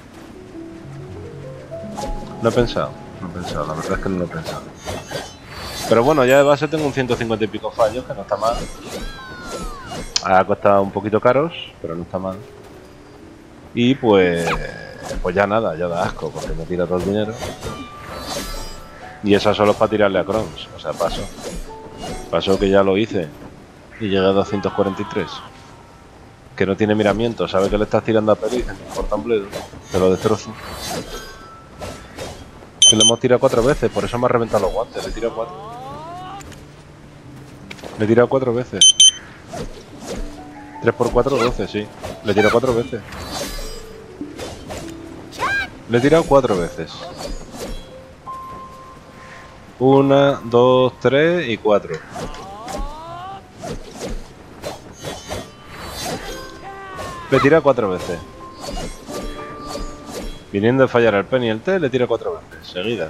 No he pensado, no he pensado, la verdad es que no lo he pensado. Pero bueno, ya de base tengo un ciento cincuenta y pico fallos, que no está mal. Ha costado un poquito caros, pero no está mal. Y pues... Pues ya nada, ya da asco, porque me tira todo el dinero. Y eso solo es para tirarle a crons, o sea, paso. Pasó que ya lo hice. Y llegué a doscientos cuarenta y tres. Que no tiene miramiento, sabe que le estás tirando a pelo y dice, no importa un bledo, te lo destrozo. Que le hemos tirado cuatro veces, por eso me ha reventado los guantes, le he tirado cuatro. Le he tirado cuatro veces. tres por cuatro, doce, sí. Le he tirado cuatro veces. Le he tirado cuatro veces. Una, dos, tres y cuatro. Le tira cuatro veces. Viniendo de fallar el pen y el T, le tira cuatro veces, seguidas.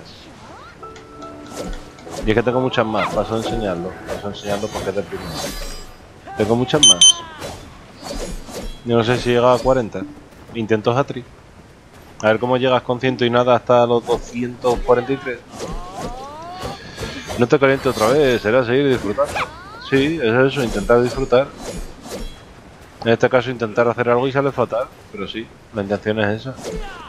Y es que tengo muchas más, paso a enseñarlo. Paso a enseñarlo porque es de primero. Tengo muchas más. Yo no sé si llega a cuarenta. Intento hat-trick. A ver cómo llegas con ciento y nada hasta los doscientos cuarenta y tres. No te caliente otra vez, será seguir disfrutando. Sí, es eso, intentar disfrutar. En este caso intentar hacer algo y sale fatal, pero sí, la intención es esa.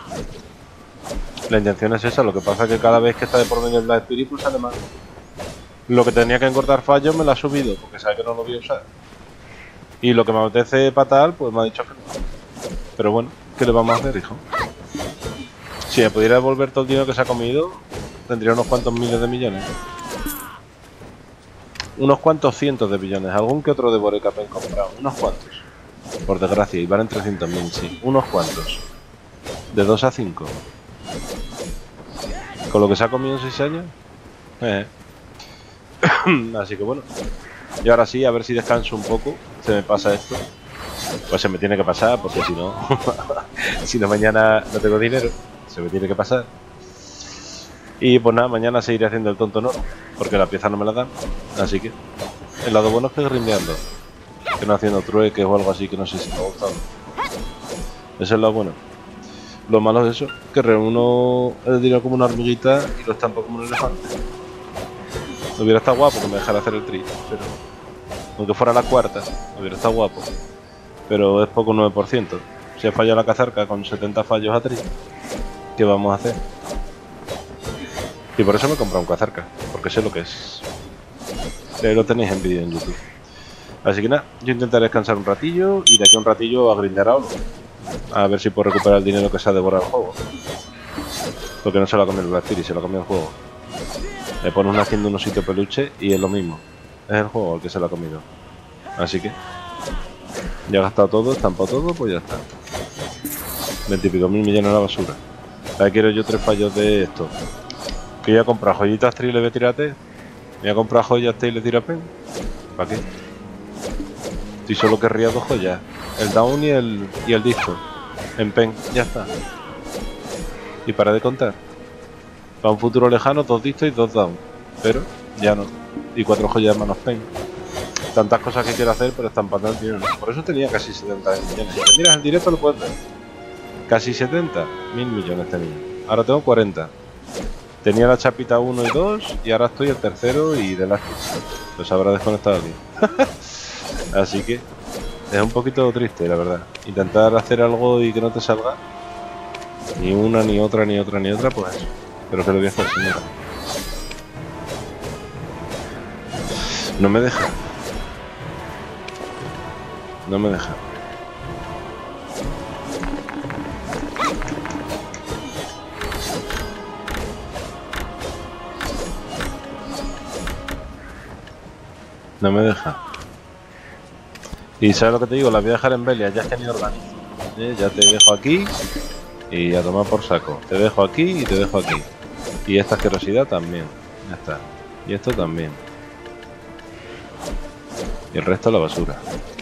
La intención es esa, lo que pasa es que cada vez que está de por medio el Black Spirit pues sale mal. Lo que tenía que engordar fallos me lo ha subido, porque sabe que no lo voy a usar. Y lo que me apetece fatal, pues me ha dicho que no. Pero bueno, ¿qué le vamos a hacer, hijo? Si me pudiera devolver todo el dinero que se ha comido, tendría unos cuantos miles de millones. Unos cuantos cientos de billones. Algún que otro de Borecap he comprado. Unos cuantos. Por desgracia. Y valen trescientos mil, sí. Unos cuantos. De dos a cinco. Con lo que se ha comido en seis años. Eh. Así que bueno. Y ahora sí, a ver si descanso un poco. Se me pasa esto. Pues se me tiene que pasar, porque si no... si no mañana no tengo dinero. Se me tiene que pasar. Y pues nada, mañana seguiré haciendo el tonto no, porque la pieza no me la dan. Así que el lado bueno es que grindeando, que no haciendo trueques o algo así, que no sé si me ha gustado. Eso es lo bueno. Lo malo es eso, que reúno el dinero como una hormiguita y lo estampo como un elefante. Hubiera estado guapo que me dejara hacer el tri, pero aunque fuera la cuarta, hubiera estado guapo. Pero es poco nueve por ciento. Si he fallado la cazarca con setenta fallos a tri, ¿qué vamos a hacer? Y por eso me he comprado un cazarca, porque sé lo que es. Ahí lo tenéis en vídeo en YouTube. Así que nada, yo intentaré descansar un ratillo y de aquí a un ratillo a grindar algo. A ver si puedo recuperar el dinero que se ha devorado el juego. Porque no se lo ha comido el Black Fury, se lo ha comido el juego. Le pone una haciendo unos sitios peluche y es lo mismo. Es el juego el que se lo ha comido. Así que ya he gastado todo, estampado todo, pues ya está. Veintipico mil millones a la basura. Ahora quiero yo tres fallos de esto. Que voy a comprar joyitas tri y le voy a tirarte. Voy a comprar joyas tri y le tiro a pen. ¿Para qué? Si solo querría dos joyas. El down y el, y el disco. En pen, ya está. Y para de contar. Para un futuro lejano, dos discos y dos down. Pero ya no. Y cuatro joyas manos pen. Tantas cosas que quiero hacer, pero están para el dinero. Por eso tenía casi setenta millones. Mira, el directo lo puedes ver. Casi setenta mil millones tenía. Ahora tengo cuarenta. Tenía la chapita uno y dos y ahora estoy el tercero y de las que pues habrá desconectado aquí. Así que es un poquito triste, la verdad. Intentar hacer algo y que no te salga. Ni una, ni otra, ni otra, ni otra, pues. Pero que lo voy a hacer, señora. No me deja. No me deja. No me deja. Y sabes lo que te digo, la voy a dejar en Belia, ya es que ni organizo. ¿Eh? Ya te dejo aquí y a tomar por saco. Te dejo aquí y te dejo aquí. Y esta asquerosidad también. Ya está. Y esto también. Y el resto a la basura.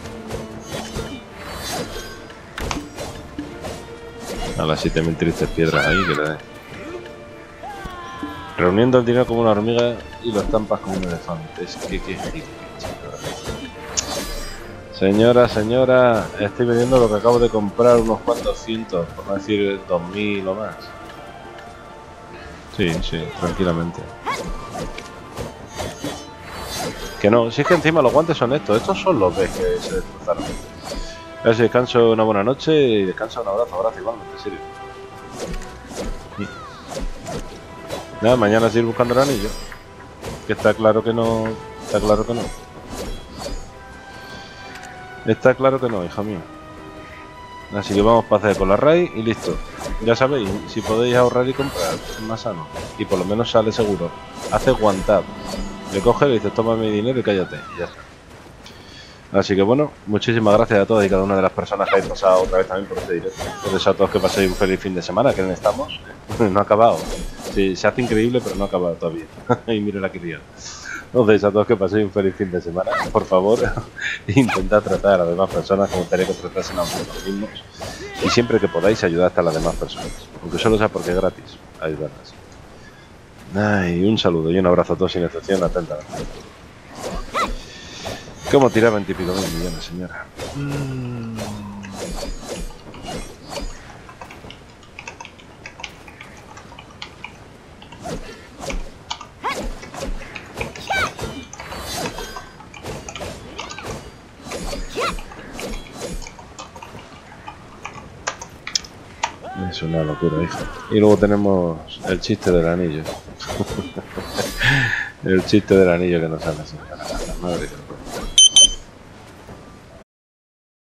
A las siete mil tristes piedras ahí que le den. Reuniendo el dinero como una hormiga y lo estampas como un elefante. Es que qué gil. Señora, señora, estoy vendiendo lo que acabo de comprar, unos cuantos cientos, por no decir dos mil o más. Sí, sí, tranquilamente. Que no, si es que encima los guantes son estos, estos son los B que se destrozaron. A ver si descanso una buena noche y descansa un abrazo, abrazo igualmente, en serio. Sí. Nada, mañana seguir buscando el anillo. Que está claro que no, está claro que no. Está claro que no, hija mía. Así que vamos para hacer con la raíz y listo. Ya sabéis, si podéis ahorrar y comprar, es más sano. Y por lo menos sale seguro. Hace one tap. Le coge y le dices, toma mi dinero y cállate. Y ya está. Así que bueno, muchísimas gracias a todas y cada una de las personas que habéis pasado otra vez también por este directo. Entonces a todos que paséis un feliz fin de semana, que no estamos. No ha acabado. Sí, se hace increíble, pero no ha acabado todavía. Y mire la que día. Entonces, a todos que paséis un feliz fin de semana, por favor, intentad tratar a las demás personas como gustaría que tratasen a vosotros mismos. Y siempre que podáis, ayudad a las demás personas. Aunque solo sea porque es gratis, ayudarlas. Ay, un saludo y un abrazo a todos sin excepción, atentamente. ¿Cómo tiraba en típico mil millones, señora? Mm. Es una locura, hijo. Y luego tenemos el chiste del anillo. El chiste del anillo que nos sale así. Madre mía.